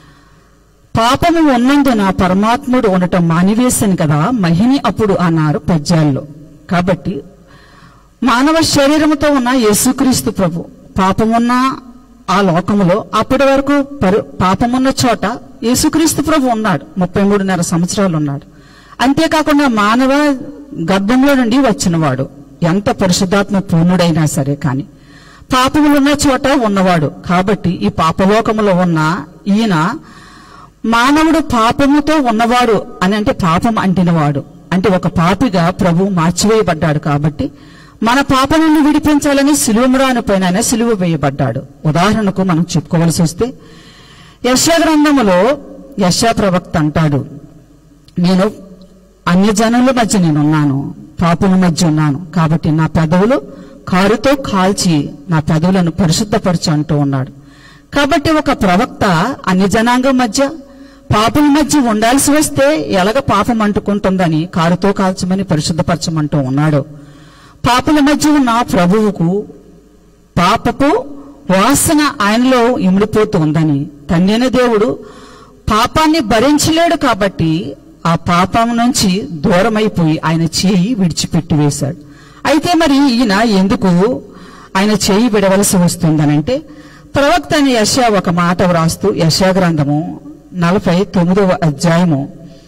పాపము ఉన్నందున పరమాత్ముడు ఉండటం మానివేశాను కదా మహిని అప్పుడు అన్నారు పద్యాల్లో. కాబట్టి మానవ శరీరముతో ఉన్న యేసుక్రీస్తు ప్రభు పాపమున్న ఆ లోకములో అప్పటి వరకు పాపమున్న చోట యేసుక్రీస్తు ప్రభు ఉన్నాడు. 33.5 సంవత్సరాలు ఉన్నాడు. అంతేకాకుండా మానవ గర్భంలో నుండి వచ్చినవాడు, ఎంత పరిశుద్ధాత్మ పూర్ణుడైనా సరే కానీ పాపములున్న చోట ఉన్నవాడు. కాబట్టి ఈ పాపలోకములో ఉన్న ఈయన మానవుడు పాపముతో ఉన్నవాడు అని అంటే పాపం అంటినవాడు, అంటే ఒక పాపిగా ప్రభు మార్చివేయబడ్డాడు. కాబట్టి మన పాపములను విడిపించాలని సిలువ పైన ఆయన సిలువ వేయబడ్డాడు. ఉదాహరణకు మనం చెప్పుకోవలసి వస్తే, యెషయా గ్రంథములో యెషయా ప్రవక్త అంటాడు, నేను అన్యజనుల మధ్య నేనున్నాను, పాపుల మధ్య ఉన్నాను, కాబట్టి నా పెదవులు కారుతో కాల్చి నా పెదవులను పరిశుద్ధపరచు అంటూ ఉన్నాడు. కాబట్టి ఒక ప్రవక్త అన్యజనాంగం మధ్య పాపుల మధ్య ఉండాల్సి వస్తే ఎలాగ పాపం అంటుకుంటుందని కారుతో కాల్చమని పరిశుద్ధపరచమంటూ ఉన్నాడు. పాపుల మధ్య ఉన్న ప్రభువుకు పాపపు వాసన ఆయనలో ఇమిడిపోతూ ఉందని తండ్రి అయిన దేవుడు పాపాన్ని భరించలేడు. కాబట్టి ఆ పాపం నుంచి దూరమైపోయి ఆయన చేయి విడిచిపెట్టి వేశాడు. అయితే మరి ఈయన ఎందుకు ఆయన చేయి విడవలసి వస్తుందనంటే, ప్రవక్త అయిన యెషయా ఒక మాట వ్రాస్తూ యెషయా గ్రంథము 49వ అధ్యాయము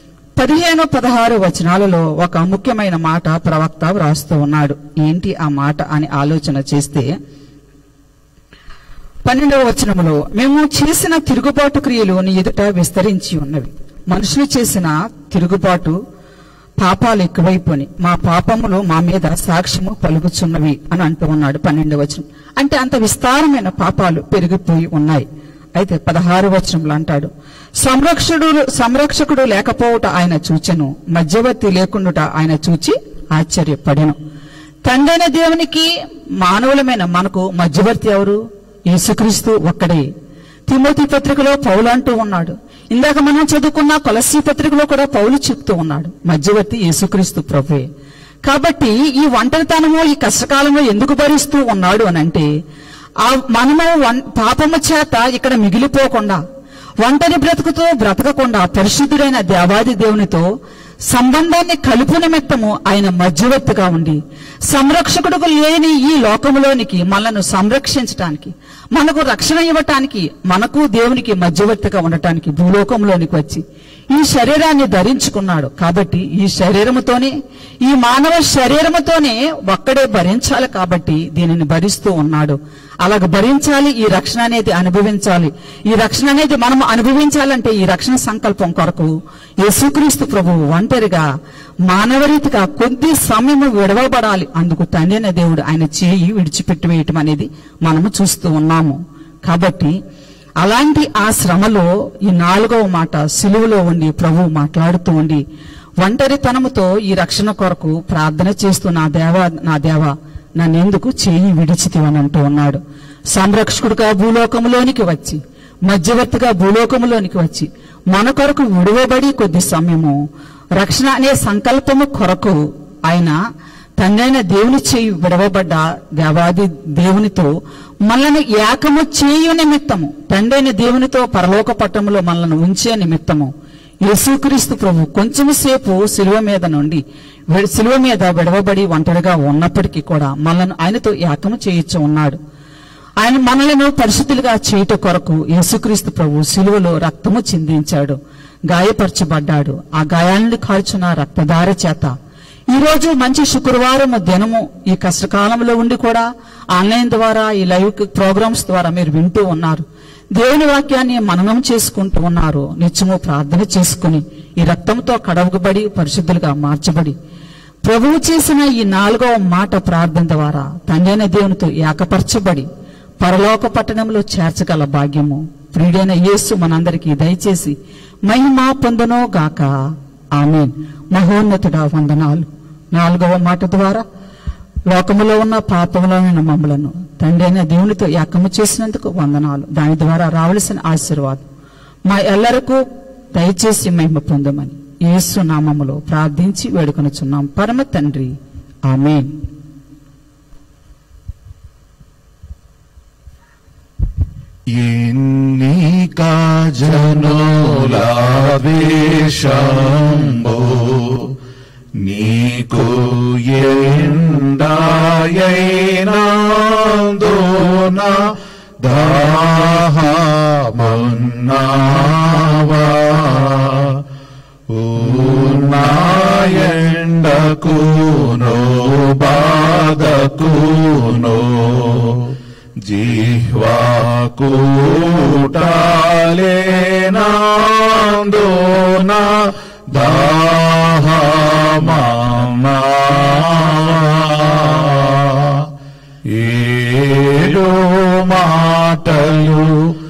15-16 వచనాలలో ఒక ముఖ్యమైన మాట ప్రవక్త వ్రాస్తూ ఉన్నాడు. ఏంటి ఆ మాట అని ఆలోచన చేస్తే, 12వ వచనములో, మేము చేసిన తిరుగుబాటు క్రియలు నీ ఎదుట విస్తరించి ఉన్నవి. మనుషులు చేసిన తిరుగుబాటు పాపాలు ఎక్కువైపోయి మా పాపములు మా మీద సాక్ష్యము పలుకుచున్నవి అని అంటూ ఉన్నాడు. 12వ వచనం అంటే అంత విస్తారమైన పాపాలు పెరిగిపోయి ఉన్నాయి. అయితే 16వ వచనంలో అంటాడు, సంరక్షకుడు లేకపోవట ఆయన చూచెను, మధ్యవర్తి లేకుండా ఆయన చూచి ఆశ్చర్యపడెను. తండ్రి అయిన దేవునికి మానవులమైన మనకు మధ్యవర్తి ఎవరు? యేసుక్రీస్తు ఒక్కడే. తిమోతి పత్రికలో పౌలు అంటూ ఉన్నాడు, ఇందాక మనం చదువుకున్న కొలస్సీ పత్రికలో కూడా పౌలు చెప్తూ ఉన్నాడు, మధ్యవర్తి యేసుక్రీస్తు ప్రభువే. కాబట్టి ఈ ఒంటరితనము ఈ కష్టకాలంలో ఎందుకు భరిస్తూ ఉన్నాడు అనంటే, మనము పాపము చేత ఇక్కడ మిగిలిపోకుండా, ఒంటరి బ్రతుకుతో బ్రతకకుండా పరిశుద్ధుడైన దేవాది దేవునితో సంబంధాన్ని కలుపు నిమిత్తము ఆయన మధ్యవర్తిగా ఉండి సంరక్షకుడుకు లేని ఈ లోకములోనికి మనను సంరక్షించటానికి, మనకు రక్షణ ఇవ్వటానికి, మనకు దేవునికి మధ్యవర్తిగా ఉండటానికి భూలోకంలోనికి వచ్చి ఈ శరీరాన్ని ధరించుకున్నాడు. కాబట్టి ఈ శరీరముతోనే, ఈ మానవ శరీరముతోనే ఒక్కడే భరించాలి. కాబట్టి దీనిని భరిస్తూ ఉన్నాడు. అలాగ భరించాలి, ఈ రక్షణ అనేది అనుభవించాలి. ఈ రక్షణ అనేది మనం అనుభవించాలంటే ఈ రక్షణ సంకల్పం కొరకు యేసుక్రీస్తు ప్రభువు ఒంటరిగా మానవరీతిగా కొద్ది సమయం విడవబడాలి. అందుకు తండ్రి అయిన దేవుడు ఆయన చేయి విడిచిపెట్టి వేయటం అనేది మనము చూస్తూ ఉన్నాము. కాబట్టి అలాంటి ఆ శ్రమలో ఈ 4వ మాట సిలువలో ఉండి ప్రభువు మాట్లాడుతూ ఉండి ఒంటరితనముతో ఈ రక్షణ కొరకు ప్రార్థన చేస్తూ నా దేవా నన్నెందుకు చేయి విడిచితివని అంటూ ఉన్నాడు. సంరక్షకుడుగా భూలోకములోనికి వచ్చి, మధ్యవర్తిగా భూలోకములోనికి వచ్చి మన కొరకు విడువబడి కొద్ది సమయము రక్షణ అనే సంకల్పము కొరకు ఆయన తండ్రైన దేవుని చేయి విడవబడ్డ దేవాది దేవునితో మనల్ని ఏకము చేయు నిమిత్తము, తండ్రైన దేవునితో పరలోక పట్టములో మనల్ని ఉంచే నిమిత్తము యేసుక్రీస్తు ప్రభు కొంచెం సేపు శిలువ మీద విడవబడి ఒంటరిగా ఉన్నప్పటికీ కూడా మనల్ని ఆయనతో ఏకము చేయించు ఉన్నాడు. ఆయన మనలను పరిశుద్ధులుగా చేయుట కొరకు యేసుక్రీస్తు ప్రభు శిలువలో రక్తము చిందించాడు, గాయపరచబడ్డాడు. ఆ గాయాలను కాల్చున్న రక్తధార చేత ఈ రోజు మంచి శుక్రవారం దినము ఈ కష్టకాలంలో ఉండి కూడా ఆన్లైన్ ద్వారా ఈ లైవ్ ప్రోగ్రామ్స్ ద్వారా మీరు వింటూ ఉన్నారు. దేవుని వాక్యాన్ని మననం చేసుకుంటూ ఉన్నారు. నిత్యము ప్రార్థన చేసుకుని ఈ రక్తంతో కడవబడి పరిశుద్ధులుగా మార్చబడి ప్రభువు చేసిన ఈ 4వ మాట ప్రార్థన ద్వారా తండ్రైన దేవునితో ఏకపరచబడి పరలోక పట్టణంలో చేర్చగల భాగ్యము ప్రియుడైన యేసు మనందరికీ దయచేసి మహిమ పొందునో గాక. ఆమేన్. మహోన్నతుడా వందనాలు. 4వ మాట ద్వారా లోకములో ఉన్న పాపములైన మమ్మలను తండ్రైన దేవునితో ఏకము చేసినందుకు వందనాలు. దాని ద్వారా రావలసిన ఆశీర్వాదం మా ఎల్లరకు దయచేసి మహిమ పొందమని యేసు నామములో ప్రార్థించి వేడుకొనుచున్నాం పరమ తండ్రి. ఆమేన్. ఎన్నిక జనుల వేషంబు నీకు ఎండాయైనందున దాహమన్నావా ఉన్నాయండకునో బాధకునో జిహ్వాకూటాలేనందున దాహమన్నా ఏడు మాటలు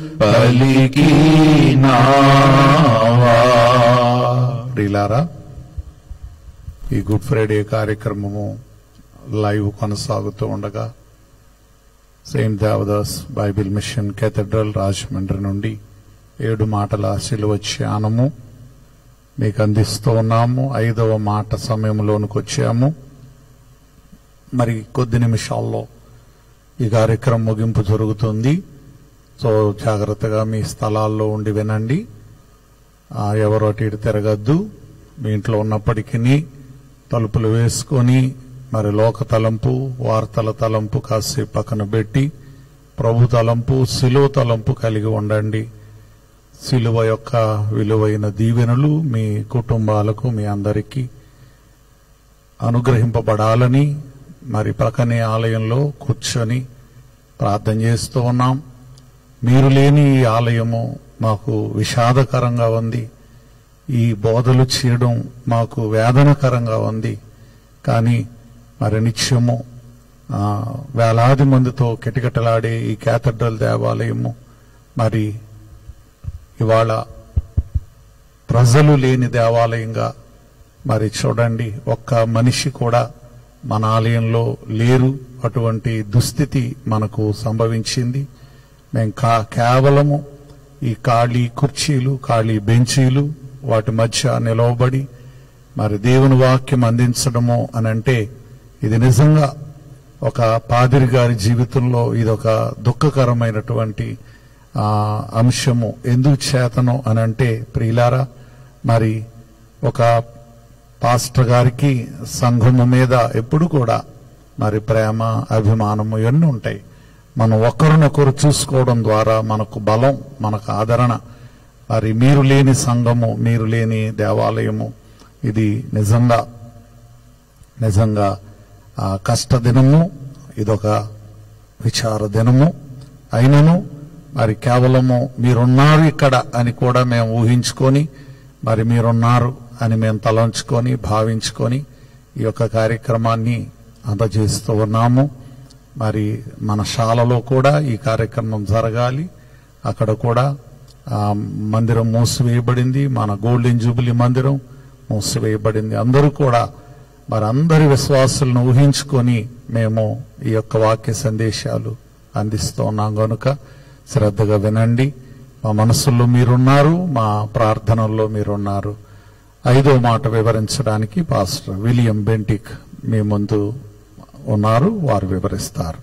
పలికినావా. ప్రియులారా, ఈ గుడ్ ఫ్రైడే కార్యక్రమము లైవ్ కొనసాగుతూ ఉండగా saint Devadas Bible mission cathedral Rajahmundry నుండి 7 మాటల శిలువ ధ్యానము మీకు అందిస్తూ ఉన్నాము. 5వ మాట సమయంలోనికి వచ్చాము. మరి కొద్ది నిమిషాల్లో ఈ కార్యక్రమం ముగింపు జరుగుతుంది. సో జాగ్రత్తగా మీ స్థలాల్లో ఉండి వినండి. ఎవరు అటు ఇటు తిరగద్దు. మీ ఇంట్లో ఉన్నప్పటికీ తలుపులు వేసుకొని మరి లోక తలంపు, వార్తల తలంపు కాసేపు పక్కన పెట్టి ప్రభు తలంపు, శిలువ తలంపు కలిగి ఉండండి. శిలువ యొక్క విలువైన దీవెనలు మీ కుటుంబాలకు, మీ అందరికీ అనుగ్రహింపబడాలని మరి ప్రక్కనే ఆలయంలో కూర్చొని ప్రార్థన చేస్తూ ఉన్నాం. మీరు లేని ఈ ఆలయము మాకు విషాదకరంగా ఉంది. ఈ బోధలు చేయడం మాకు వేదనకరంగా ఉంది. కానీ మరి నిత్యము వేలాది మందితో కిటకిటలాడే ఈ కేథడ్రల్ దేవాలయము మరి ఇవాళ ప్రజలు లేని దేవాలయంగా మరి చూడండి. ఒక్క మనిషి కూడా మన ఆలయంలో లేరు. అటువంటి దుస్థితి మనకు సంభవించింది. మేము కేవలము ఈ ఖాళీ కుర్చీలు, ఖాళీ బెంచీలు వాటి మధ్య నిలవబడి మరి దేవుని వాక్యం అందించడము అనంటే ఇది నిజంగా ఒక పాదిరి గారి జీవితంలో ఇదొక దుఃఖకరమైనటువంటి అంశము. ఎందుకు చేతను అనంటే ప్రియులారా, మరి ఒక పాస్టర్ గారికి సంఘము మీద ఎప్పుడు కూడా మరి ప్రేమ, అభిమానము ఇవన్నీ ఉంటాయి. మనం ఒకరినొకరు చూసుకోవడం ద్వారా మనకు బలం, మనకు ఆదరణ. మరి మీరు లేని సంఘము, మీరు లేని దేవాలయము, ఇది నిజంగా కష్ట దినము, ఇదొక విచార దినము. అయినను మరి కేవలము మీరున్నారు ఇక్కడ అని కూడా మేము ఊహించుకొని, మరి మీరున్నారు అని మేము తలంచుకొని భావించుకొని ఈ యొక్క కార్యక్రమాన్ని అందజేస్తూ ఉన్నాము. మరి మన శాలలో కూడా ఈ కార్యక్రమం జరగాలి. అక్కడ కూడా మందిరం మూసివేయబడింది, మన గోల్డెన్ జూబిలీ మందిరం మూసివేయబడింది. అందరూ కూడా మరి అందరి విశ్వాసులను ఊహించుకొని మేము ఈ యొక్క వాక్య సందేశాలు అందిస్తూ ఉన్నాం కనుక శ్రద్ధగా వినండి. మా మనసుల్లో మీరున్నారు, మా ప్రార్థనల్లో మీరున్నారు. 5వ మాట వివరించడానికి పాస్టర్ విలియం బెంటిక్ మీ ముందు ఉన్నారు, వారు వివరిస్తారు.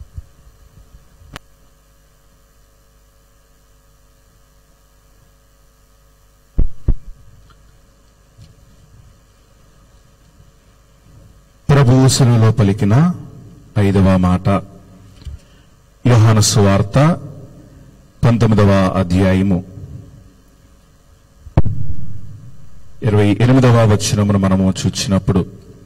ప్రభువు శిలువలో పలికిన 5వ మాట. యోహాను సువార్త 19వ అధ్యాయము 28వ వచనమును మనము చూచినప్పుడు,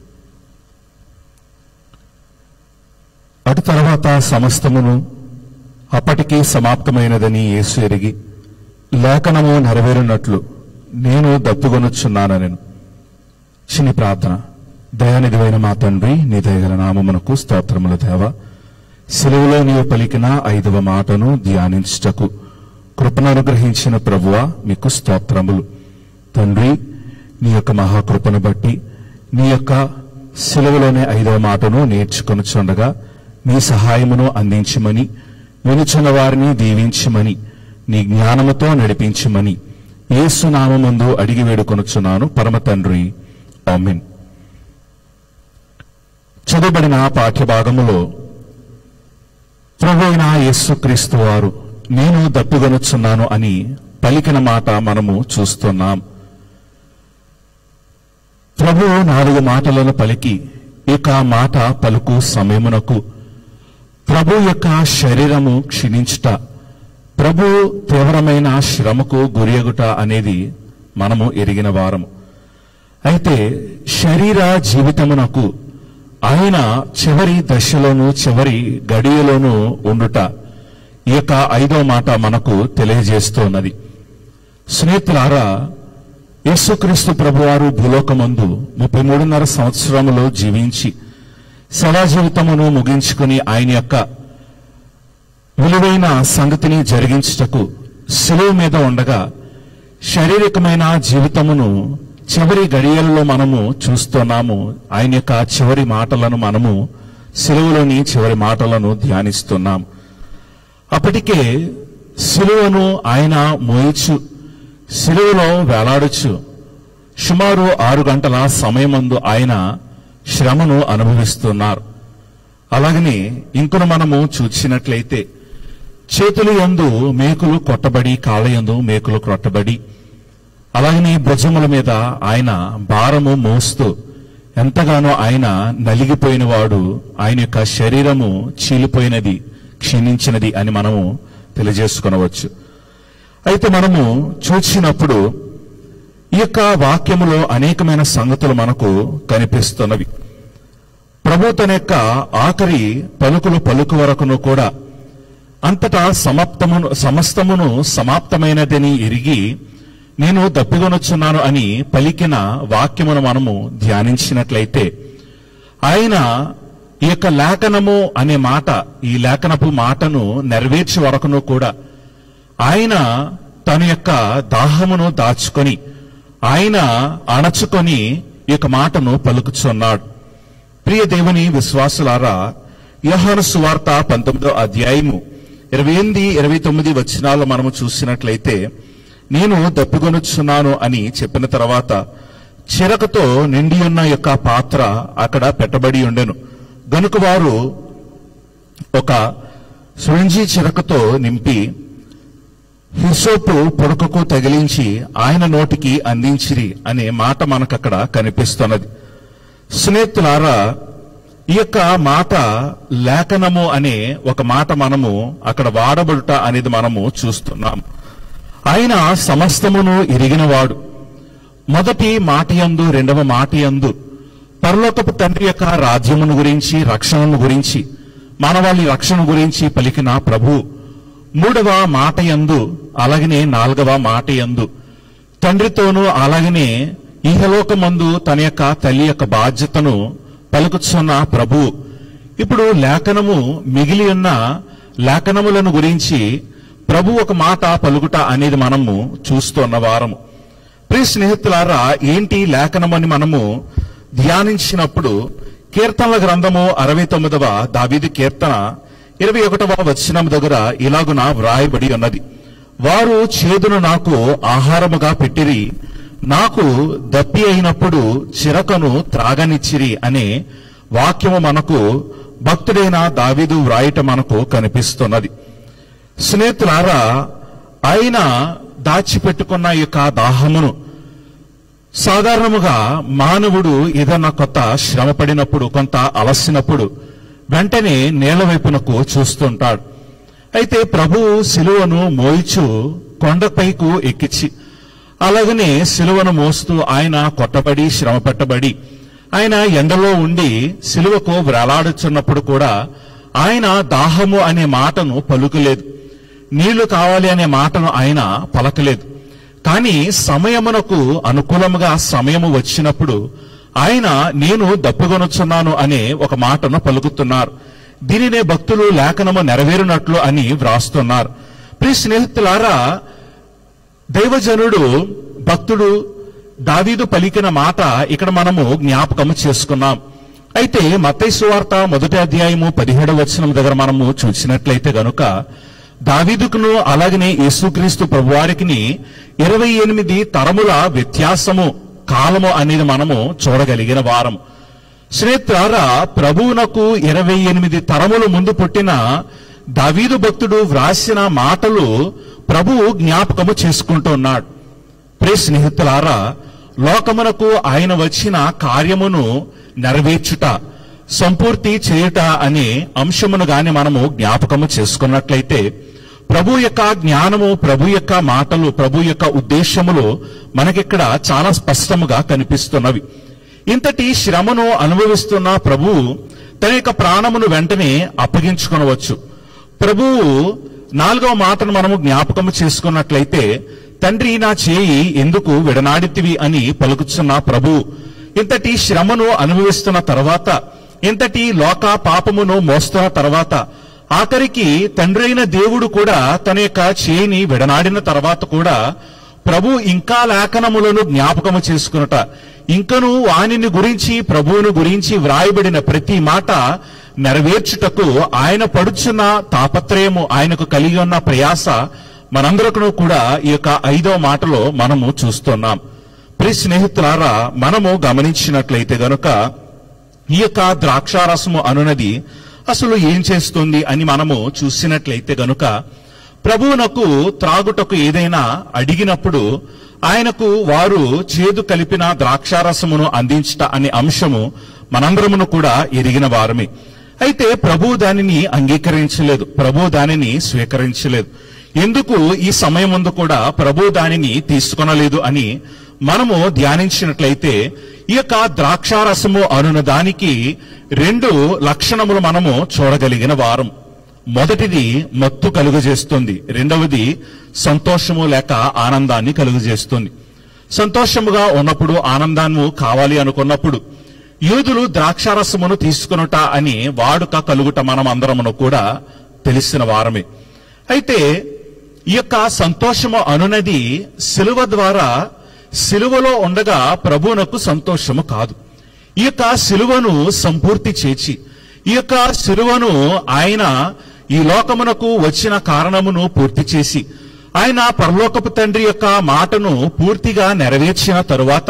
అటు తర్వాత సమస్తమును అప్పటికీ సమాప్తమైనదని యేసు ఎరిగి, లేఖనము నెరవేరునట్లు నేను దప్పుకొనుచున్నానెను. చిన్ని ప్రార్థన. దయానిధివైన మా తండ్రి, నీ దయగల నామమునకు స్తోత్రములు దేవా. శిలువలో నీవు పలికిన 5వ మాటను ధ్యానించుటకు కృపను అనుగ్రహించిన ప్రభువా మీకు స్తోత్రములు. తండ్రి, నీ యొక్క మహాకృపను బట్టి నీ యొక్క శిలువలోనే 5వ మాటను నేర్చుకొనుచుండగా నీ సహాయమును అందించమని, వినుచున్న వారిని దీవించమని, నీ జ్ఞానముతో నడిపించమని యేసు నామమందు అడిగి వేడుకొనుచున్నాను పరమ తండ్రి. ఆమేన్. చదువుబడిన పాఠ్యభాగములో ప్రభువైన యేసుక్రీస్తు వారు నేను దప్పుకొనుచున్నాను అని పలికిన మాట మనము చూస్తున్నాం. ప్రభువు 4 మాటలను పలికి ఇక మాట పలుకు సమయమునకు ప్రభు యొక్క శరీరము క్షీణించుట, ప్రభు తీవ్రమైన శ్రమకు గురియగుట అనేది మనము ఎరిగిన వారము. అయితే శరీర జీవితమునకు ఆయన చివరి దశలోను చివరి గడియలోనూ ఉండుట ఈ యొక్క 5వ మాట మనకు తెలియజేస్తున్నది. స్నేహితులారా, యేసుక్రీస్తు ప్రభువారు భూలోకమందు 33.5 సంవత్సరములు జీవించి సేవా జీవితమును ముగించుకుని ఆయన యొక్క విలువైన సంగతిని జరిగించుటకు శిలువ మీద ఉండగా శారీరకమైన జీవితమును చివరి గడియలలో మనము చూస్తున్నాము. ఆయన యొక్క చివరి మాటలను మనము శిలువలోని చివరి మాటలను ధ్యానిస్తున్నాం. అప్పటికే శిలువను ఆయన మోయిచు శిలువలో వేలాడుచు సుమారు 6 గంటల సమయమందు ఆయన శ్రమను అనుభవిస్తున్నారు. అలాగనే ఇంకొన మనము చూసినట్లయితే చేతులు యందు మేకులు కొట్టబడి, కాళ్ళ యందు మేకులు కొట్టబడి, అలాగనే భుజముల మీద ఆయన భారము మోస్తూ ఎంతగానో ఆయన నలిగిపోయిన వాడు, ఆయన యొక్క శరీరము చీలిపోయినది, క్షీణించినది అని మనము తెలియజేసుకొనవచ్చు. అయితే మనము చూసినప్పుడు ఈ యొక్క వాక్యములో అనేకమైన సంగతులు మనకు కనిపిస్తున్నవి. ప్రభు తన యొక్క ఆఖరి పలుకులు పలుకు వరకును కూడా అంతటా సమస్తమును సమాప్తమైనదని ఎరిగి నేను దప్పికొనొచ్చున్నాను అని పలికిన వాక్యమును మనము ధ్యానించినట్లయితే, ఆయన ఈ యొక్క లేఖనము అనే మాట, ఈ లేఖనపు మాటను నెరవేర్చే వరకును కూడా ఆయన తన యొక్క దాహమును దాచుకొని, ఆయన అణచుకొని ఈ యొక్క మాటను పలుకుచున్నాడు. ప్రియ దేవుని విశ్వాసులారా, యోహాను సువార్త 19వ అధ్యాయము 28, 29 వచనాలు మనము చూసినట్లయితే, నేను దప్పికొనుచున్నాను అని చెప్పిన తర్వాత చిరకతో నిండి ఉన్న యొక్క పాత్ర అక్కడ పెట్టబడి ఉండెను. గనుక వారు ఒక సుంజి చిరకతో నింపి హిసోపు పుడకకు తగిలించి ఆయన నోటికి అందించిరి అనే మాట మనకక్కడ కనిపిస్తున్నది. స్నేహితులారా, ఈ యొక్క మాట లేఖనము అనే ఒక మాట మనము అక్కడ వాడబడుట అనేది మనము చూస్తున్నాం. ఆయన సమస్తమును ఎరిగినవాడు. మొదటి మాట యందు, రెండవ మాట యందు పరలోకపు తండ్రి యొక్క రాజ్యమును గురించి, రక్షణను గురించి, మానవాళి రక్షణ గురించి పలికిన ప్రభు మూడవ మాట యందు, అలాగనే నాలుగవ మాట యందు తండ్రితోనూ అలాగనే ఇహలోకమందు తన యొక్క తల్లి యొక్క బాధ్యతను పలుకుచున్న ప్రభు ఇప్పుడు లేఖనము మిగిలి ఉన్న లేఖనములను గురించి ప్రభు ఒక మాట పలుకుట అనేది మనము చూస్తున్న వారము. ప్రియ స్నేహితులారా, ఏంటి లేఖనమని మనము ధ్యానించినప్పుడు కీర్తనల గ్రంథము 69వ దావీదు కీర్తన 21వ వచనం దగ్గర ఇలాగున వ్రాయబడి ఉన్నది. వారు చేదును నాకు ఆహారముగా పెట్టిరి, నాకు దప్పి అయినప్పుడు చిరకను త్రాగనిచ్చిరి అనే వాక్యము మనకు భక్తుడైన దావీదు వ్రాయట మనకు కనిపిస్తున్నది. స్నేహితులారా, ఆయన దాచిపెట్టుకున్న ఈ యొక్క దాహమును సాధారణముగా మానవుడు ఏదన్నా కొత్త శ్రమ పడినప్పుడు, కొంత అలసినప్పుడు వెంటనే నేల వైపునకు చూస్తుంటాడు. అయితే ప్రభువు సిలువను మోయిచు కొండపైకు ఎక్కించి, అలాగనే సిలువను మోస్తూ ఆయన కొట్టబడి శ్రమ పెట్టబడి ఆయన ఎండలో ఉండి సిలువకు వేలాడుచున్నప్పుడు కూడా ఆయన దాహము అనే మాటను పలుకలేదు, నీళ్లు కావాలి అనే మాటను ఆయన పలకలేదు. కానీ సమయమునకు అనుకూలముగా సమయము వచ్చినప్పుడు ఆయన నేను దప్పిగొనుచున్నాను అనే ఒక మాటను పలుకుతున్నారు. దీనినే భక్తులు లేఖనము నెరవేరినట్లు అని వ్రాస్తున్నారు. ప్రియ స్నేహితులారా, దైవజనుడు భక్తుడు దావీదు పలికిన మాట ఇక్కడ మనము జ్ఞాపకము చేసుకున్నాం. అయితే మత్తయి సువార్త 1వ అధ్యాయము 17వ వచనం దగ్గర మనము చూసినట్లయితే గనుక దావీదుకును అలాగనే యేసుక్రీస్తు ప్రభువారికి 28 తరముల వ్యత్యాసము, కాలము అనేది మనము చూడగలిగిన వారం. స్నేహితులారా, ప్రభువునకు 28 తరములు ముందు పుట్టిన దావీదు భక్తుడు వ్రాసిన మాటలు ప్రభువు జ్ఞాపకము చేసుకుంటూ ఉన్నాడు. ప్రియ స్నేహితులారా, లోకమునకు ఆయన వచ్చిన కార్యమును నెరవేర్చుట, సంపూర్తి చేయుట అనే అంశమును గాని మనము జ్ఞాపకము చేసుకున్నట్లయితే ప్రభు యొక్క జ్ఞానము, ప్రభు యొక్క మాటలు, ప్రభు యొక్క ఉద్దేశములు మనకిక్కడ చాలా స్పష్టముగా కనిపిస్తున్నవి. ఇంతటి శ్రమను అనుభవిస్తున్న ప్రభువు తన యొక్క ప్రాణమును వెంటనే అప్పగించుకొనవచ్చు. ప్రభువు 4వ మాటను మనము జ్ఞాపకము చేసుకున్నట్లయితే, తండ్రి నా చేయి ఎందుకు విడనాడితివి అని పలుకుతున్న ప్రభువు ఇంతటి శ్రమను అనుభవిస్తున్న తర్వాత, ఇంతటి లోక పాపమును మోస్తున్న తర్వాత, ఆఖరికి తండ్రి అయిన దేవుడు కూడా తన యొక్క చేయిని విడనాడిన తర్వాత కూడా ప్రభు ఇంకా లేఖనములను జ్ఞాపకము చేసుకున్నట, ఇంకను వానిని గురించి, ప్రభువును గురించి వ్రాయబడిన ప్రతి మాట నెరవేర్చుటకు ఆయన పడుచున్న తాపత్రయము, ఆయనకు కలిగి ఉన్న ప్రయాస మనందరికీ కూడా ఈ యొక్క 5వ మాటలో మనము చూస్తున్నాం. ప్రియ స్నేహితులారా, మనము గమనించినట్లయితే గనుక ఈ యొక్క ద్రాక్షారసము అనునది అసలు ఏం చేస్తుంది అని మనము చూసినట్లయితే గనుక, ప్రభువునకు త్రాగుటకు ఏదైనా అడిగినప్పుడు ఆయనకు వారు చేదు కలిపిన ద్రాక్షారసమును అందించట అనే అంశము మనందరమును కూడా ఎరిగిన వారమే. అయితే ప్రభువు దానిని అంగీకరించలేదు, ప్రభువు దానిని స్వీకరించలేదు. ఎందుకు ఈ సమయం ముందు కూడా ప్రభువు దానిని తీసుకొనలేదు అని మనము ధ్యానించినట్లయితే, ఈ యొక్క ద్రాక్షారసము అనున దానికి 2 లక్షణములు మనము చూడగలిగిన వారం. మొదటిది మత్తు కలుగజేస్తుంది, రెండవది సంతోషము లేక ఆనందాన్ని కలుగజేస్తుంది. సంతోషముగా ఉన్నప్పుడు, ఆనందాన్ని కావాలి అనుకున్నప్పుడు యూదులు ద్రాక్షారసమును తీసుకొనుట అని వాడుక కలుగుట మనం అందరమును కూడా తెలిసిన వారమే. అయితే ఈ యొక్క సంతోషము అనునది సిలువ ద్వారా, సిలువలో ఉండగా ప్రభువునకు సంతోషము కాదు. ఈ యొక్క సిలువను సంపూర్తి చేసి, ఈ యొక్క సిలువను ఆయన ఈ లోకమునకు వచ్చిన కారణమును పూర్తి చేసి, ఆయన పరలోకపు తండ్రి యొక్క మాటను పూర్తిగా నెరవేర్చిన తరువాత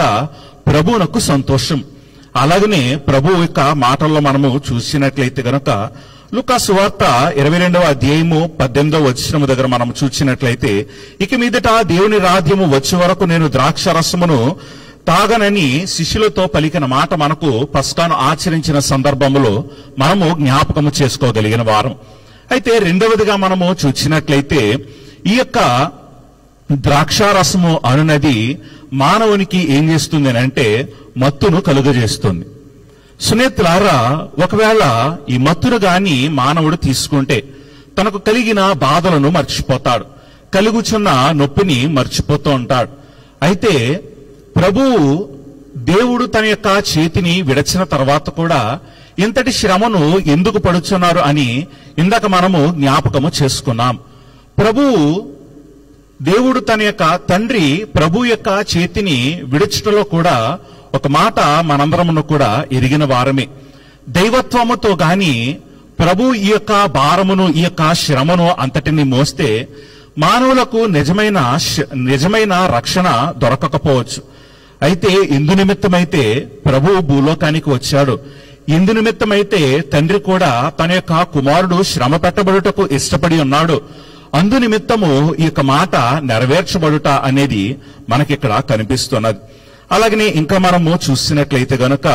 ప్రభువునకు సంతోషం. అలాగనే ప్రభు యొక్క మాటల్లో మనము చూసినట్లయితే గనక లూకా సువార్త 22వ అధ్యాయము 18వ వచనము దగ్గర మనం చూసినట్లయితే, ఇక మీదట దేవుని రాజ్యము వచ్చే వరకు నేను ద్రాక్ష రసమును తాగనని శిష్యులతో పలికిన మాట మనకు పస్కాను ఆచరించిన సందర్భంలో మనము జ్ఞాపకము చేసుకోగలిగిన వారం. అయితే రెండవదిగా మనము చూసినట్లయితే ఈ యొక్క ద్రాక్షారసము అనునది మానవునికి ఏం చేస్తుంది అంటే మత్తును కలుగజేస్తుంది. స్నేహితులారా, ఒకవేళ ఈ మత్తును గాని మానవుడు తీసుకుంటే తనకు కలిగిన బాధలను మర్చిపోతాడు, కలుగుచున్న నొప్పిని మర్చిపోతూ ఉంటాడు. అయితే ప్రభువు దేవుడు తన యొక్క చేతిని విడచిన తర్వాత కూడా ఇంతటి శ్రమను ఎందుకు పడుచున్నారు అని ఇందాక మనము జ్ఞాపకము చేసుకున్నాం. ప్రభువు దేవుడు తన యొక్క తండ్రి ప్రభు యొక్క చేతిని విడుచుటలో కూడా ఒక మాట మనందరమును కూడా ఎరిగిన వారమే. దైవత్వముతో గాని ప్రభు ఈ యొక్క భారమును ఈ యొక్క శ్రమను అంతటిని మోస్తే మానవులకు నిజమైన రక్షణ దొరకకపోవచ్చు. అయితే ఇందు నిమిత్తమైతే ప్రభు భూలోకానికి వచ్చాడు. ఇందు నిమిత్తమైతే తండ్రి కూడా తన యొక్క కుమారుడు శ్రమ పెట్టబడుటకు ఇష్టపడి ఉన్నాడు. అందు నిమిత్తము ఈ యొక్క మాట నెరవేర్చబడుట అనేది మనకిక్కడ కనిపిస్తున్నది. అలాగనే ఇంకా మనము చూసినట్లయితే గనుక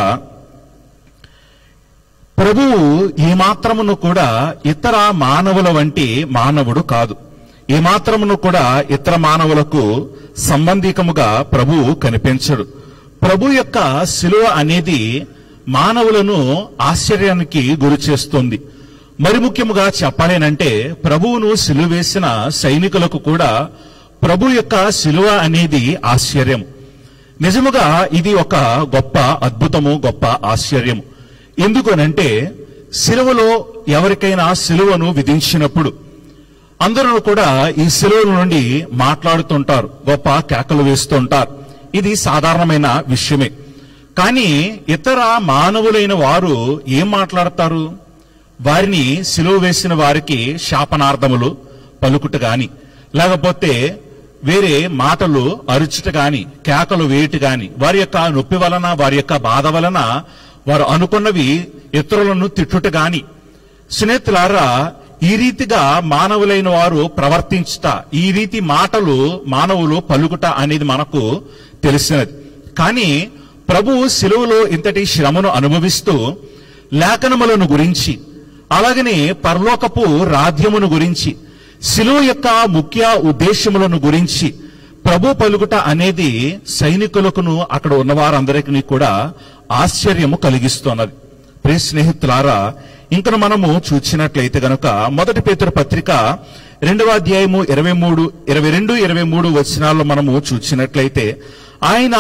ప్రభువు ఏ మాత్రమును కూడా ఇతర మానవుల వంటి మానవుడు కాదు. ఏ మాత్రమును కూడా ఇతర మానవులకు సంబంధికముగా ప్రభువు కనిపించడు. ప్రభు యొక్క శిలువ అనేది మానవులను ఆశ్చర్యానికి గురి చేస్తుంది. మరి ముఖ్యముగా చెప్పాలేనంటే ప్రభువును సిలువ వేసిన సైనికులకు కూడా ప్రభు యొక్క సిలువ అనేది ఆశ్చర్యం. నిజముగా ఇది ఒక గొప్ప అద్భుతము, గొప్ప ఆశ్చర్యము. ఎందుకనంటే సిలువలో ఎవరికైనా సిలువను విధించినప్పుడు అందరూ కూడా ఈ సిలువ నుండి మాట్లాడుతుంటారు, గొప్ప కేకలు వేస్తుంటారు. ఇది సాధారణమైన విషయమే. కానీ ఇతర మానవులైన వారు ఏం మాట్లాడతారు? వారిని సిలువ వేసిన వారికి శాపనార్థములు పలుకుట గాని, లేకపోతే వేరే మాటలు అరుచుట గాని, కేకలు వేయుట గాని, వారి యొక్క నొప్పి వలన, వారి యొక్క బాధ వలన వారు అనుకున్నవి ఇతరులను తిట్టుట గాని. స్నేహితులారా, ఈ రీతిగా మానవులైన వారు ప్రవర్తించుట, ఈ రీతి మాటలు మానవులు పలుకుట అనేది మనకు తెలిసినది. కానీ ప్రభువు సిలువలో ఇంతటి శ్రమను అనుభవిస్తూ లేఖనములను గురించి, అలాగనే పరలోకపు రాజ్యమును గురించి, సిలువ యొక్క ముఖ్య ఉద్దేశములను గురించి ప్రభు పలుకుట అనేది సైనికులకును అక్కడ ఉన్న వారందరికీ కూడా ఆశ్చర్యము కలిగిస్తున్నది. ప్రియ స్నేహితులారా, ఇంకా మనము చూసినట్లయితే గనుక 1 పేతురు పత్రిక 2వ అధ్యాయము 22-23 వచనాల్లో మనము చూసినట్లయితే, ఆయన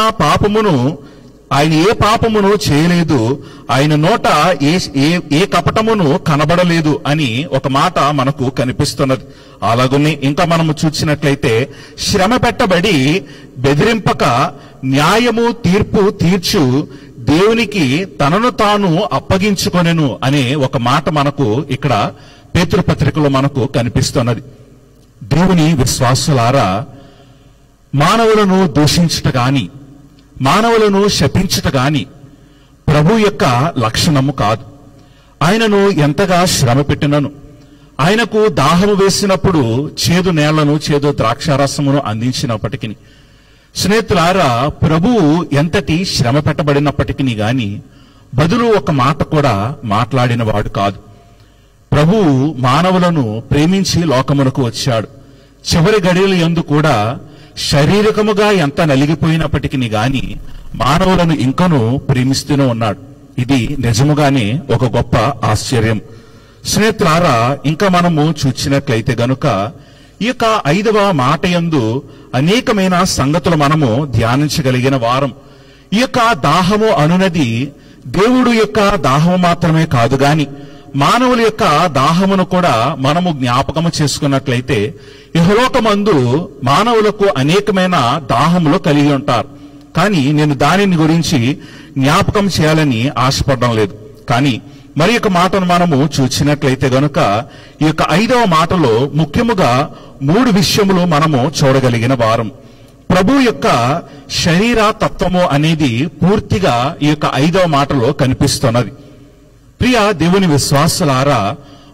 ఏ పాపమును చేయలేదు, ఆయన నోట ఏ కపటమును కనబడలేదు అని ఒక మాట మనకు కనిపిస్తున్నది. అలాగనే ఇంకా మనము చూసినట్లయితే, శ్రమ పెట్టబడి బెదిరింపక న్యాయము తీర్పు తీర్చు దేవునికి తనను తాను అప్పగించుకొనెను అనే ఒక మాట మనకు ఇక్కడ పేతురు పత్రికలో మనకు కనిపిస్తున్నది. దేవుని విశ్వాసులారా, మానవులను దూషించుట గాని, మానవులను శపించుట గాని ప్రభు యొక్క లక్షణము కాదు. ఆయనను ఎంతగా శ్రమ పెట్టినను, ఆయనకు దాహము వేసినప్పుడు చేదు నేలను, చేదు ద్రాక్షారసమును అందించినప్పటికీ, స్నేహితులారా, ప్రభువు ఎంతటి శ్రమ పెట్టబడినప్పటికీ గాని బదులు ఒక మాట కూడా మాట్లాడిన వాడు కాదు. ప్రభువు మానవులను ప్రేమించి లోకమునకు వచ్చాడు. చివరి గడియల యందు కూడా శారీరకముగా ఎంత నలిగిపోయినప్పటికీ గాని మానవులను ఇంకనూ ప్రేమిస్తూనే ఉన్నాడు. ఇది నిజముగానే ఒక గొప్ప ఆశ్చర్యం. స్నేహితులారా, ఇంకా మనము చూసినట్లయితే గనుక ఈ యొక్క 5వ మాట యందు అనేకమైన సంగతులు మనము ధ్యానించగలిగిన వారం. ఈ యొక్క దాహము అనునది దేవుడు యొక్క దాహము మాత్రమే కాదు గాని మానవుల యొక్క దాహమును కూడా మనము జ్ఞాపకము చేసుకున్నట్లయితే, ఇహలోకమందు మానవులకు అనేకమైన దాహములు కలిగి ఉంటారు. కానీ నేను దానిని గురించి జ్ఞాపకం చేయాలని ఆశపడడం లేదు. కానీ మరి యొక్క మాటను మనము చూసినట్లయితే గనుక ఈ యొక్క 5వ మాటలో ముఖ్యముగా 3 విషయములు మనము చూడగలిగిన వారం. ప్రభు యొక్క శరీర తత్వము అనేది పూర్తిగా ఈ యొక్క 5వ మాటలో కనిపిస్తున్నది. ప్రియ దేవుని విశ్వాసులారా,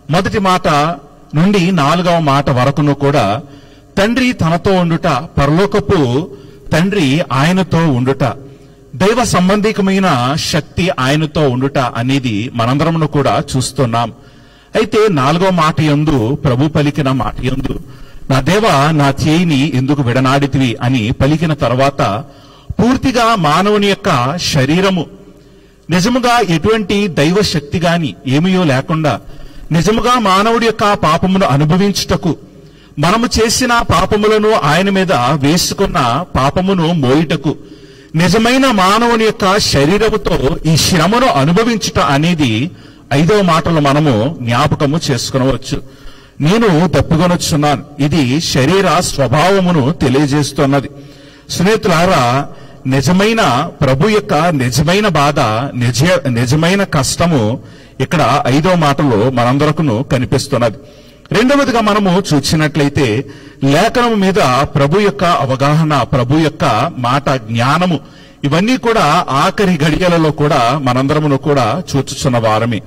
మొదటి మాట నుండి 4వ మాట వరకును కూడా తండ్రి తనతో ఉండుట, పరలోకపు తండ్రి ఆయనతో ఉండుట, దైవ సంబంధికమైన శక్తి ఆయనతో ఉండుట అనేది మనందరమును కూడా చూస్తున్నాం. అయితే 4వ మాట యందు ప్రభు పలికిన మాట యందు, నా దేవా నా చేయిని ఎందుకు విడనాడితివి అని పలికిన తర్వాత పూర్తిగా మానవుని యొక్క శరీరము నిజముగా ఎటువంటి దైవ శక్తి గాని ఏమీయో లేకుండా నిజముగా మానవుడి యొక్క పాపమును అనుభవించుటకు, మనము చేసిన పాపములను ఆయన మీద వేసుకున్న పాపమును మోయుటకు, నిజమైన మానవుని యొక్క శరీరముతో ఈ శ్రమను అనుభవించుట అనేది 5వ మాటలు మనము జ్ఞాపకము చేసుకునవచ్చు. నేను తప్పుకొనొచ్చున్నాను. ఇది శరీర స్వభావమును తెలియజేస్తున్నది. స్నేహితులారా, నిజమైన ప్రభు యొక్క నిజమైన బాధ, నిజమైన కష్టము ఇక్కడ 5వ మాటలో మనందరకును కనిపిస్తున్నది. రెండవదిగా మనము చూసినట్లయితే లేఖనం మీద ప్రభు యొక్క అవగాహన, ప్రభు యొక్క మాట జ్ఞానము, ఇవన్నీ కూడా ఆఖరి గడియలలో కూడా మనందరమును కూడా చూచుచున్న వారమే.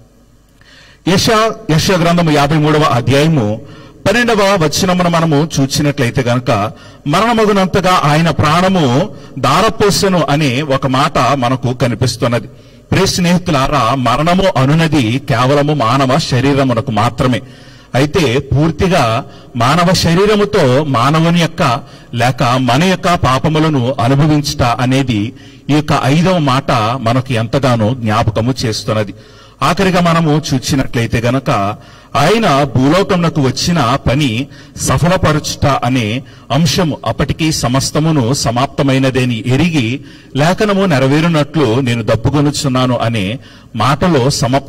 యెషయా గ్రంథము 53వ అధ్యాయము 12వ వచనమును మనము చూచినట్లయితే గనక, మరణమగునంతగా ఆయన ప్రాణము దారపోసెను అనే ఒక మాట మనకు కనిపిస్తున్నది. ప్రియ స్నేహితులారా, మరణము అనునది కేవలము మానవ శరీరమునకు మాత్రమే. అయితే పూర్తిగా మానవ శరీరముతో మానవుని యొక్క లేక మన యొక్క పాపములను అనుభవించుట అనేది ఈ యొక్క 5వ మాట మనకు ఎంతగానో జ్ఞాపకము చేస్తున్నది. ఆఖరిగా మనము చూచినట్లయితే గనక ఆయన భూలోకమునకు వచ్చిన పని సఫలపరచుట అనే అంశము అప్పటికి సమస్తమును సమాప్తమైనదని ఎరిగి లేఖనము నెరవేరునట్లు నేను దప్పుకొనుచున్నాను అనే మాటలో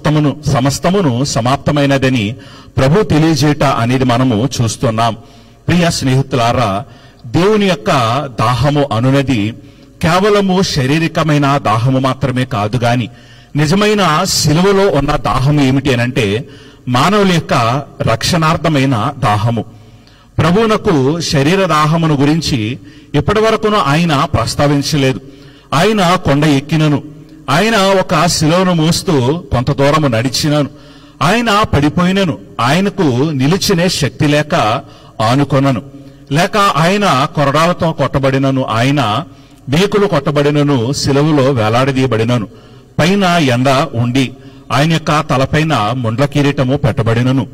సమస్తమును సమాప్తమైనదని ప్రభు తెలియజేయట అనేది మనము చూస్తున్నాం. ప్రియ స్నేహితులారా, దేవుని యొక్క దాహము అనునది కేవలము శారీరకమైన దాహము మాత్రమే కాదు గాని నిజమైన సిలువలో ఉన్న దాహము ఏమిటి అనంటే మానవుల యొక్క రక్షణార్థమైన దాహము. ప్రభువునకు శరీర దాహమును గురించి ఇప్పటి వరకును ఆయన ప్రస్తావించలేదు. ఆయన కొండ ఎక్కినను, ఆయన ఒక శిలువను మోస్తూ కొంత దూరము నడిచినను, ఆయన పడిపోయినను, ఆయనకు నిలిచినే శక్తి లేక ఆనుకొనను, లేక ఆయన కొరడాలతో కొట్టబడినను, ఆయన మేకులు కొట్టబడినను, శిలువలో వేలాడదీయబడినను, పైన ఎండ ఉండి ఆయన యొక్క తలపైన ముండ్ల కిరీటము పెట్టబడినను,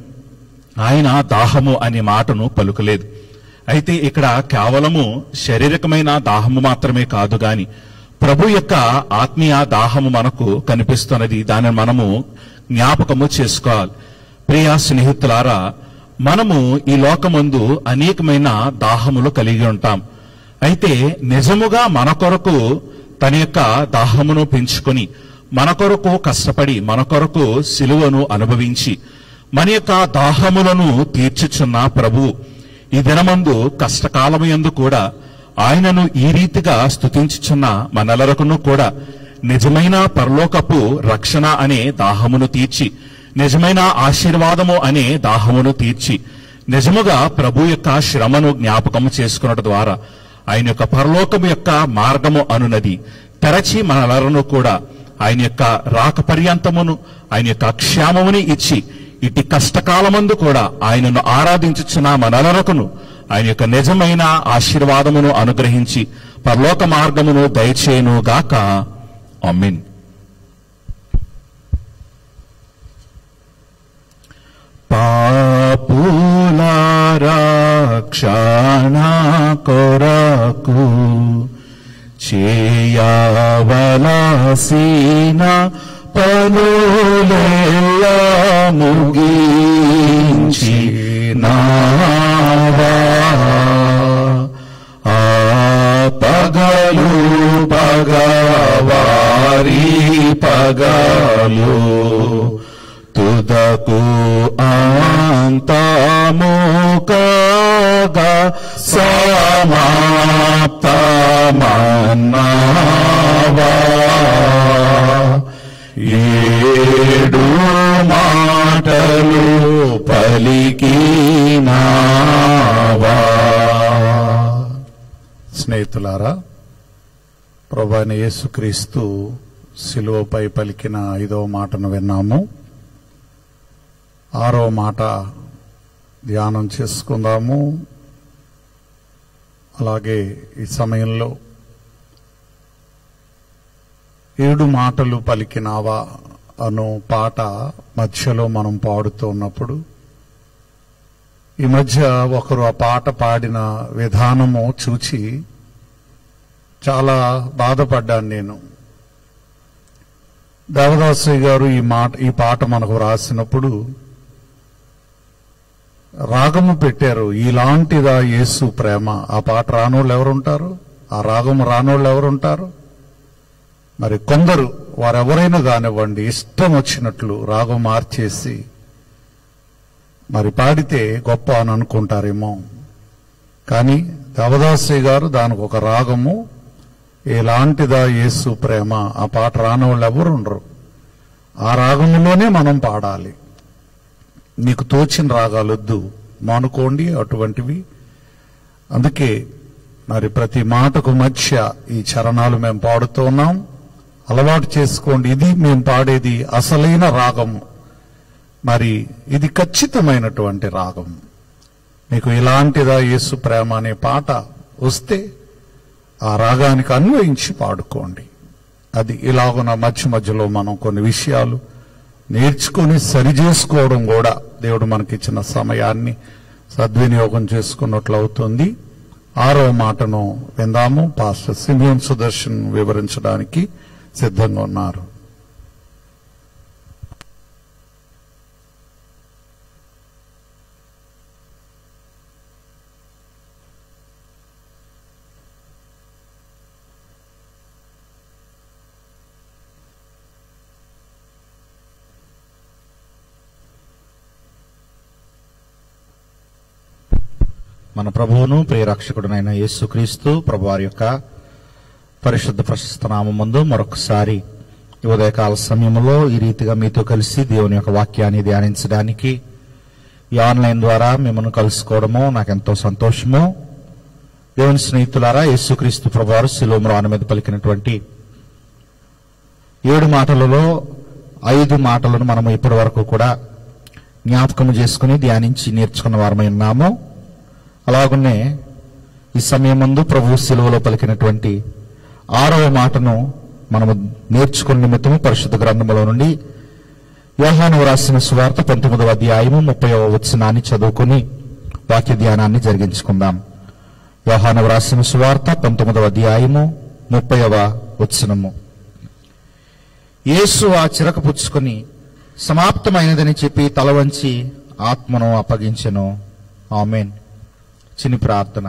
ఆయన దాహము అనే మాటను పలుకలేదు. అయితే ఇక్కడ కేవలము శారీరకమైన దాహము మాత్రమే కాదు గాని ప్రభు యొక్క ఆత్మీయ దాహము మనకు కనిపిస్తున్నది. దానిని మనము జ్ఞాపకము చేసుకోవాలి. ప్రియ స్నేహితులారా, మనము ఈ లోకమందు అనేకమైన దాహములు కలిగి ఉంటాం. అయితే నిజముగా మన కొరకు తన యొక్క దాహమును పెంచుకొని మన కొరకు కష్టపడి మన కొరకు సిలువను అనుభవించి మన యొక్క దాహములను తీర్చుచున్న ప్రభువు ఈ దినమందు కష్టకాలము యందు కూడా ఆయనను ఈ రీతిగా స్తుతించుచున్న మనెల్లరకును కూడా నిజమైన పరలోకపు రక్షణ అనే దాహమును తీర్చి, నిజమైన ఆశీర్వాదము అనే దాహమును తీర్చి, నిజముగా ప్రభు యొక్క శ్రమను జ్ఞాపకము చేసుకున్నట ద్వారా ఆయన యొక్క పరలోకము యొక్క మార్గము అనునది తెరచి మనెల్లరను కూడా ఆయన యొక్క రాక పర్యంతమును, ఆయన యొక్క క్షేమముని ఇచ్చి ఇటు కష్టకాలమందు కూడా ఆయనను ఆరాధించుచున్న మనెల్లరకును ఆయన యొక్క నిజమైన ఆశీర్వాదమును అనుగ్రహించి పరలోక మార్గమును దయచేయును గాక. ఆమేన్. పాపుల రక్షణ కొరకు చేయవలసిన పనులెల్ల ముగించినావా, ఆ పగలు పగవారి పగలు తుదకు అంతము కాగా సమాప్తమన్నావా, ఏడు మాటలు పలికినావా. స్నేహితులారా, ప్రభువైన యేసుక్రీస్తు శిలువపై పలికిన 5వ మాటను విన్నాము. 6వ మాట ధ్యానం చేసుకుందాము. అలాగే ఈ సమయంలో 7 మాటలు పలికినావా అను పాట మధ్యలో మనం పాడుతూ ఉన్నప్పుడు ఈ మధ్య ఒకరు ఆ పాట పాడిన విధానము చూచి చాలా బాధపడ్డాను నేను. దేవదాసయ్య గారు ఈ పాట మనకు రాసినప్పుడు రాగము పెట్టారు, ఇలాంటిదా యేసు ప్రేమ. ఆ పాట రానోళ్ళు ఎవరుంటారు? ఆ రాగము రానోళ్ళు ఎవరుంటారు? మరి కొందరు వారెవరైనా కానివ్వండి ఇష్టం వచ్చినట్లు రాగం మార్చేసి మరి పాడితే గొప్ప అని అనుకుంటారేమో. కానీ దేవదాసయ్య గారు దానికి ఒక రాగము, ఎలాంటిదా యేసు ప్రేమ. ఆ పాట రానోళ్ళు ఎవరు ఉండరు. ఆ రాగంలోనే మనం పాడాలి. మీకు తోచిన రాగాలొద్దు, మానుకోండి అటువంటివి. అందుకే మరి ప్రతి మాటకు మధ్య ఈ చరణాలు మేము పాడుతూ ఉన్నాం. అలవాటు చేసుకోండి. ఇది మేము పాడేది అసలైన రాగము. మరి ఇది ఖచ్చితమైనటువంటి రాగం. మీకు ఇలాంటిదా యేసు ప్రేమ అనే పాట వస్తే ఆ రాగానికి అన్వయించి పాడుకోండి. అది ఇలాగున మధ్యలో మనం కొన్ని విషయాలు నేర్చుకుని సరిచేసుకోవడం కూడా దేవుడు మనకిచ్చిన సమయాన్ని సద్వినియోగం చేసుకున్నట్లు అవుతుంది. 6వ మాటను విందాము. పాస్టర్ సిమియోన్ సుదర్శన్ వివరించడానికి సిద్ధంగా ఉన్నారు. మన ప్రభువును ప్రియరక్షకుడునైన యేసుక్రీస్తు ప్రభువారి యొక్క పరిశుద్ధ ప్రశస్త నామమందు మరొకసారి ఈ ఉదయకాల సమయంలో ఈ రీతిగా మీతో కలిసి దేవుని యొక్క వాక్యాన్ని ధ్యానించడానికి ఈ ఆన్లైన్ ద్వారా మిమ్మల్ని కలుసుకోవడము నాకెంతో సంతోషము. దేవుని స్నేహితులారా, యేసుక్రీస్తు ప్రభువారు శిలువ మ్రాను మీద పలికినటువంటి 7 మాటలలో 5 మాటలను మనము ఇప్పటి వరకు కూడా జ్ఞాపకం చేసుకుని ధ్యానించి నేర్చుకున్న వారమై ఉన్నాము. అలాగనే ఈ సమయం ముందు ప్రభు శిలువలో పలికినటువంటి 6వ మాటను మనము నేర్చుకున్న నిమిత్తము పరిశుద్ధ గ్రంథములో నుండి యోహాను రాసిన సువార్త 19వ అధ్యాయము 30వ వచనాన్ని చదువుకుని వాక్య ధ్యానాన్ని జరిగించుకుందాం. యోహాను రాసిన సువార్త 19వ అధ్యాయము 30వ వచనము. యేసు ఆ చిరక పుచ్చుకొని సమాప్తమైనదని చెప్పి తల వంచి ఆత్మను అప్పగించెను. ఆమేన్. చిన్ని ప్రార్థన.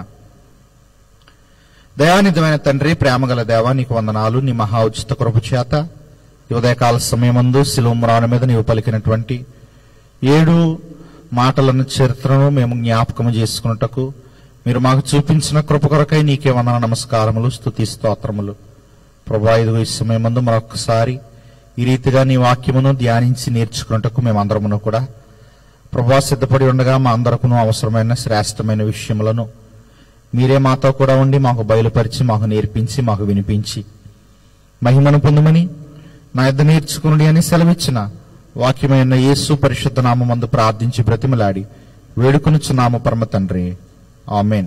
దయానిధమైన తండ్రి, ప్రేమగల దేవా, నీకు వందనాలు. నీ మహా ఉచిత కృప చేత ఈ ఉదయకాల సమయమందు శిలువ మ్రాను మీద నీవు పలికినటువంటి 7 మాటలను చరిత్రను మేము జ్ఞాపకము చేసుకున్నటకు మీరు మాకు చూపించిన కృప కొరకై నీకే వందన నమస్కారములు, స్తుతి స్తోత్రములు. ప్రభువా, ఇదిగో ఈ సమయమందు మరొకసారి ఈ రీతిగా నీ వాక్యమును ధ్యానించి నేర్చుకున్నటకు మేమందరమును కూడా ప్రభువా సిద్ధపడి ఉండగా మా అందరకును అవసరమైన శ్రేష్టమైన విషయములను మీరే మాతో కూడా ఉండి మాకు బయలుపరిచి, మాకు నేర్పించి, మాకు వినిపించి మహిమను పొందుమని నా యొద్ద నేర్చుకుని అని సెలవిచ్చిన వాక్యమైన యేసు పరిశుద్ధ నామమందు ప్రార్థించి బ్రతిమలాడి వేడుకొనుచున్నాము పరమ తండ్రి. ఆమేన్.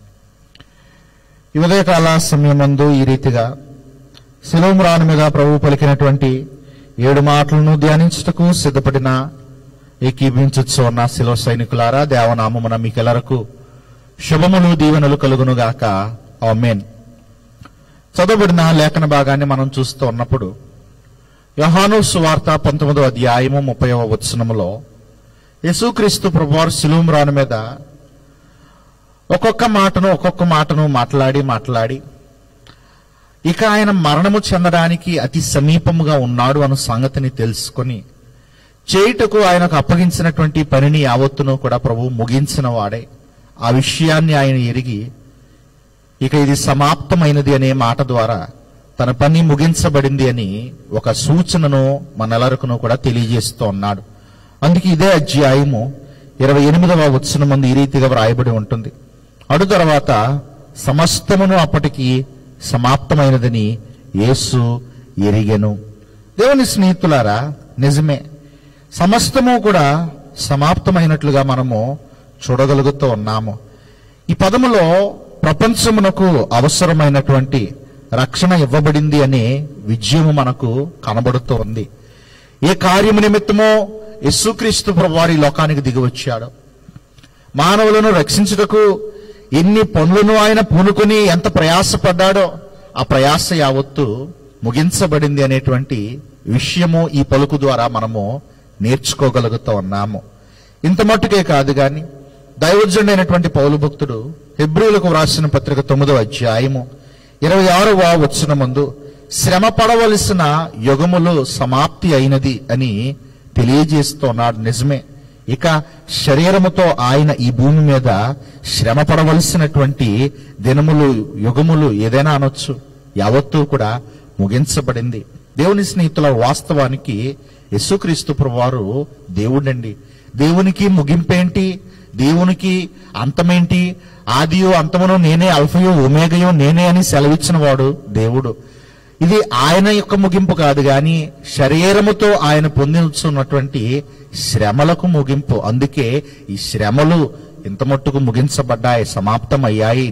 ఈ ఉదయకాల సమయమందు ఈ రీతిగా శిలువ మ్రాను మీద ప్రభువు పలికినటువంటి 7 మాటలను ధ్యానించుటకు సిద్ధపడిన ఏకీభించొచ్చు ఉన్న శిలువ సైనికులారా, దేవనామమున మీకెల్లరకు శుభములు దీవెనలు కలుగునుగాక. ఆమేన్. చదవబడిన లేఖన భాగాన్ని మనం చూస్తూ ఉన్నప్పుడు యోహాను సువార్త 19వ అధ్యాయము 30వ వచనములో యేసుక్రీస్తు ప్రభువారు శిలువ మ్రాను మీద ఒక్కొక్క మాటను మాట్లాడి ఇక ఆయన మరణము చెందడానికి అతి సమీపముగా ఉన్నాడు అన్న సంగతిని తెలుసుకొని చేయుటకు ఆయనకు అప్పగించినటువంటి పనిని యావత్తును కూడా ప్రభువు ముగించిన వాడే. ఆ విషయాన్ని ఆయన ఎరిగి ఇక ఇది సమాప్తమైనది అనే మాట ద్వారా తన పని ముగించబడింది అని ఒక సూచనను మనెల్లరికను కూడా తెలియజేస్తూ ఉన్నాడు. అందుకే ఇదే అధ్యాయము 28వ వచనమందు ఈ రీతిగా వ్రాయబడి ఉంటుంది. అటు తర్వాత సమస్తమును అప్పటికి సమాప్తమైనదని యేసు ఎరిగెను. దేవుని స్నేహితులారా, నిజమే, సమస్తము కూడా సమాప్తమైనట్లుగా మనము చూడగలుగుతూ ఉన్నాము. ఈ పదములో ప్రపంచమునకు అవసరమైనటువంటి రక్షణ ఇవ్వబడింది అనే విజయము మనకు కనబడుతూ ఉంది. ఏ కార్యము నిమిత్తమో యేసుక్రీస్తు ప్రభువారు ఈ లోకానికి దిగి వచ్చాడు. మానవులను రక్షించుటకు ఎన్ని పనులను ఆయన పూనుకొని ఎంత ప్రయాసపడ్డాడో ఆ ప్రయాస యావత్తు ముగించబడింది అనేటువంటి విషయము ఈ పలుకు ద్వారా మనము నేర్చుకోగలుగుతూ ఉన్నాము. ఇంత మట్టుకే కాదు గాని దైవజనుడైనటువంటి పౌలు భక్తుడు హెబ్రీయులకు వ్రాసిన పత్రిక 9వ అధ్యాయము 26వ వచనమందు శ్రమ పడవలసిన యుగములు సమాప్తి అయినది అని తెలియజేస్తున్నాడు. నిజమే, ఇక శరీరముతో ఆయన ఈ భూమి మీద శ్రమ పడవలసినటువంటి దినములు, యుగములు ఏదైనా అనొచ్చు, యావత్తూ కూడా ముగించబడింది. దేవుని స్నేహితుల, వాస్తవానికి యేసుక్రీస్తు ప్రభువారు దేవుడండి. దేవునికి ముగింపేంటి, దేవునికి అంతమేంటి? ఆదియో అంతమునో నేనే, అల్ఫయో ఒమేగయో నేనే అని సెలవిచ్చిన వాడు దేవుడు. ఇది ఆయన యొక్క ముగింపు కాదు గాని శరీరముతో ఆయన పొందుతున్నటువంటి శ్రమలకు ముగింపు. అందుకే ఈ శ్రమలు ఇంత మట్టుకు ముగించబడ్డాయి, సమాప్తమయ్యాయి.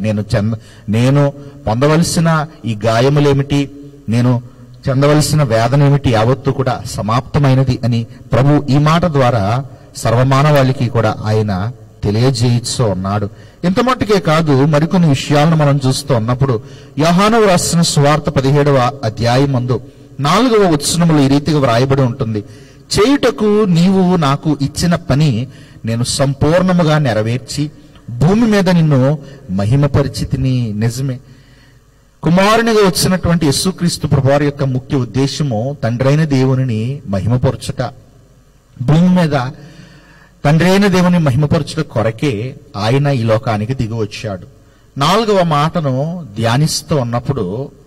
నేను పొందవలసిన ఈ గాయములేమిటి, నేను చెందవలసిన వేదన ఏమిటి, యావత్తు కూడా సమాప్తమైనది అని ప్రభు ఈ మాట ద్వారా సర్వమానవాళికి కూడా ఆయన తెలియజేయిస్తూ ఉన్నాడు. ఇంత మట్టుకే కాదు, మరికొన్ని విషయాలను మనం చూస్తూ ఉన్నప్పుడు యోహాను రాసిన సువార్త 17వ అధ్యాయమందు 4వ వచనములో ఈ రీతిగా వ్రాయబడి ఉంటుంది. చేయుటకు నీవు నాకు ఇచ్చిన పని నేను సంపూర్ణముగా నెరవేర్చి భూమి మీద నిన్ను మహిమపరిచితిని. నిజమే, కుమారునిగా వచ్చినటువంటి యేసుక్రీస్తు ప్రభువారి యొక్క ముఖ్య ఉద్దేశము తండ్రైన దేవునిని మహిమపరచుట. భూమి మీద తండ్రి అయిన దేవుని మహిమపరచుట కొరకే ఆయన ఈ లోకానికి దిగి వచ్చాడు. 4వ మాటను ధ్యానిస్తూ ఉన్నప్పుడు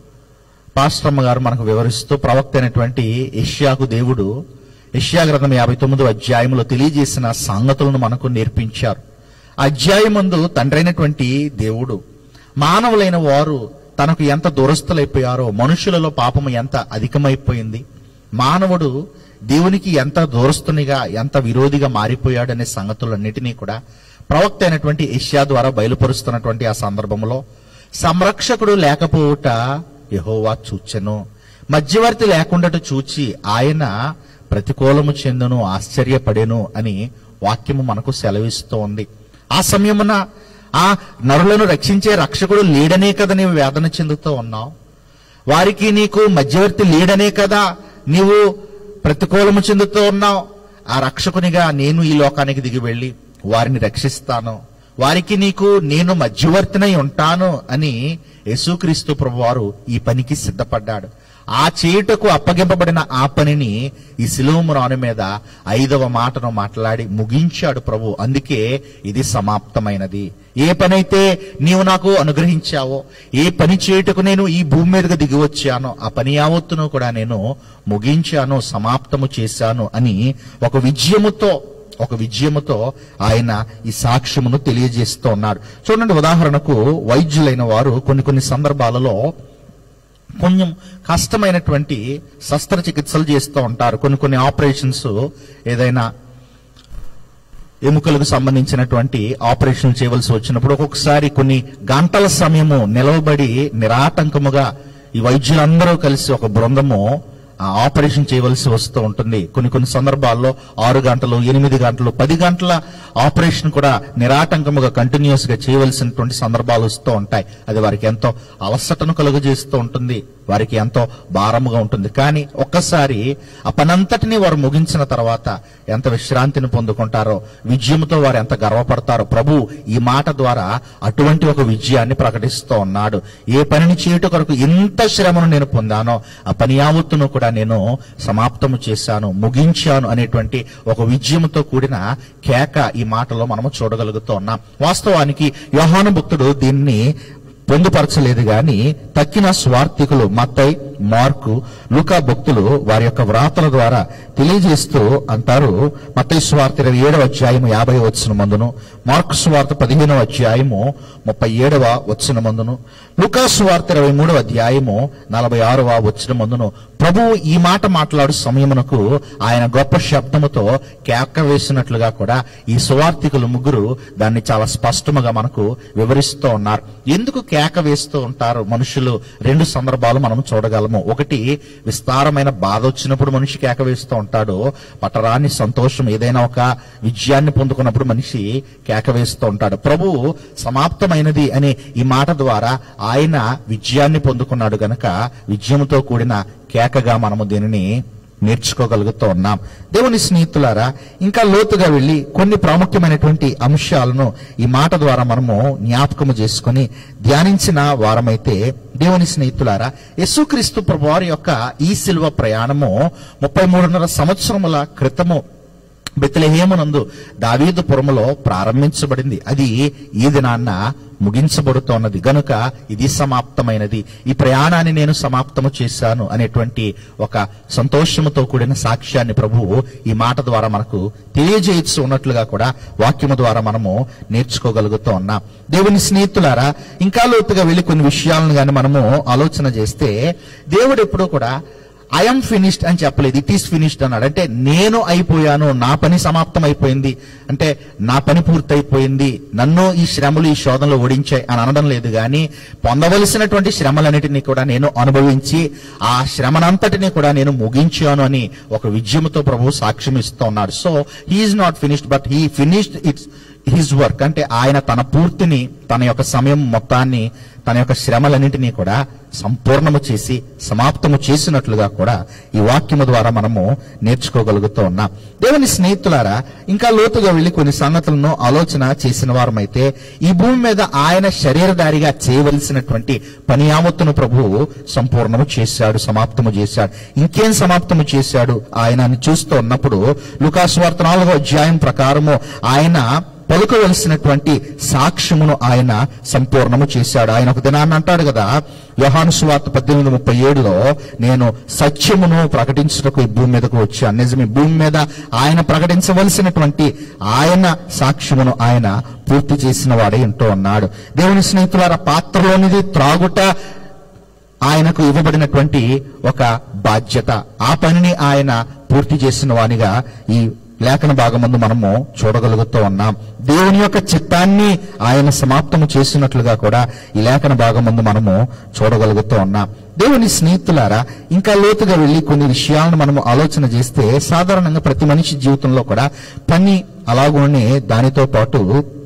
పాస్టమ్మ గారు మనకు వివరిస్తూ ప్రవక్త అయినటువంటి యెషయాకు దేవుడు యెషయా గ్రంథం 59వ అధ్యాయంలో తెలియజేసిన సంగతులను మనకు నేర్పించారు. అధ్యాయమందు తండ్రి అయినటువంటి దేవుడు మానవులైన వారు తనకు ఎంత దూరస్తులైపోయారో, మనుషులలో పాపము ఎంత అధికమైపోయింది, మానవుడు దేవునికి ఎంత దూరస్తునిగా, ఎంత విరోధిగా మారిపోయాడనే సంగతులన్నిటినీ కూడా ప్రవక్త అయినటువంటి యెషయా ద్వారా బయలుపరుస్తున్నటువంటి ఆ సందర్భంలో సంరక్షకుడు లేకపోవుట యెహోవా చూచెను, మధ్యవర్తి లేకుండాట చూచి ఆయన ప్రతికూలము చెందును, ఆశ్చర్యపడెను అని వాక్యము మనకు సెలవిస్తోంది. ఆ సమయమున ఆ నరులను రక్షించే రక్షకుడు లేడనే కదా నీవు వేదన చెందుతూ ఉన్నావు, వారికి నీకు మధ్యవర్తి లేడనే కదా నీవు ప్రతికూలము చెందుతూ ఉన్నావు. ఆ రక్షకునిగా నేను ఈ లోకానికి దిగి వెళ్ళి వారిని రక్షిస్తాను, వారికి నీకు నేను మధ్యవర్తినై ఉంటాను అని యేసుక్రీస్తు ప్రభువారు ఈ పనికి సిద్ధపడ్డాడు. ఆ చేయుటకు అప్పగింపబడిన ఆ పనిని ఈ శిలువ మ్రాను మీద 5వ మాటను మాట్లాడి ముగించాడు ప్రభు. అందుకే ఇది సమాప్తమైనది. ఏ పనైతే నీవు నాకు అనుగ్రహించావో, ఏ పని చేయుటకు నేను ఈ భూమి మీదకి దిగి వచ్చానో ఆ పని యావత్తును కూడా నేను ముగించాను, సమాప్తము చేశాను అని ఒక విజయముతో ఆయన ఈ సాక్ష్యమును తెలియజేస్తూ ఉన్నాడు. చూడండి, ఉదాహరణకు వైద్యులైన వారు కొన్ని సందర్భాలలో కొంచెం కష్టమైనటువంటి శస్త్రచికిత్సలు చేస్తూ ఉంటారు. కొన్ని ఆపరేషన్స్, ఏదైనా ఎముకలకు సంబంధించినటువంటి ఆపరేషన్ చేయవలసి వచ్చినప్పుడు ఒక్కొక్కసారి కొన్ని గంటల సమయము నిలవబడి నిరాటంకముగా ఈ వైద్యులందరూ కలిసి ఒక బృందము ఆపరేషన్ చేయవలసి వస్తూ ఉంటుంది. కొన్ని సందర్భాల్లో 6 గంటలు, 8 గంటలు, 10 గంటల ఆపరేషన్ కూడా నిరాటంకముగా కంటిన్యూస్ గా చేయవలసినటువంటి సందర్భాలు వస్తూ ఉంటాయి. అది వారికి ఎంతో అలసటను కలుగజేస్తూ ఉంటుంది, వారికి ఎంతో భారముగా ఉంటుంది. కానీ ఒక్కసారి ఆ పనంతటినీ వారు ముగించిన తర్వాత ఎంత విశ్రాంతిని పొందుకుంటారో, విజయంతో వారు ఎంత గర్వపడతారో. ప్రభు ఈ మాట ద్వారా అటువంటి ఒక విజయాన్ని ప్రకటిస్తూ ఉన్నాడు. ఏ పనిని చేయుట కొరకు ఇంత శ్రమను నేను పొందానో ఆ పని యావత్తును కూడా నేను సమాప్తము చేశాను, ముగించాను అనేటువంటి ఒక విజయంతో కూడిన కేక ఈ మాటలో మనము చూడగలుగుతూ ఉన్నాం. వాస్తవానికి యోహాను భక్తుడు దీన్ని పొందుపరచలేదు గాని తక్కిన స్వార్థికులు మత్తయి, మార్కు, లూకా భక్తులు వారి యొక్క వ్రాతల ద్వారా తెలియజేస్తూ అంటారు. మత్తయి సువార్త 27వ అధ్యాయము 50వ వచనమందును, మార్కు సువార్త 15వ అధ్యాయము 37వ వచనమందును, లూకా సువార్త 23వ అధ్యాయము 46వ వచనమందును ప్రభువు ఈ మాట మాట్లాడు సమయమునకు ఆయన గొప్ప శబ్దముతో కేక వేసినట్లుగా కూడా ఈ సువార్తికులు ముగ్గురు దాన్ని చాలా స్పష్టముగా మనకు వివరిస్తూ ఉన్నారు. ఎందుకు కేక వేస్తూ ఉంటారు మనుషులు? 2 సందర్భాలు మనం చూడగలము. ఒకటి, విస్తారమైన బాధ వచ్చినప్పుడు మనిషి కేక వేస్తూ ఉంటాడు. పట్టరాని సంతోషం, ఏదైనా ఒక విజయాన్ని పొందుకున్నప్పుడు మనిషి కేక వేస్తూ ఉంటాడు. ప్రభువు సమాప్తమైనది అనే ఈ మాట ద్వారా ఆయన విజయాన్ని పొందుకున్నాడు గనక విజయంతో కూడిన కేకగా మనము దీనిని నేర్చుకోగలుగుతూ ఉన్నాం. దేవుని స్నేహితులారా, ఇంకా లోతుగా వెళ్లి కొన్ని ప్రాముఖ్యమైనటువంటి అంశాలను ఈ మాట ద్వారా మనము జ్ఞాపకము చేసుకుని ధ్యానించిన వారమైతే, దేవుని స్నేహితులారా, యేసుక్రీస్తు ప్రభువారి యొక్క ఈ శిలువ ప్రయాణము 33.5 సంవత్సరముల క్రితము బెత్లెహేమునందు దావీదు పురములో ప్రారంభించబడింది. అది ఈ దినాన్న ముగించబడుతోన్నది గనుక ఇది సమాప్తమైనది, ఈ ప్రయాణాన్ని నేను సమాప్తము చేశాను అనేటువంటి ఒక సంతోషముతో కూడిన సాక్ష్యాన్ని ప్రభువు ఈ మాట ద్వారా మనకు తెలియజేయచ్చు ఉన్నట్లుగా కూడా వాక్యము ద్వారా మనము నేర్చుకోగలుగుతూ ఉన్నాం. దేవుని స్నేహితులారా, ఇంకా లోతుగా వెళ్ళి కొన్ని విషయాలను కానీ మనము ఆలోచన చేస్తే, దేవుడు ఎప్పుడూ కూడా ఐఎమ్ ఫినిష్డ్ అని చెప్పలేదు, ఇట్ ఈస్ ఫినిష్డ్ అన్నాడు. అంటే నేను అయిపోయాను, నా పని సమాప్తం అయిపోయింది, అంటే నా పని పూర్తయిపోయింది, నన్ను ఈ శ్రమలు ఈ శోధనలు ఓడించాయి అని అనడం లేదు. కానీ పొందవలసినటువంటి శ్రమలన్నిటినీ కూడా నేను అనుభవించి ఆ శ్రమనంతటినీ కూడా నేను ముగించాను అని ఒక విజయంతో ప్రభువు సాక్ష్యం ఇస్తూ ఉన్నాడు. So he's not finished but he finished it's his work. అంటే ఆయన తన పూర్తిని, తన యొక్క సమయం మొత్తాన్ని, తన యొక్క శ్రమలన్నింటినీ కూడా సంపూర్ణము చేసి సమాప్తము చేసినట్లుగా కూడా ఈ వాక్యము ద్వారా మనము నేర్చుకోగలుగుతూ ఉన్నాం. దేవుని స్నేహితులారా, ఇంకా లోతుగా వెళ్లి కొన్ని సంగతులను ఆలోచన చేసిన వారమైతే, ఈ భూమి మీద ఆయన శరీరధారిగా చేయవలసినటువంటి పని యావత్తును ప్రభువు సంపూర్ణము చేశాడు, సమాప్తము చేశాడు. ఇంకేం సమాప్తము చేశాడు ఆయన చూస్తూ ఉన్నప్పుడు, లూకా సువార్త 4వ అధ్యాయం ప్రకారము ఆయన పలుకవలసినటువంటి సాక్ష్యమును ఆయన సంపూర్ణము చేశాడు. ఆయన ఒక దినాన్ని అంటాడు కదా, యోహాను సువార్త 18:37లో, నేను సత్యమును ప్రకటించుటకు ఈ భూమి మీదకు వచ్చాను. నిజమే, భూమి మీద ఆయన ప్రకటించవలసినటువంటి ఆయన సాక్ష్యమును ఆయన పూర్తి చేసిన వాడే అంటూ ఉన్నాడు. దేవుని స్నేహితులారా, పాత్రలోనిది త్రాగుట ఆయనకు ఇవ్వబడినటువంటి ఒక బాధ్యత. ఆ పనిని ఆయన పూర్తి చేసిన వానిగా ఈ లేఖన భాగమందు మనము చూడగలుగుతూ ఉన్నాం. దేవుని యొక్క చిత్తాన్ని ఆయన సమాప్తము చేసినట్లుగా కూడా ఈ లేఖన భాగమందు మనము చూడగలుగుతూ ఉన్నాం. దేవుని స్నేహితులారా, ఇంకా లోతుగా వెళ్లి కొన్ని విషయాలను మనము ఆలోచన చేస్తే, సాధారణంగా ప్రతి మనిషి జీవితంలో కూడా పని, అలాగనే దానితో పాటు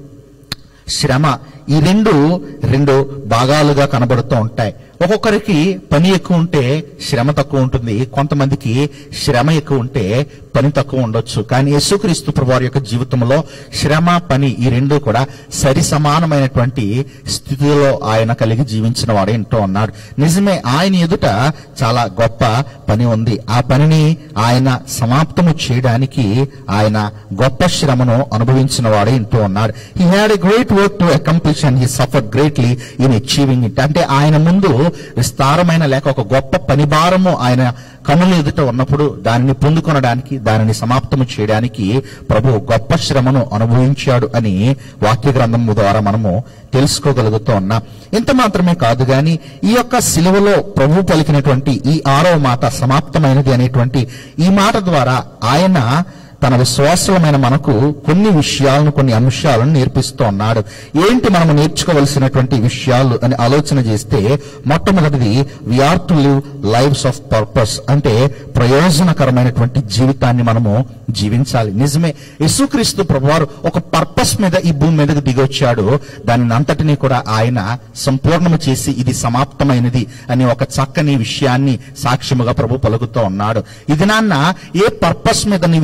శ్రమ, ఈ రెండు భాగాలుగా కనబడుతూ ఉంటాయి. ఒక్కొక్కరికి పని ఎక్కువ ఉంటే శ్రమ తక్కువ ఉంటుంది, కొంతమందికి శ్రమ ఎక్కువ ఉంటే పని తక్కువ ఉండొచ్చు. కానీ యేసుక్రీస్తు ప్రభువారి యొక్క జీవితంలో శ్రమ, పని ఈ రెండు కూడా సరి సమానమైనటువంటి స్థితిలో ఆయన కలిగి జీవించిన వాడే అంటూ ఉన్నాడు. నిజమే, ఆయన ఎదుట చాలా గొప్ప పని ఉంది. ఆ పనిని ఆయన సమాప్తము చేయడానికి ఆయన గొప్ప శ్రమను అనుభవించిన వాడే అంటూ ఉన్నాడు. He had a great work to accomplish and he suffered greatly in achieving it. అంటే ఆయన ముందు విస్తారమైన లేక ఒక గొప్ప పని భారము ఆయన కన్నుల ఎదుట ఉన్నప్పుడు దానిని పొందుకొనడానికి, దానిని సమాప్తము చేయడానికి ప్రభు గొప్ప శ్రమను అనుభవించాడు అని వాక్య గ్రంథం ద్వారా మనము తెలుసుకోగలుగుతూ ఉన్నాం. ఇంత మాత్రమే కాదు గాని ఈ యొక్క సిలువలో ప్రభు పలికినటువంటి ఈ 6వ మాట, సమాప్తమైనది అనేటువంటి ఈ మాట ద్వారా ఆయన తన విశ్వాసులమైన మనకు కొన్ని విషయాలను, కొన్ని అంశాలను నేర్పిస్తూ ఉన్నాడు. ఏంటి మనము నేర్చుకోవలసినటువంటి విషయాలు అని ఆలోచన చేస్తే, మొట్టమొదటిది, we are to live lives of purpose. అంటే ప్రయోజనకరమైనటువంటి జీవితాన్ని మనము జీవించాలి. నిజమే, యేసుక్రీస్తు ప్రభువారు ఒక పర్పస్ మీద ఈ భూమి మీదకి దిగొచ్చాడు. దానిని అంతటినీ కూడా ఆయన సంపూర్ణము చేసి ఇది సమాప్తమైనది అని ఒక చక్కని విషయాన్ని సాక్ష్యముగా ప్రభు పలుకుతూ ఉన్నాడు. ఇది నాన్న ఏ పర్పస్ మీద నీవు ఈ భూమి మీద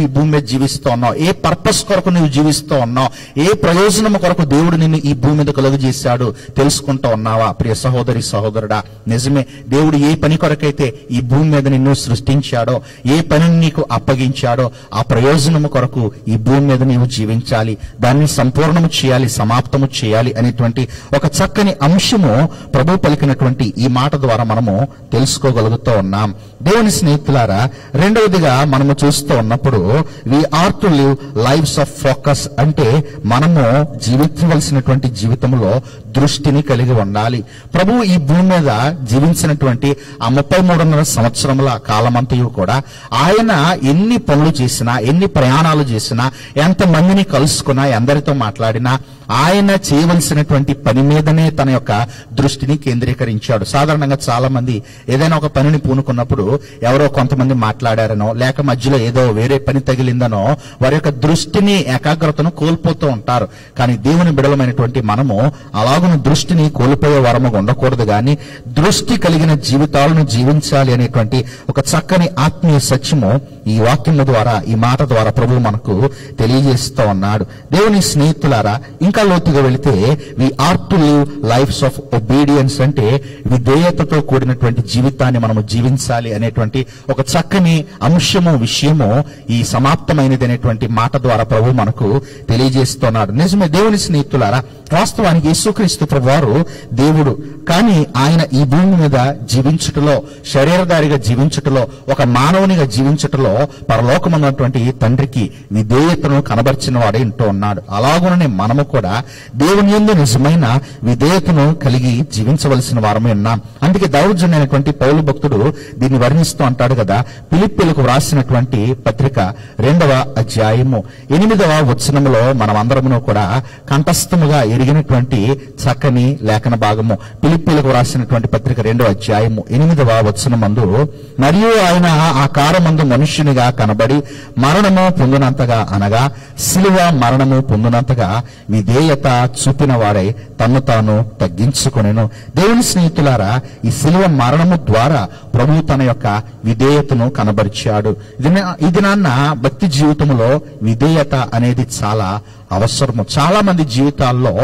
జీవిస్తూ ఉన్నావు, ఏ పర్పస్ కొరకు నువ్వు జీవిస్తూ ఉన్నావు, ఏ ప్రయోజనం కొరకు దేవుడు నిన్ను ఈ భూమి మీద కలుగజేశాడు తెలుసుకుంటూ ఉన్నావా? ప్రియ సహోదరి సహోదరుడా, నిజమే, దేవుడు ఏ పని కొరకైతే ఈ భూమి మీద నిన్ను సృష్టించాడో, ఏ పనిని నీకు అప్పగించాడో ఆ ప్రయోజనము కొరకు ఈ భూమి మీద నీవు జీవించాలి, దాన్ని సంపూర్ణము చేయాలి, సమాప్తము చేయాలి అనేటువంటి ఒక చక్కని అంశము ప్రభు పలికినటువంటి ఈ మాట ద్వారా మనము తెలుసుకోగలుగుతూ ఉన్నాం. దేవుని స్నేహితులారా, రెండవదిగా మనము చూస్తూ ఉన్నప్పుడు we are to live lifes of focus, అంటే మనము జీవించవలసినటువంటి జీవితంలో దృష్టిని కలిగి ఉండాలి. ప్రభు ఈ భూమి మీద జీవించినటువంటి ఆ 33.5 సంవత్సరముల కాలమంతయు కూడా ఆయన ఎన్ని పనులు చేసినా, ఎన్ని ప్రయాణాలు చేసినా, ఎంతమందిని కలుసుకున్నా, ఎందరితో మాట్లాడినా ఆయన చేయవలసినటువంటి పని మీదనే తన యొక్క దృష్టిని కేంద్రీకరించాడు. సాధారణంగా చాలా మంది ఏదైనా ఒక పనిని పూనుకున్నప్పుడు ఎవరో కొంతమంది మాట్లాడారనో, లేక మధ్యలో ఏదో వేరే పని తగిలిందనో వారి యొక్క దృష్టిని, ఏకాగ్రతను కోల్పోతూ ఉంటారు. కానీ దేవుని బిడలమైనటువంటి మనము అలాగున దృష్టిని కోల్పోయే వారముగా ఉండకూడదు, కానీ దృష్టి కలిగిన జీవితాలను జీవించాలి అనేటువంటి ఒక చక్కని ఆత్మీయ సత్యము ఈ వాక్యం ద్వారా, ఈ మాట ద్వారా ప్రభు మనకు తెలియజేస్తూ ఉన్నాడు. దేవుని స్నేహితులారా, ఇంకా లోతుగా వెళితే we are to live lifes of obedience, అంటే విధేయతతో కూడినటువంటి జీవితాన్ని మనము జీవించాలి అనేటువంటి ఒక చక్కని అంశము, విషయము ఈ సమాప్తమైనది అనేటువంటి మాట ద్వారా ప్రభు మనకు తెలియజేస్తున్నాడు. నిజమే దేవుని స్నేహితులారా, వాస్తవానికి యేసుక్రీస్తు ప్రభువారు దేవుడు, కానీ ఆయన ఈ భూమి మీద జీవించుటలో, శరీరధారిగా జీవించుటలో, ఒక మానవునిగా జీవించుటలో పరలోకమున్నటువంటి తండ్రికి విధేయతను కనబర్చిన వాడే ఇంటూ ఉన్నాడు. అలాగుననే మనము కూడా దేవుని యందు నిజమైన విధేయతను కలిగి జీవించవలసిన వారమే ఉన్నాం. అందుకే దౌర్జన్యమైనటువంటి పౌలు భక్తుడు దీన్ని వర్ణిస్తూ అంటాడు కదా, ఫిలిప్పీలకు వ్రాసినటువంటి పత్రిక 2వ అధ్యాయము 8వ వచనములో మనమందరమును కూడా కంఠస్థముగా ఎరిగినటువంటి చక్కని లేఖన భాగము. ఫిలిప్పీలకు వ్రాసినటువంటి పత్రిక 2వ అధ్యాయము 8వ వచనమందు, మరియు ఆయన ఆకారమందు మనుష్యునిగా కనబడి మరణము పొందినంతగా, అనగా శిలువ మరణము పొందినంతగా విధేయత చూపిన వాడై తన్ను తాను తగ్గించుకొనెను. దేవుని స్నేహితులారా, ఈ శిలువ మరణము ద్వారా ప్రభు తన యొక్క విధేయతను కనబరిచాడు. ఇది నాన్న భక్తి జీవితంలో విధేయత అనేది చాలా అవసరము. చాలా మంది జీవితాల్లో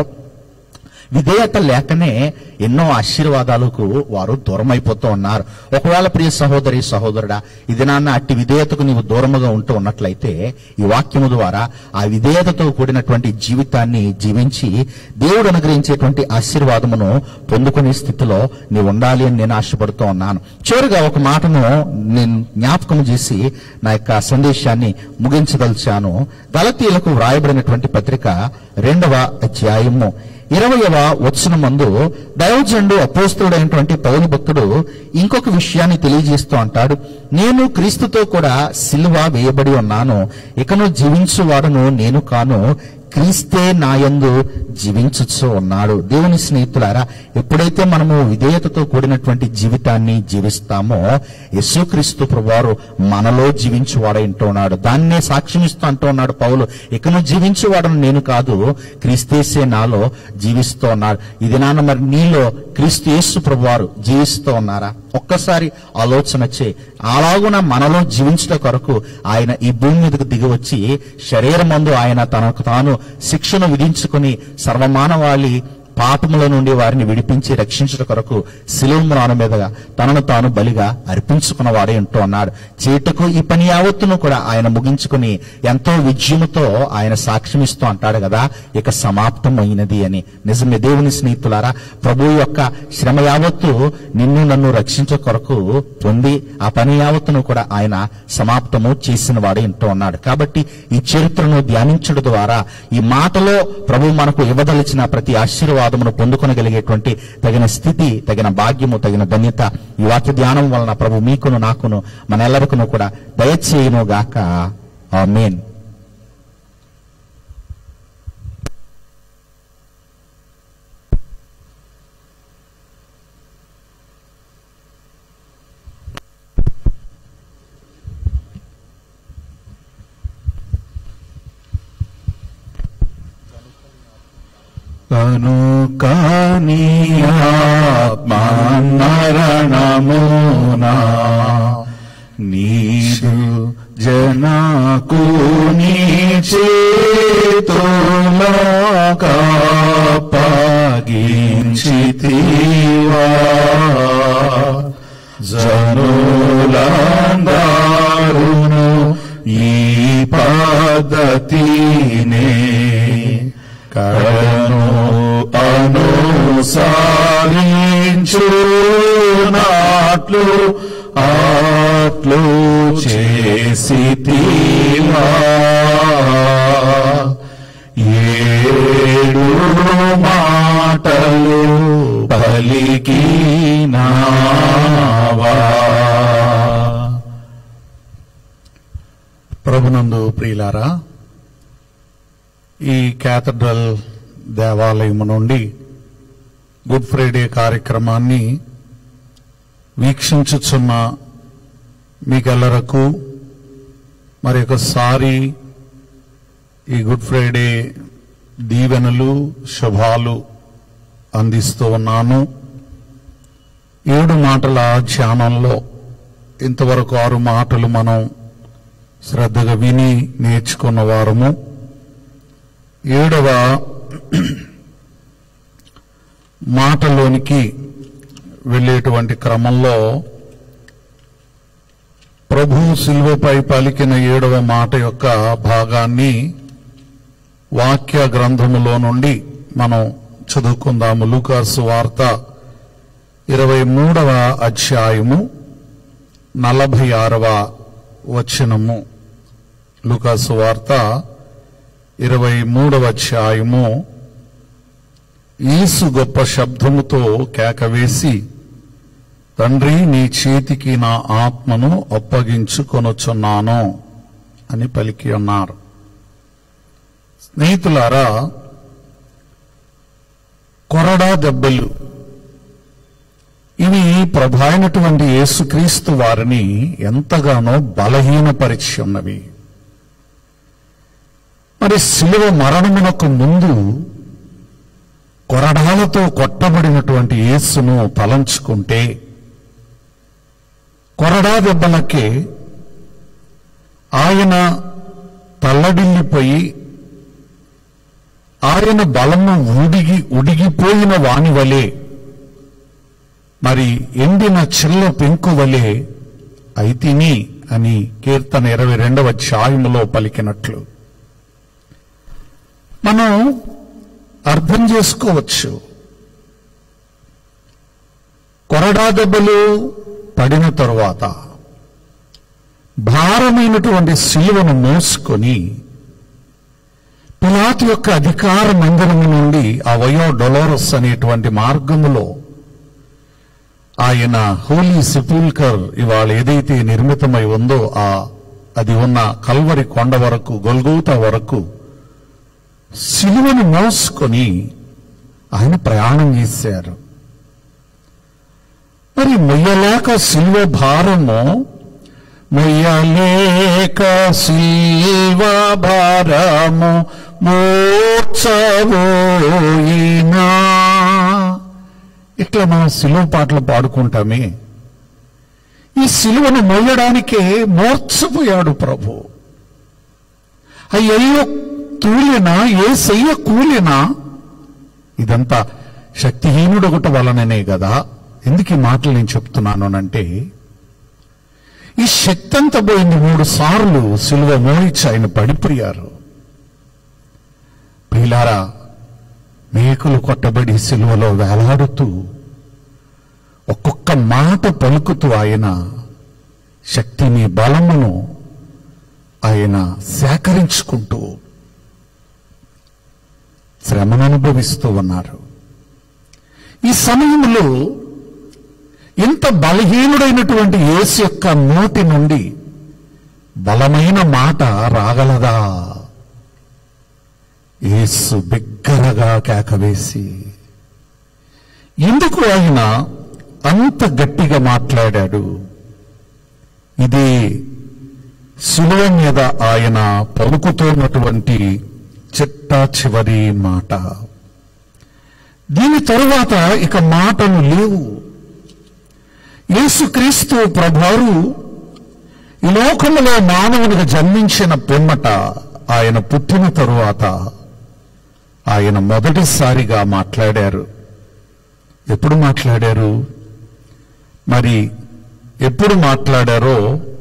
విధేయత లేకనే ఎన్నో ఆశీర్వాదాలకు వారు దూరం అయిపోతూ ఉన్నారు. ఒకవేళ ప్రియ సహోదరి సహోదరుడా, ఇది నాన్న అట్టి విధేయతకు నీవు దూరముగా ఉంటూ ఉన్నట్లయితే ఈ వాక్యము ద్వారా ఆ విధేయతతో కూడినటువంటి జీవితాన్ని జీవించి దేవుడు అనుగ్రహించేటువంటి ఆశీర్వాదమును పొందుకునే స్థితిలో నీవు ఉండాలి అని నేను ఆశపడుతూ ఉన్నాను. చివరిగా ఒక మాటను నేను జ్ఞాపకం చేసి నా యొక్క సందేశాన్ని ముగించదలిచాను. గలతీయులకు వ్రాయబడినటువంటి పత్రిక 2వ అధ్యాయము 20వ వచనమందు దైవజనుడు అపోస్తలుడైనటువంటి పౌలు భక్తుడు ఇంకొక విషయాన్ని తెలియజేస్తూ అంటాడు, నేను క్రీస్తుతో కూడా సిలువ వేయబడి ఉన్నాను, ఇకను జీవించువాడును నేను కాను, క్రీస్తే నాయందు జీవించుచు ఉన్నాడు. దేవుని స్నేహితులారా, ఎప్పుడైతే మనము విధేయతతో కూడినటువంటి జీవితాన్ని జీవిస్తామో యేసుక్రీస్తు ప్రభువారు మనలో జీవించువాడై ఉంటున్నాడు. దాన్నే సాక్ష్యమిస్తూ అంటూ ఉన్నాడు పౌలు, ఇకను జీవించువాడను నేను కాదు, క్రీస్తేసే నాలో జీవిస్తూ ఉన్నాడు. ఇది నాన్న మరి నీలో క్రీస్తు యేసు ప్రభువారు జీవిస్తూ ఉన్నారా? ఒక్కసారి ఆలోచన చేయి. అలాగున మనలో జీవించడం కొరకు ఆయన ఈ భూమి మీదకు దిగి వచ్చి శరీరమందు ఆయన తనకు తాను శిక్షను విధించుకుని సర్వమానవాళి పాపముల నుండి వారిని విడిపించి రక్షించడం కొరకు శిలువ మ్రాను మీదగా తనను తాను బలిగా అర్పించుకున్న వాడే ఉంటూ అన్నాడు. చీటకు ఈ పని యావత్తును కూడా ఆయన ముగించుకుని ఎంతో విజయముతో ఆయన సాక్ష్యమిస్తూ అంటాడు కదా, ఇక సమాప్తం అయినది అని. నిజమే దేవుని స్నేహితులారా, ప్రభు యొక్క శ్రమ యావత్తు నిన్ను నన్ను రక్షించే కొరకు పొంది ఆ పని యావత్తును కూడా ఆయన సమాప్తము చేసిన వాడే ఉంటూ ఉన్నాడు. కాబట్టి ఈ చరిత్రను ధ్యానించడం ద్వారా ఈ మాటలో ప్రభు మనకు ఇవ్వదలిచిన ప్రతి ఆశీర్వాదమును పొందుకొనగలిగేటువంటి తగిన స్థితి, తగిన భాగ్యము, తగిన ధన్యత ఈ వాక్య ధ్యానం వలన ప్రభు మీకును నాకును మనెల్లరికును కూడా దయచేయును గాక. ఆమేన్. కనుకాని ఆత్మరణమునా నీదు జనకు మూలందారును ఈ పద్ధతినే కడను అనుసారించునాట్లు అట్లు చేసితివా. 7 మాటలు పలికినావా. ప్రభునందు ప్రియులారా, ఈ క్యాథడ్రల్ దేవాలయము నుండి గుడ్ ఫ్రైడే కార్యక్రమాన్ని వీక్షించుచున్న మీకెల్లరకు మరి ఒకసారి ఈ గుడ్ ఫ్రైడే దీవెనలు శుభాలు అందిస్తూ ఉన్నాను. 7 మాటల ధ్యానంలో ఇంతవరకు 6 మాటలు మనం శ్రద్ధగా విని నేర్చుకున్న వారము. 7వ మాటలోనికి వెళ్ళేటువంటి క్రమంలో ప్రభు శిలువపై పలికిన 7వ మాట యొక్క భాగాన్ని వాక్య గ్రంథములో నుండి మనం చదువుకుందాము. లూకాసు వార్త 23వ అధ్యాయము 46వ వచనము. లూకాసు వార్త 23వ అధ్యాయము. యేసు గొప్ప శబ్దముతో కేకవేసి, తండ్రి, నీ చేతికి నా ఆత్మను అప్పగించుకొనుచున్నాను అని పలికి ఉన్నారు. స్నేహితులారా, కొరడా దెబ్బలు ఇవి ప్రభు అయినటువంటి యేసుక్రీస్తు వారిని ఎంతగానో బలహీనపరిచి ఉన్నవి. మరి శిలువ మరణమునకు ముందు కొరడాలతో కొట్టబడినటువంటి యేసును తలంచుకుంటే కొరడా దెబ్బలకే ఆయన తల్లడిల్లిపోయి ఆయన బలము ఉడిగిపోయిన వాని వలె, మరి ఎండిన చిల్ల పెంకు వలె అయితిని అని కీర్తన 22వ అధ్యాయములో పలికినట్లు మనం అర్థం చేసుకోవచ్చు. కొరడా దెబ్బలు పడిన తరువాత భారమైనటువంటి శిలువను మోసుకొని పిలాతు యొక్క అధికార మందిరము నుండి ఆ వయో డొలోరస్ అనేటువంటి మార్గములో ఆయన హోలీ సెపుల్కర్ ఇవాళ ఏదైతే నిర్మితమై ఉందో అది ఉన్న కల్వరి కొండ వరకు, గొల్గోతా వరకు శిలువను మోసుకొని ఆయన ప్రయాణం చేశారు. మరి మొయ్యలేక శిలువ భారము, మొయ్యలేక శిల్వ భారము మోర్చబోయినా, ఇట్లా మనం శిలువ పాటలు పాడుకుంటామే. ఈ శిలువను మోయడానికే మోర్చపోయాడు ప్రభు. అయ్యో తూలినా, యేసయ్య కూలినా, ఇదంతా శక్తిహీనుడొకటి వలననే కదా. ఎందుకు ఈ మాటలు నేను చెప్తున్నాను అంటే, ఈ శక్తి అంతా పోయింది. 3 సార్లు శిలువ మోయించి ఆయన పడిపోయారు. ప్రియులారా, మేకులు కొట్టబడి శిలువలో వేలాడుతూ ఒక్కొక్క మాట పలుకుతూ ఆయన శక్తిని, బలమును ఆయన సేకరించుకుంటూ శ్రమను అనుభవిస్తూ ఉన్నారు. ఈ సమయంలో ఇంత బలహీనుడైనటువంటి యేసు యొక్క నోటి నుండి బలమైన మాట రాగలదా? యేసు బిగ్గరగా కేకవేసి, ఎందుకు ఆయన అంత గట్టిగా మాట్లాడాడు? ఇది శిలువ మీద ఆయన పలుకుతున్నటువంటి చిట్ట-చివరి మాట. దీని తరువాత ఇక మాటలు లేవు. యేసుక్రీస్తు ప్రభువారు ఈ లోకములో మానవునిగా జన్మించిన పిమ్మట, ఆయన పుట్టిన తరువాత ఆయన మొదటిసారిగా మాట్లాడారు. ఎప్పుడు మాట్లాడారు? మరి ఎప్పుడు మాట్లాడారో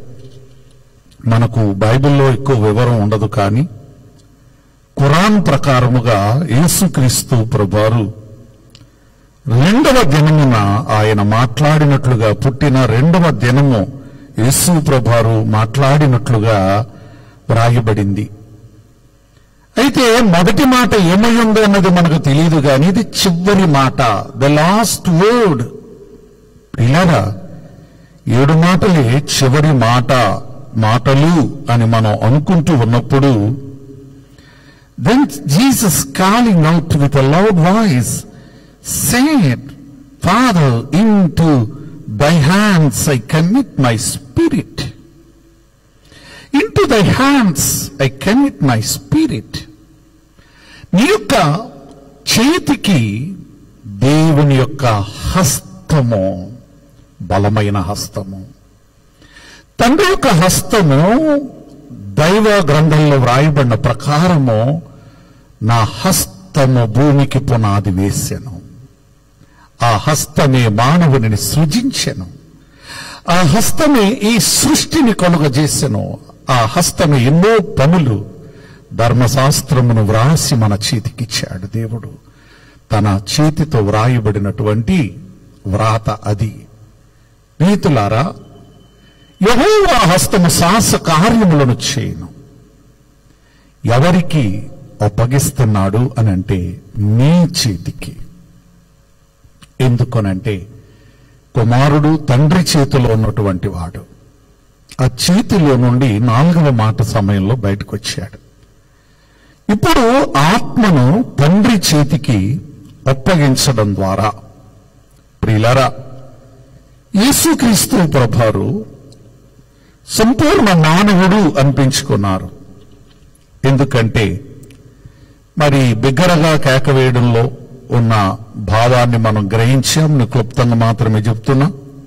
మనకు బైబిల్లో ఎక్కువ వివరం ఉండదు, కానీ ఖురాన్ ప్రకారముగా యేసుక్రీస్తు ప్రభువారు 2వ దినమున ఆయన మాట్లాడినట్లుగా, పుట్టిన 2వ దినము యేసు ప్రభువారు మాట్లాడినట్లుగా వ్రాయబడింది. అయితే మొదటి మాట ఏమై ఉందో అన్నది మనకు తెలియదు, కానీ ఇది చివరి మాట, ద లాస్ట్ వర్డ్. ఇలాగా 7 మాటలే చివరి మాటలు అని మనం అనుకుంటూ ఉన్నప్పుడు, then Jesus calling out with a loud voice said, Father, into thy hands I commit my spirit. Into thy hands I commit my spirit. నీ యొక్క చేతికి దేవుని యొక్క హస్తము, బలమైన హస్తము, తండ్రి యొక్క హస్తము దైవ గ్రంథంలో వ్రాయబడిన ప్రకారము నా హస్తము భూమికి పునాది వేసెను. ఆ హస్తమే మానవుని సృజించెను. ఆ హస్తమే ఈ సృష్టిని కలుగజేసెను. ఆ హస్తమే ఎన్నో పనులు, ధర్మశాస్త్రమును వ్రాసి మన చేతికిచ్చాడు దేవుడు. తన చేతితో వ్రాయబడినటువంటి వ్రాత అది. నీతులారా, యెహోవా హస్తము సాహస కార్యములను చేయను. ఎవరికి అప్పగిస్తున్నాడు అని అంటే నీ చేతికి. ఎందుకనంటే కుమారుడు తండ్రి చేతిలో ఉన్నటువంటి వాడు. ఆ చేతిలో నుండి 4వ మాట సమయంలో బయటకు వచ్చాడు. ఇప్పుడు ఆత్మను తండ్రి చేతికి అప్పగించడం ద్వారా, ప్రియులారా, యేసుక్రీస్తు ప్రభువారు సంపూర్ణ మానవుడు అనిపించుకున్నారు. ఎందుకంటే మరి బిగ్గరగా కేకవేయడంలో ఉన్న భావాన్ని మనం గ్రహించాం. క్లుప్తంగా మాత్రమే చెప్తున్నా.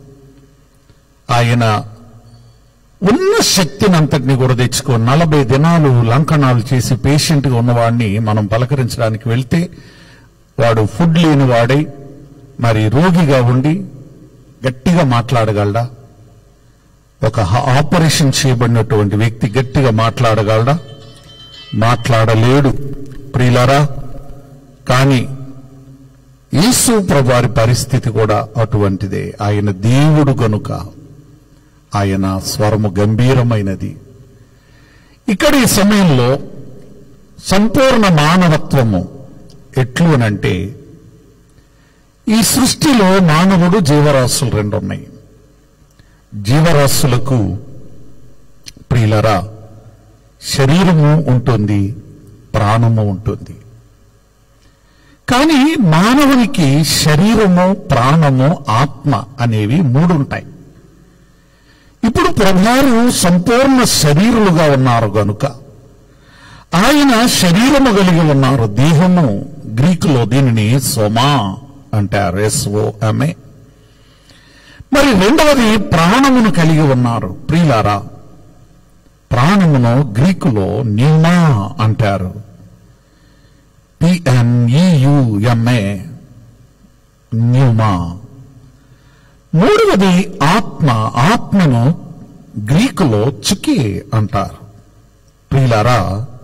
ఆయన ఉన్న శక్తిని అంతటిని కూడా తెచ్చుకో 40 దినాలు లంకణాలు చేసి పేషెంట్గా ఉన్నవాడిని మనం పలకరించడానికి వెళ్తే వాడు ఫుడ్ లేని వాడై మరి రోగిగా ఉండి గట్టిగా మాట్లాడగలడా? ఒక ఆపరేషన్ చేయబడినటువంటి వ్యక్తి గట్టిగా మాట్లాడగలడా? మాట్లాడలేడు. ప్రియులారా, కానీ యేసు ప్రభువారి పరిస్థితి కూడా అటువంటిదే. ఆయన దేవుడు గనుక ఆయన స్వరము గంభీరమైనది. ఇక్కడ ఈ సమయంలో సంపూర్ణ మానవత్వము ఎట్లు అనంటే, ఈ సృష్టిలో మానవుడు, జీవరాశులు 2 ఉన్నాయి. జీవరాశులకు ప్రియులరా శరీరము ఉంటుంది, ప్రాణము ఉంటుంది. కానీ మానవునికి శరీరము, ప్రాణము, ఆత్మ అనేవి 3 ఉంటాయి. ఇప్పుడు ప్రభువారు సంపూర్ణ శరీరులుగా ఉన్నారు గనుక ఆయన శరీరము కలిగి ఉన్నారు. దేహము, గ్రీకులో దీనిని సోమా అంటారు, SOMA. మరి 2వది ప్రాణమును కలిగి ఉన్నారు. ప్రియులారా, ప్రాణమును గ్రీకులో న్యూమా అంటారు, PNEUMA, న్యూమా. 3వది ఆత్మ. ఆత్మను గ్రీకులో చుకే అంటారు. ప్రియులారా,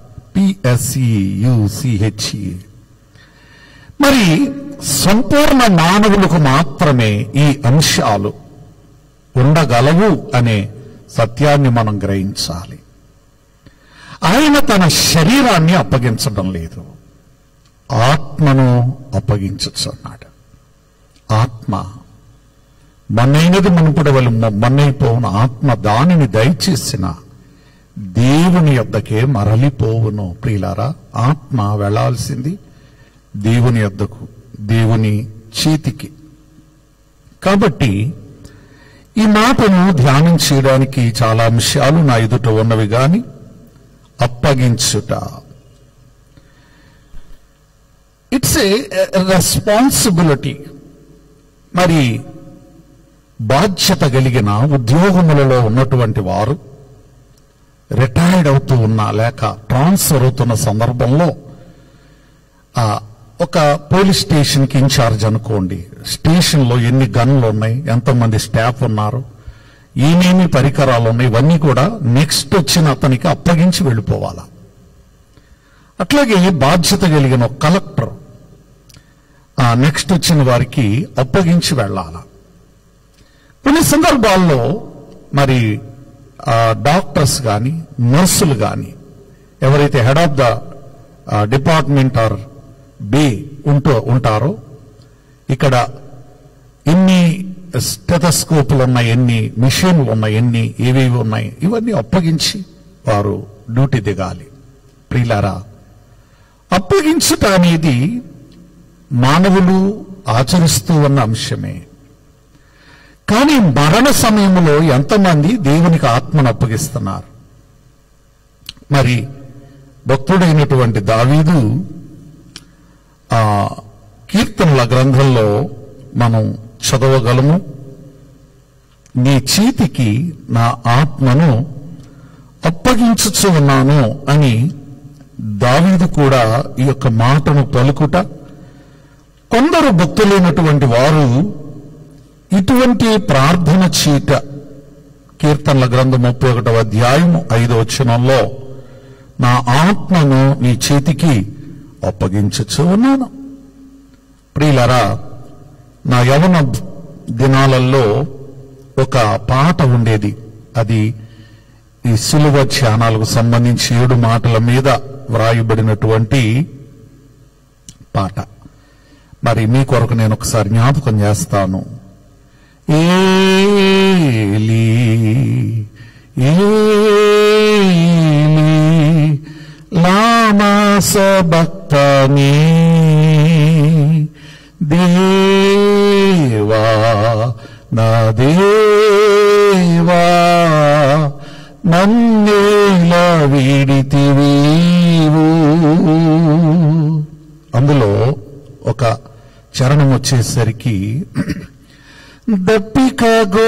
PSEUCHE. మరి సంపూర్ణ మానవులకు మాత్రమే ఈ అంశాలు ఉండగలవు అనే సత్యాన్ని మనం గ్రహించాలి. ఆయన తన శరీరాన్ని అప్పగించడం లేదు, ఆత్మను అప్పగించున్నాడు. ఆత్మ మన్నైనది మునుపటి వల్ల మన్నైపోవును, ఆత్మ దానిని దయచేసిన దేవుని యొద్దకే మరలిపోవును. ప్రియులారా, ఆత్మ వెళ్లాల్సింది దేవుని యొద్దకు, దేవుని చేతికి. కాబట్టి ఈ మాటను ధ్యానం చేయడానికి చాలా అంశాలు నా ఎదుట ఉన్నవి. గాని అప్పగించుట, ఇట్స్ ఏ రెస్పాన్సిబిలిటీ. మరి బాధ్యత కలిగిన ఉద్యోగములలో ఉన్నటువంటి వారు రిటైర్డ్ అవుతూ ఉన్నా లేక ట్రాన్స్ఫర్ అవుతున్న సందర్భంలో ఒక పోలీస్ స్టేషన్కి ఇన్ఛార్జ్ అనుకోండి, స్టేషన్లో ఎన్ని గన్లు ఉన్నాయి, ఎంతమంది స్టాఫ్ ఉన్నారు, ఏమేమి పరికరాలు ఉన్నాయి ఇవన్నీ కూడా నెక్స్ట్ వచ్చిన అతనికి అప్పగించి వెళ్ళిపోవాలా. అట్లాగే బాధ్యత కలిగిన ఒక కలెక్టర్ నెక్స్ట్ వచ్చిన వారికి అప్పగించి వెళ్ళాల. కొన్ని సందర్భాల్లో మరి డాక్టర్స్ కానీ నర్సులు కానీ ఎవరైతే head of the department or బే ఉంటారో ఇక్కడ ఎన్ని స్టెథోస్కోపులు ఉన్నాయి, ఎన్ని మిషన్లు ఉన్నాయి, ఎన్ని ఏవేవి ఉన్నాయి, ఇవన్నీ అప్పగించి వారు డ్యూటీ దిగాలి. ప్రియులారా, అప్పగించుట అనేది మానవులు ఆచరిస్తూ ఉన్న అంశమే. కానీ మరణ సమయంలో ఎంతమంది దేవునికి ఆత్మను అప్పగిస్తున్నారు? మరి భక్తుడైనటువంటి దావీదు కీర్తనల గ్రంథంలో మనం చదవగలము. నీ చేతికి నా ఆత్మను అప్పగించుచు ఉన్నాను అని దావీదు కూడా ఈ యొక్క మాటను పలుకుట. కొందరు భక్తులైనటువంటి వారు ఇటువంటి ప్రార్థన చీట కీర్తనల గ్రంథం 31వ అధ్యాయము 5వ వచనంలో నా ఆత్మను నీ చేతికి అప్పగించుచు ఉన్నాను. ప్రియులారా, నా యవన దినాలలో ఒక పాట ఉండేది. అది ఈ సిలువ ధ్యానాలకు సంబంధించి 7 మాటల మీద వ్రాయబడినటువంటి పాట. మరి మీ కొరకు నేను ఒకసారి జ్ఞాపకం చేస్తాను. ఏలీ ఏలీ లామా సబక్తనీ దేవా నా దేవా నన్నేల వీడితివీవు. అందులో ఒక చరణం వచ్చేసరికి దప్పిక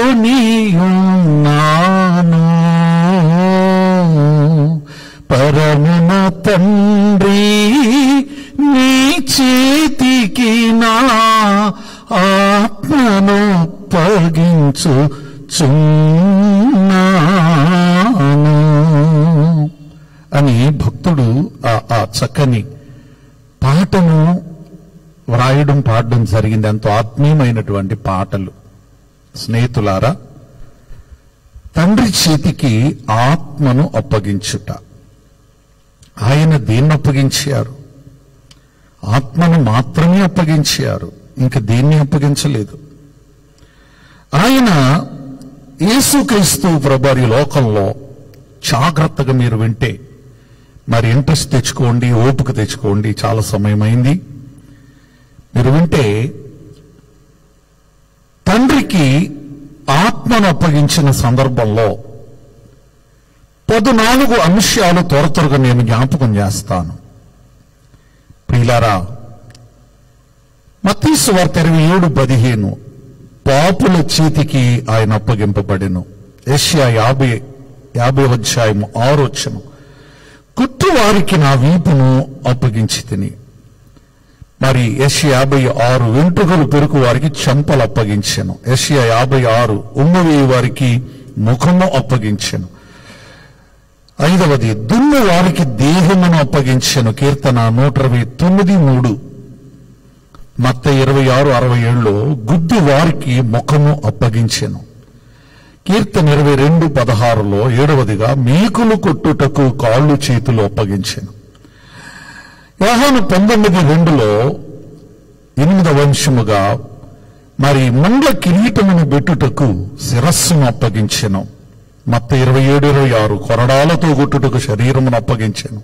గోనియున్నాను పరమున తండ్రి నీ చేతికి నా ఆత్మను పగించుచున్నాను అని భక్తుడు ఆ చక్కని పాటను వ్రాయడం పాడడం జరిగింది. ఎంతో ఆత్మీయమైనటువంటి పాటలు. స్నేహితులారా, తండ్రి చేతికి ఆత్మను అప్పగించుట. ఆయన దేన్ని అప్పగించారు? ఆత్మను మాత్రమే అప్పగించారు, ఇంకా దేన్ని అప్పగించలేదు. ఆయన యేసుక్రీస్తు ప్రభువారి లోకంలో జాగ్రత్తగా మీరు వింటే మరి ఇంట్రెస్ట్ తెచ్చుకోండి, ఓపిక తెచ్చుకోండి, చాలా సమయమైంది. మీరు వింటే తండ్రికి ఆత్మను అప్పగించిన సందర్భంలో 14 అంశాలు త్వరగా నేను జ్ఞాపకం చేస్తాను. ప్రియులారా, మత్తయి సువార్త 27:15 పాపుల చేతికి ఆయన అప్పగింపబడెను. యెషయా 50వ అధ్యాయము 6వ వచనం కుట్టువారికి నా వీపును అప్పగించి తిని. మరి యెషయా 56 వెంట్రుకలు పెరుకు వారికి చెంపలు అప్పగించెను. యెషయా 56 ఉమ్మవేయి వారికి ముఖము అప్పగించెను. 5వది దున్ను వారికి దేహమును అప్పగించెను. కీర్తన 129:3. మత్తయి 26:67 గుద్దు వారికి ముఖము అప్పగించెను. కీర్తన 22:16 7వదిగా మేకులు కొట్టుటకు కాళ్ళు చేతులు అప్పగించెను. యోహాను 19:2 8వ అంశముగా మరి ముండ్ల కిరీటమును బెట్టుటకు శిరస్సును అప్పగించెను. మత్తయి 27:26 కొరడాలతో కొట్టుటకు శరీరమును అప్పగించెను.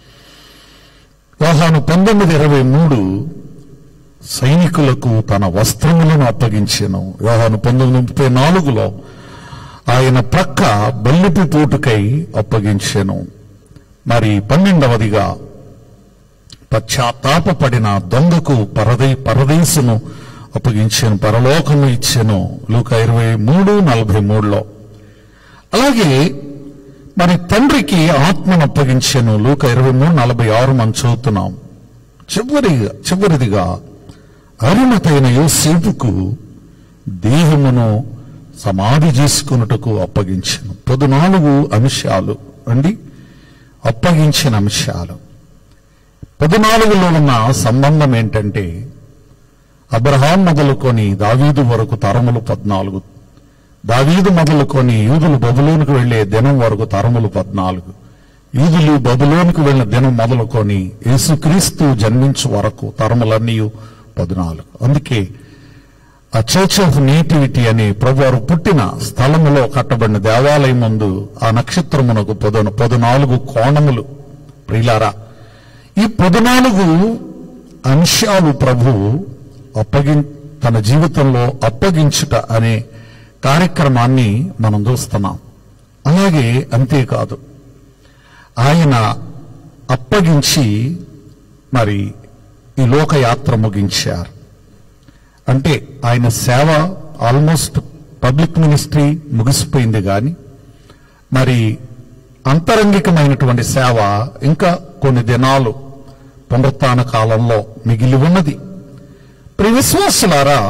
యోహాను 19:23 సైనికులకు తన వస్త్రములను అప్పగించెను. యోహాను 19:34 ఆయన ప్రక్క బల్లిపి పోటుకై అప్పగించెను. మరి 12వదిగా పశ్చాత్తాపపడిన దొంగకు పరదేశును అప్పగించెను, పరలోకము ఇచ్చెను. లూకా 23:43. అలాగే మరి తండ్రికి ఆత్మను అప్పగించెను. లూకా 23:46 మనం చదువుతున్నాం. చివరిదిగా అరిమతైన యోసేపుకు దేహమును సమాధి చేసుకున్నటకు అప్పగించను. 14 అంశాలు అండి, అప్పగించిన అంశాలు. 14లో ఉన్న సంబంధం ఏంటంటే, అబ్రహాం మొదలుకొని దావీదు వరకు తరములు 14, దావీదు మొదలుకొని యూదులు బబులోనికి వెళ్లే దినం వరకు తరములు 14, యూదులు బబులోనికి వెళ్లిన దినం మొదలుకొని యేసుక్రీస్తు జన్మించు వరకు తరములన్నీ 14. అందుకే ఆ చర్చ్ ఆఫ్ నేటివిటీ అని ప్రభువారు పుట్టిన స్థలములో కట్టబడిన దేవాలయం ముందు ఆ నక్షత్రమునకు 14 కోణములు. ప్రియులారా, ఈ 14 అంశాలు ప్రభు తన జీవితంలో అప్పగించుట అనే కార్యక్రమాన్ని మనం చూస్తున్నాం. అలాగే అంతేకాదు, ఆయన అప్పగించి మరి ఈ లోకయాత్ర ముగించారు. అంటే ఆయన సేవ ఆల్మోస్ట్ పబ్లిక్ మినిస్ట్రీ ముగిసిపోయింది, కానీ మరి అంతరంగికమైనటువంటి సేవ ఇంకా కొన్ని దినాలు పునరుత్థాన కాలంలో మిగిలి ఉన్నది. ప్రియ విశ్వాసులారా,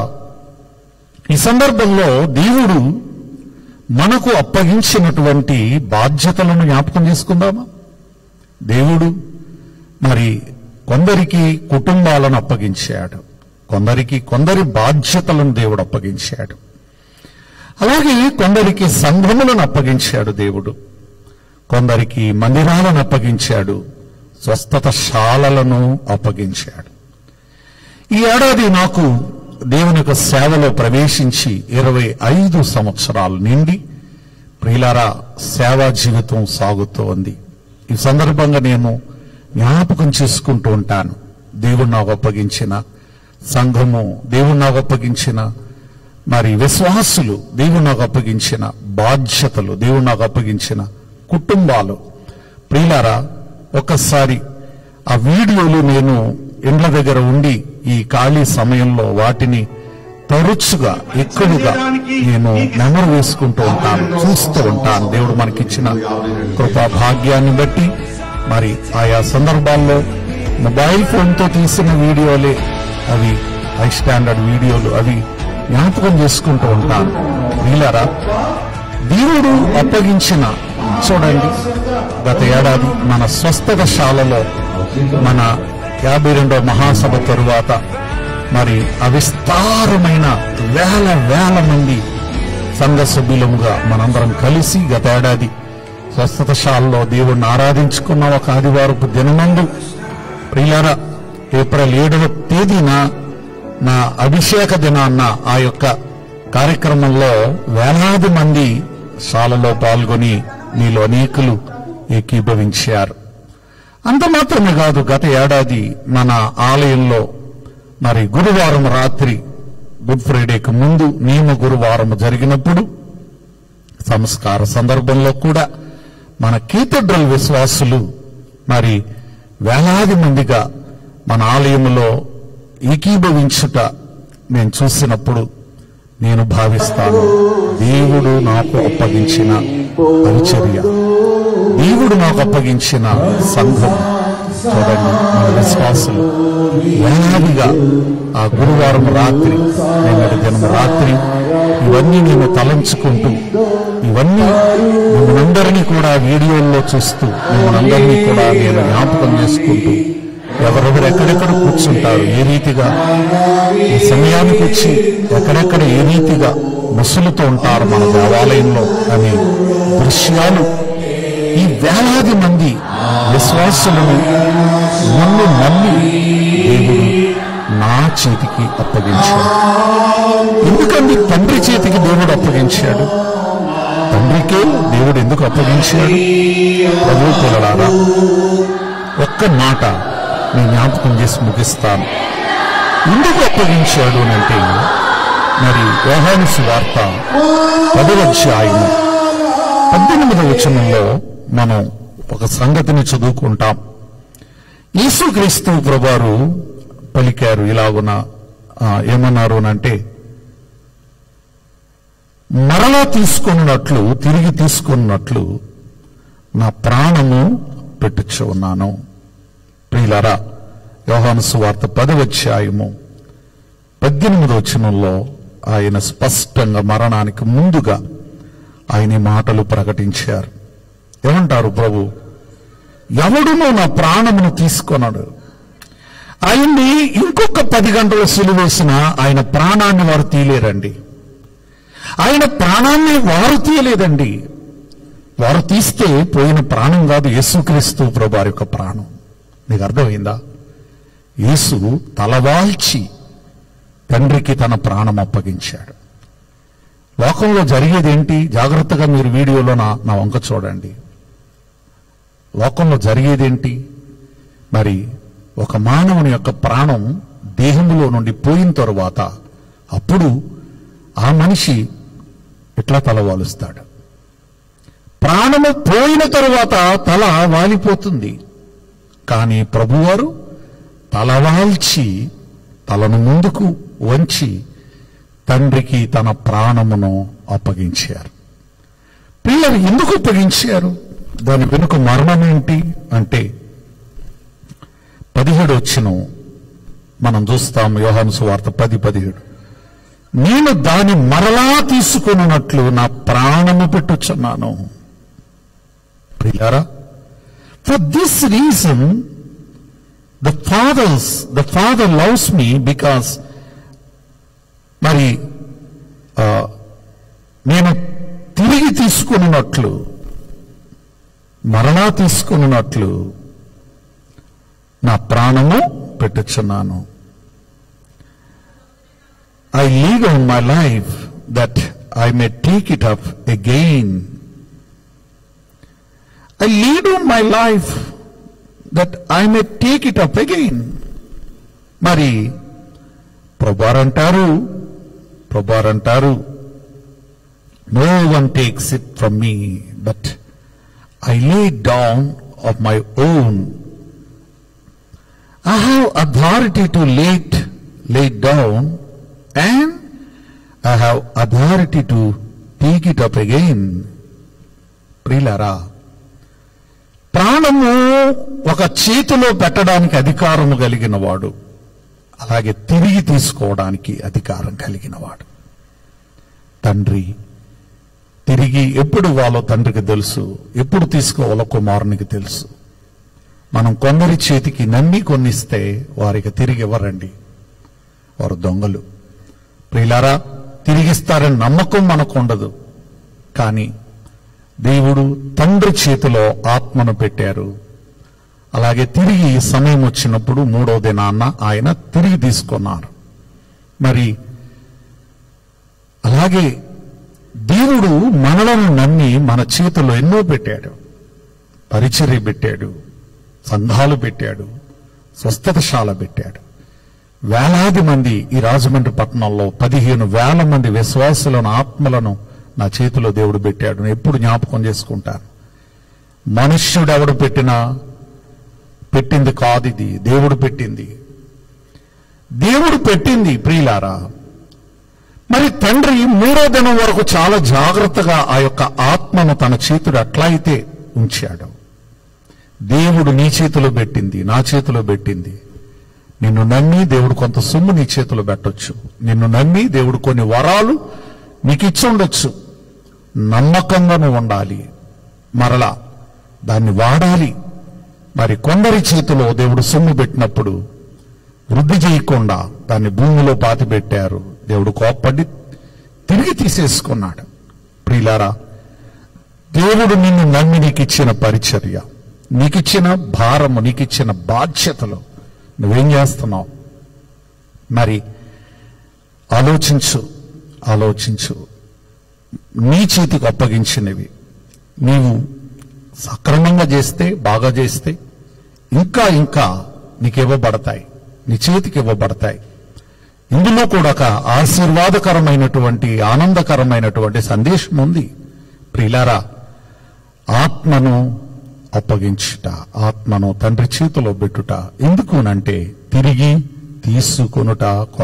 ఈ సందర్భంలో దేవుడు మనకు అప్పగించినటువంటి బాధ్యతలను జ్ఞాపకం చేసుకుందామా? దేవుడు మరి కొందరికి కుటుంబాలను అప్పగించాడు, కొందరి బాధ్యతలను దేవుడు అప్పగించాడు. అలాగే కొందరికి సంఘములను అప్పగించాడు దేవుడు, కొందరికి మందిరాలను అప్పగించాడు, స్వస్థత శాలలను అప్పగించాడు. ఈ ఏడాది నాకు దేవుని యొక్క సేవలో ప్రవేశించి 25 సంవత్సరాలు నిండి ప్రియులారా సేవా జీవితం సాగుతూ ఉంది. ఈ సందర్భంగా నేను జ్ఞాపకం చేసుకుంటూ ఉంటాను, దేవుడు నాకు అప్పగించిన సంఘము, దేవుడు నాకు అప్పగించిన మరి విశ్వాసులు, దేవుడు నాకు అప్పగించిన బాధ్యతలు, దేవుడు నాకు అప్పగించిన కుటుంబాలు. ప్రియులారా, ఒక్కసారి ఆ వీడియోలు నేను ఇండ్ల దగ్గర ఉండి ఈ ఖాళీ సమయంలో వాటిని తరచుగా ఎక్కువగా నేను నెమరు వేసుకుంటూ ఉంటాను, చూస్తూ ఉంటాను. దేవుడు మనకిచ్చిన కృపా భాగ్యాన్ని బట్టి మరి ఆయా సందర్భాల్లో మొబైల్ ఫోన్తో తీసిన వీడియోలే అవి, హై స్టాండర్డ్ వీడియోలు, అవి జ్ఞాపకం చేసుకుంటూ ఉంటాను. వీళ్ళారా, దేవుడు అప్పగించిన చూడండి, గత ఏడాది మన స్వస్థత శాలలో మన 52వ మహాసభ తరువాత మరి అవిస్తారమైన వేల మంది సంఘ సభ్యులముగా మనందరం కలిసి గత ఏడాది స్వస్థత శాలలో దేవుణ్ణి ఆరాధించుకున్న ఒక ఆదివారపు దినమందు ప్రియులారా, ఏప్రిల్ 7వ తేదీన నా అభిషేక దినాన్న ఆ యొక్క కార్యక్రమంలో వేలాది మంది శాలలో పాల్గొని మీలో అనేకులు ఏకీభవించారు. అంత మాత్రమే కాదు, గత ఏడాది మన ఆలయంలో మరి గురువారం రాత్రి, గుడ్ ఫ్రైడేకి ముందు నియమ గురువారం జరిగినప్పుడు సంస్కార సందర్భంలో కూడా మన కేథడ్రల్ విశ్వాసులు మరి వేలాది మందిగా మన ఆలయంలో ఏకీభవించుట నేను చూసినప్పుడు నేను భావిస్తాను, దేవుడు నాకు అప్పగించిన పరిచర్య, దేవుడు నాకు అప్పగించిన సంఘం. చూడండి, మన విశ్వాసులు వేలాదిగా ఆ గురువారం రాత్రి, నిన్నటి దినం రాత్రి ఇవన్నీ నేను తలంచుకుంటూ, ఇవన్నీ మిమ్మల్ందరినీ కూడా వీడియోల్లో చూస్తూ, మిమ్మల్ందరినీ కూడా నేను జ్ఞాపకం చేసుకుంటూ, ఎవరెవరు ఎక్కడెక్కడ కూర్చుంటారు, ఏ రీతిగా ఈ సమయానికి వచ్చి ఎక్కడెక్కడ ఏ రీతిగా ముసులుతూ ఉంటారు మన దేవాలయంలో అనే దృశ్యాలు ఈ వేలాది మంది విశ్వాసులను నన్ను నమ్మి దేవుడు నా చేతికి అప్పగించాడు. ఎందుకండి తండ్రి చేతికి దేవుడు అప్పగించాడు? తండ్రికే దేవుడు ఎందుకు అప్పగించాడు? ప్రభు పిల్లలారా, ఒక్క మాట నేను జ్ఞాపకం చేసి ముగిస్తాను. ఎందుకు అప్పగించాడు అంటే, మరి యోహాను సువార్త 10వ అధ్యాయం 18వ వచనంలో మనం ఒక సంగతిని చదువుకుంటాం. యేసుక్రీస్తు ప్రభువారు పలికారు ఇలాగున, ఏమన్నారు అంటే, మరలా తీసుకున్నట్లు, తిరిగి తీసుకున్నట్లు నా ప్రాణము పెట్టుచు ఉన్నాను. ప్రియులారా, యోహాను సువార్త 10వ అధ్యాయము 18వ వచనంలో ఆయన స్పష్టంగా మరణానికి ముందుగా ఆయన ఈ మాటలు ప్రకటించారు. ఏమంటారు ప్రభు? ఎవడునూ నా ప్రాణమును తీసుకొనడు. ఆయన్ని ఇంకొక 10 గంటలు సిలువేసిన ఆయన ప్రాణాన్ని వారు తీయలేరండి. ఆయన ప్రాణాన్ని వారు తీయలేదండి. వారు తీస్తే పోయిన ప్రాణం కాదు, యేసుక్రీస్తు ప్రభు వారి యొక్క ప్రాణం. నీకు అర్థమైందా? యేసు తలవాల్చి తండ్రికి తన ప్రాణం అప్పగించాడు. లోకంలో జరిగేదేంటి? జాగ్రత్తగా మీరు వీడియోలో నా వంక చూడండి. లోకంలో జరిగేదేంటి? మరి ఒక మానవుని యొక్క ప్రాణం దేహంలో నుండి పోయిన తరువాత అప్పుడు ఆ మనిషి ఇట్లా తల వాలుస్తాడు. ప్రాణము పోయిన తరువాత తల వాలిపోతుంది. కానీ ప్రభువారు తలవాల్చి తలను ముందుకు వంచి తండ్రికి తన ప్రాణమును అప్పగించారు. పిల్లలు ఎందుకు అప్పగించారు? దాని వెనుక మర్మం ఏంటి అంటే 17 వచనం మనం చూస్తాం. యోహాను సువార్త 10:17. నేను దాని మరలా తీసుకున్నట్లు నా ప్రాణము పెట్టుచున్నాను. ప్రియులారా, for this reason the father loves me because మరి నేను తిరిగి తీసుకున్నట్లు, మరలా తీసుకున్నట్లు నా ప్రాణము పెట్టుచున్నాను. I lay down my life that I may take it up again. I lay down my life that I may take it up again. మరి ప్రభువారంటారు, no one takes it from me, but I lay it down of my own. I have authority to lay it down, and I have authority to take it up again. ప్రియులారా, ప్రాణము ఒక చేతిలో పెట్టడానికి అధికారము కలిగిన వాడు, అలాగే తిరిగి తీసుకోవడానికి అధికారం కలిగిన వాడు తండ్రి. తిరిగి ఎప్పుడు ఇవ్వాలో తండ్రికి తెలుసు, ఎప్పుడు తీసుకోవాలో కుమారునికి తెలుసు. మనం కొందరి చేతికి నమ్మి కొన్నిస్తే వారికి తిరిగి ఇవ్వరండి, వారు దొంగలు. ప్రియులారా, తిరిగిస్తారని నమ్మకం మనకు ఉండదు. కానీ దేవుడు తండ్రి చేతిలో ఆత్మను పెట్టారు. అలాగే తిరిగి సమయం వచ్చినప్పుడు 3వ దినాన్న ఆయన తిరిగి తీసుకున్నారు. మరి అలాగే దేవుడు మనలను నమ్మి మన చేతుల్లో ఎన్నో పెట్టాడు. పరిచర్య పెట్టాడు, సంఘాలు పెట్టాడు, స్వస్థతశాల పెట్టాడు. వేలాది మంది ఈ రాజమండ్రి పట్టణంలో 15,000 మంది విశ్వాసులను, ఆత్మలను నా చేతిలో దేవుడు పెట్టాడు. నేను ఎప్పుడు జ్ఞాపకం చేసుకుంటాను. మనుష్యుడు ఎవడు పెట్టింది కాదు, ఇది దేవుడు పెట్టింది. దేవుడు పెట్టింది ప్రియులారా. మరి తండ్రి 3వ దినం వరకు చాలా జాగ్రత్తగా ఆ యొక్క ఆత్మను తన చేతుడు అట్లా అయితే ఉంచాడు. దేవుడు నీ చేతిలో పెట్టింది, నా చేతిలో పెట్టింది. నిన్ను నమ్మి దేవుడు కొంత సొమ్ము నీ చేతిలో పెట్టొచ్చు. నిన్ను నమ్మి దేవుడు కొన్ని వరాలు నీకు ఇచ్చి ఉండొచ్చు. నమ్మకంగా నువ్వు ఉండాలి, మరలా దాన్ని వాడాలి. మరి కొందరి చేతిలో దేవుడు సొమ్ము పెట్టినప్పుడు వృద్ధి చేయకుండా దాన్ని భూమిలో పాతి పెట్టారు. దేవుడు కోప్పడి తిరిగి తీసేసుకున్నాడు. ప్రియులారా, దేవుడు నిన్ను నమ్మి నీకు ఇచ్చిన పరిచర్య, నీకిచ్చిన భారము, నీకిచ్చిన బాధ్యతలు నువ్వేం చేస్తున్నావు? మరి ఆలోచించు. నీ చేతికి అప్పగించినవి నీవు సక్రమంగా చేస్తే, బాగా చేస్తే ఇంకా నీకు ఇవ్వబడతాయి, నీ చేతికి ఇవ్వబడతాయి. ఇందులో కూడా ఒక ఆశీర్వాదకరమైనటువంటి, ఆనందకరమైనటువంటి సందేశం ఉంది. ప్రియులారా, ఆత్మను అప్పగించుట, ఆత్మను తండ్రి చేతిలో పెట్టుట ఎందుకునంటే తిరిగి తీసుకొనుట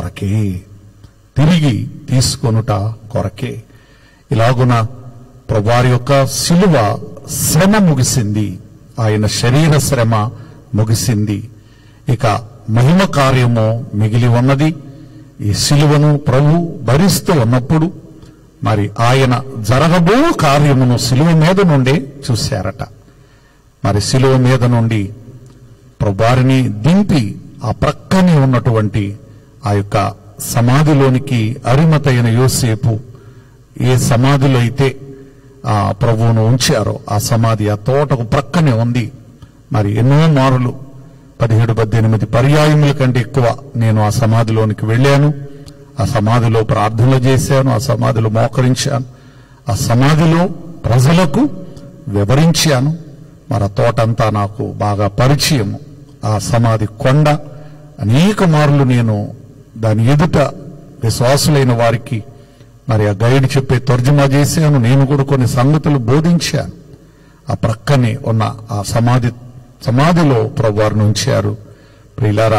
కొరకే. ఇలాగున ప్రభువారి యొక్క శిలువ శ్రమ ముగిసింది, ఆయన శరీర శ్రమ ముగిసింది. ఇక మహిమ కార్యము మిగిలి ఉన్నది. ఈ సిలువను ప్రభు భరిస్తూ ఉన్నప్పుడు మరి ఆయన జరగబో కార్యమును సిలువ మీద నుండి చూశారట. మరి సిలువ మీద నుండి ప్రభువారిని దింపి ఆ ప్రక్కనే ఉన్నటువంటి ఆ యొక్క సమాధిలోనికి అరిమతైన యోసేపు ఏ సమాధిలో అయితే ఆ ప్రభువును ఉంచారో ఆ సమాధి ఆ తోటకు ప్రక్కనే ఉంది. మరి ఎన్నో మారులు 17-18 పర్యాయముల కంటే ఎక్కువ నేను ఆ సమాధిలోనికి వెళ్ళాను. ఆ సమాధిలో ప్రార్థనలు చేశాను, ఆ సమాధిలో మోకరించాను, ఆ సమాధిలో ప్రజలకు వివరించాను. మరి ఆ తోటంతా నాకు బాగా పరిచయము. ఆ సమాధి కొండ అనేక మార్లు నేను దాని ఎదుట విశ్వాసులైన వారికి మరి ఆ గైడ్ చెప్పే తర్జుమా చేశాను. నేను కూడా కొన్ని సంగతులు బోధించాను. ఆ ప్రక్కనే ఉన్న ఆ సమాధిలో ప్రభువారిని ఉంచారు. ప్రియులారా,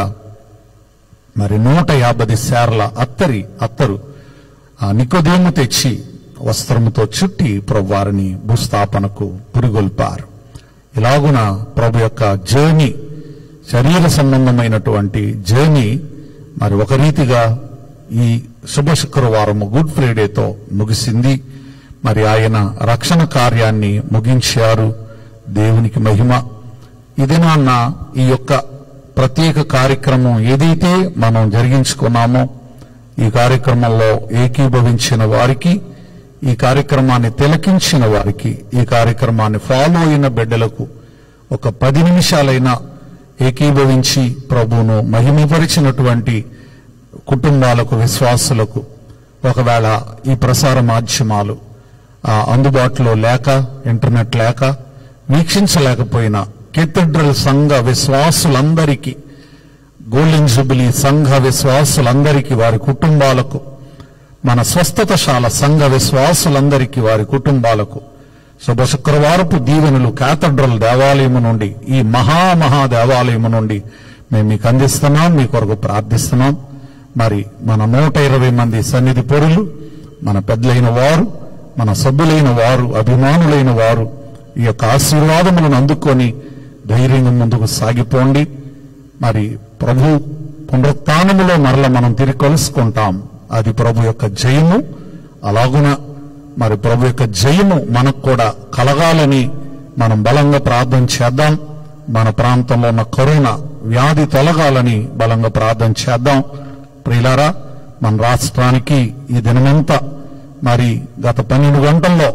మరి 150 సేర్ల అత్తరు ఆ నికోదేము తెచ్చి వస్త్రముతో చుట్టి ప్రభువారిని భూస్థాపనకు పురిగొల్పారు. ఇలాగున ప్రభు యొక్క జర్నీ, శరీర సంబంధమైనటువంటి జర్నీ మరి ఒక రీతిగా ఈ శుభ శుక్రవారము గుడ్ ఫ్రైడేతో ముగిసింది. మరి ఆయన రక్షణ కార్యాన్ని ముగించారు. దేవునికి మహిమ. ఇదినాన్న ఈ యొక్క ప్రత్యేక కార్యక్రమం ఏదైతే మనం జరిగించుకున్నామో ఈ కార్యక్రమంలో ఏకీభవించిన వారికి, ఈ కార్యక్రమాన్ని తిలకించిన వారికి, ఈ కార్యక్రమాన్ని ఫాలో అయిన బిడ్డలకు ఒక 10 నిమిషాలైనా ఏకీభవించి ప్రభువును మహిమపరిచినటువంటి కుటుంబాలకు, విశ్వాసులకు, ఒకవేళ ఈ ప్రసార మాధ్యమాలు అందుబాటులో లేక, ఇంటర్నెట్ లేక వీక్షించలేకపోయినా కేథడ్రల్ సంఘ విశ్వాసులందరికీ, గోల్డెన్ జూబిలీ సంఘ విశ్వాసులందరికీ, వారి కుటుంబాలకు, మన స్వస్థతశాల సంఘ విశ్వాసులందరికీ, వారి కుటుంబాలకు శుభ శుక్రవారపు దీవెనలు కేథడ్రల్ దేవాలయము నుండి, ఈ మహా దేవాలయము నుండి మేము మీకు అందిస్తున్నాం, మీ కొరకు ప్రార్థిస్తున్నాం. మరి మన 120 మంది సన్నిధి పరులు, మన పెద్దలైన వారు, మన సభ్యులైన వారు, అభిమానులైన వారు ఈ యొక్క ఆశీర్వాదములను అందుకొని ధైర్యంగా ముందుకు సాగిపోండి. మరి ప్రభు పునరుత్థానములో మరల మనం తిరిగి కలుసుకుంటాం. అది ప్రభు యొక్క జయము. అలాగున మరి ప్రభు యొక్క జయము మనకు కూడా కలగాలని మనం బలంగా ప్రార్థన చేద్దాం. మన ప్రాంతంలో ఉన్న కరోనా వ్యాధి తొలగాలని బలంగా ప్రార్థన చేద్దాం. ప్రియులారా, మన రాష్ట్రానికి ఈ దినమంతా మరి గత 12 గంటల్లో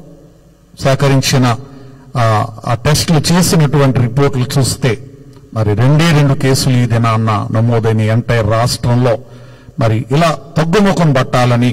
సేకరించిన ఆ టెస్టులు చేసినటువంటి రిపోర్టులు చూస్తే మరి 2 కేసులు ఈ దినాన్న నమోదైన ఎంటైర్ రాష్ట్రంలో. మరి ఇలా తగ్గుముఖం పట్టాలని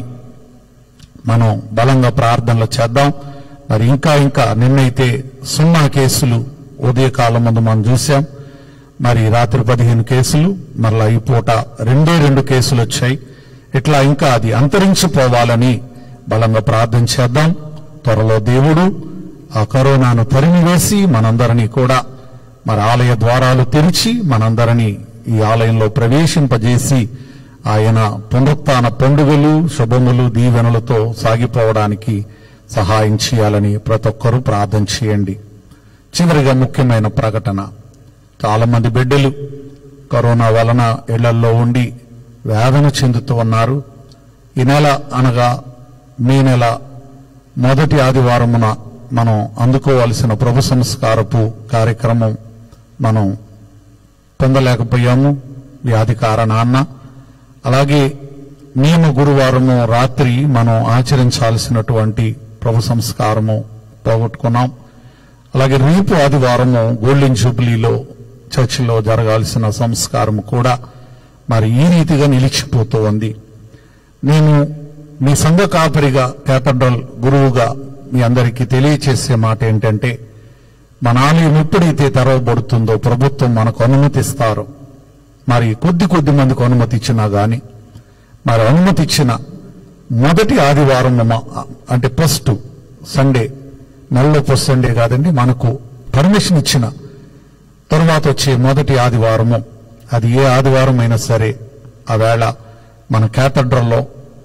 మనం బలంగా ప్రార్థనలు చేద్దాం. మరి ఇంకా నిన్నైతే 0 కేసులు ఉదయకాలం ముందు మనం చూసాం. మరి రాత్రి 15 కేసులు, మరలా ఈ పూట 2 కేసులు వచ్చాయి. ఇట్లా ఇంకా అది అంతరించిపోవాలని బలంగా ప్రార్థన చేద్దాం. త్వరలో దేవుడు ఆ కరోనాను తరిమివేసి మనందరినీ కూడా మరి ఆలయ ద్వారాలు తెరిచి మనందరినీ ఈ ఆలయంలో ప్రవేశింపజేసి ఆయన పునరుత్థాన పండుగలు, శుభములు, దీవెనలతో సాగిపోవడానికి సహాయం చేయాలని ప్రతి ఒక్కరూ ప్రార్థన చేయండి. చివరిగా ముఖ్యమైన ప్రకటన. చాలా మంది బిడ్డలు కరోనా వలన ఇళ్లల్లో ఉండి వేదన చెందుతూ ఉన్నారు. ఈ నెల అనగా మే నెల మొదటి ఆదివారమున మనం అందుకోవలసిన ప్రభు సంస్కారపు కార్యక్రమం మనం పొందలేకపోయాము వ్యాధి కారణాన. అలాగే నియమ గురువారము రాత్రి మనం ఆచరించాల్సినటువంటి ప్రభు సంస్కారము పోగొట్టుకున్నాం. అలాగే రేపు ఆదివారము గోల్డెన్ జూబిలీలో చర్చిలో జరగాల్సిన సంస్కారము కూడా మరి ఈ రీతిగా నిలిచిపోతూ ఉంది. నేను మీ సంఘ కాపరిగా, కేథడ్రల్ గురువుగా మీ అందరికీ తెలియచేసే మాట ఏంటంటే, మన ఆలయం ఎప్పుడైతే తెరవబడుతుందో ప్రభుత్వం మనకు అనుమతిస్తారో, మరి కొద్ది మందికి అనుమతి ఇచ్చినా గాని మరి అనుమతి ఇచ్చిన మొదటి ఆదివారం అంటే ఫస్ట్ సండే, నెలలో ఫస్ట్ సండే కాదండి, మనకు పర్మిషన్ ఇచ్చిన తరువాత వచ్చే మొదటి ఆదివారము, అది ఏ ఆదివారం అయినా సరే, ఆవేళ మన కేథడ్రల్లో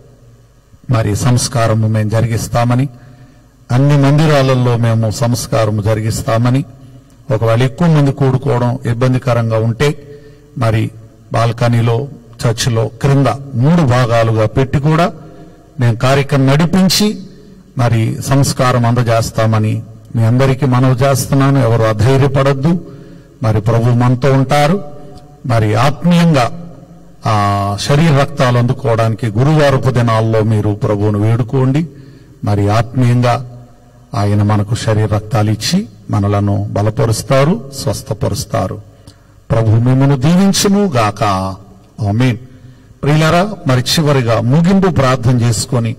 మరి సంస్కారము మేము జరిగిస్తామని, అన్ని మందిరాలలో మేము సంస్కారము జరిగిస్తామని, ఒకవేళ ఎక్కువ మంది కూడుకోవడం ఇబ్బందికరంగా ఉంటే మరి బాల్కనీలో చర్చిలో క్రింద 3 భాగాలుగా పెట్టి కూడా మేము కార్యక్రమం నడిపించి మరి సంస్కారం అందజేస్తామని మీ అందరికీ మనవి చేస్తున్నాను. ఎవరు అధైర్యపడద్దు. మరి ప్రభు మనతో ఉంటారు. మరి ఆత్మీయంగా శరీర రక్తాలు అందుకోవడానికి గురువారపు దినాల్లో మీరు ప్రభువును వేడుకోండి. మరి ఆత్మీయంగా ఆయన మనకు శరీర రక్తాలు ఇచ్చి మనలను బలపరుస్తారు, స్వస్థపరుస్తారు. ప్రభు మిమ్మల్ని దీవించును గాక. ఆమేన్. ప్రియులారా, మరి చివరిగా ముగింపు ప్రార్థన చేసుకొని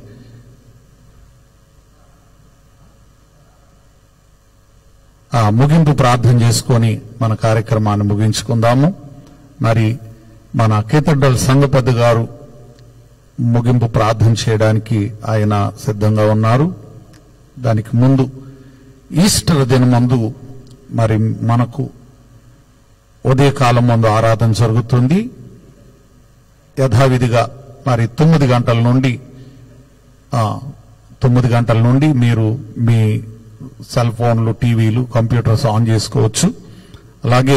మన కార్యక్రమాన్ని ముగించుకుందాము. మరి మన కేథడ్రల్ సంఘ పెద్ద గారు ముగింపు ప్రార్థన చేయడానికి ఆయన సిద్ధంగా ఉన్నారు. దానికి ముందు ఈస్టర్ దినమందు మరి మనకు ఉదయకాలం ముందు ఆరాధన జరుగుతుంది. యథావిధిగా మరి 9 గంటల నుండి మీరు మీ సెల్ ఫోన్లు, టీవీలు, కంప్యూటర్స్ ఆన్ చేసుకోవచ్చు. అలాగే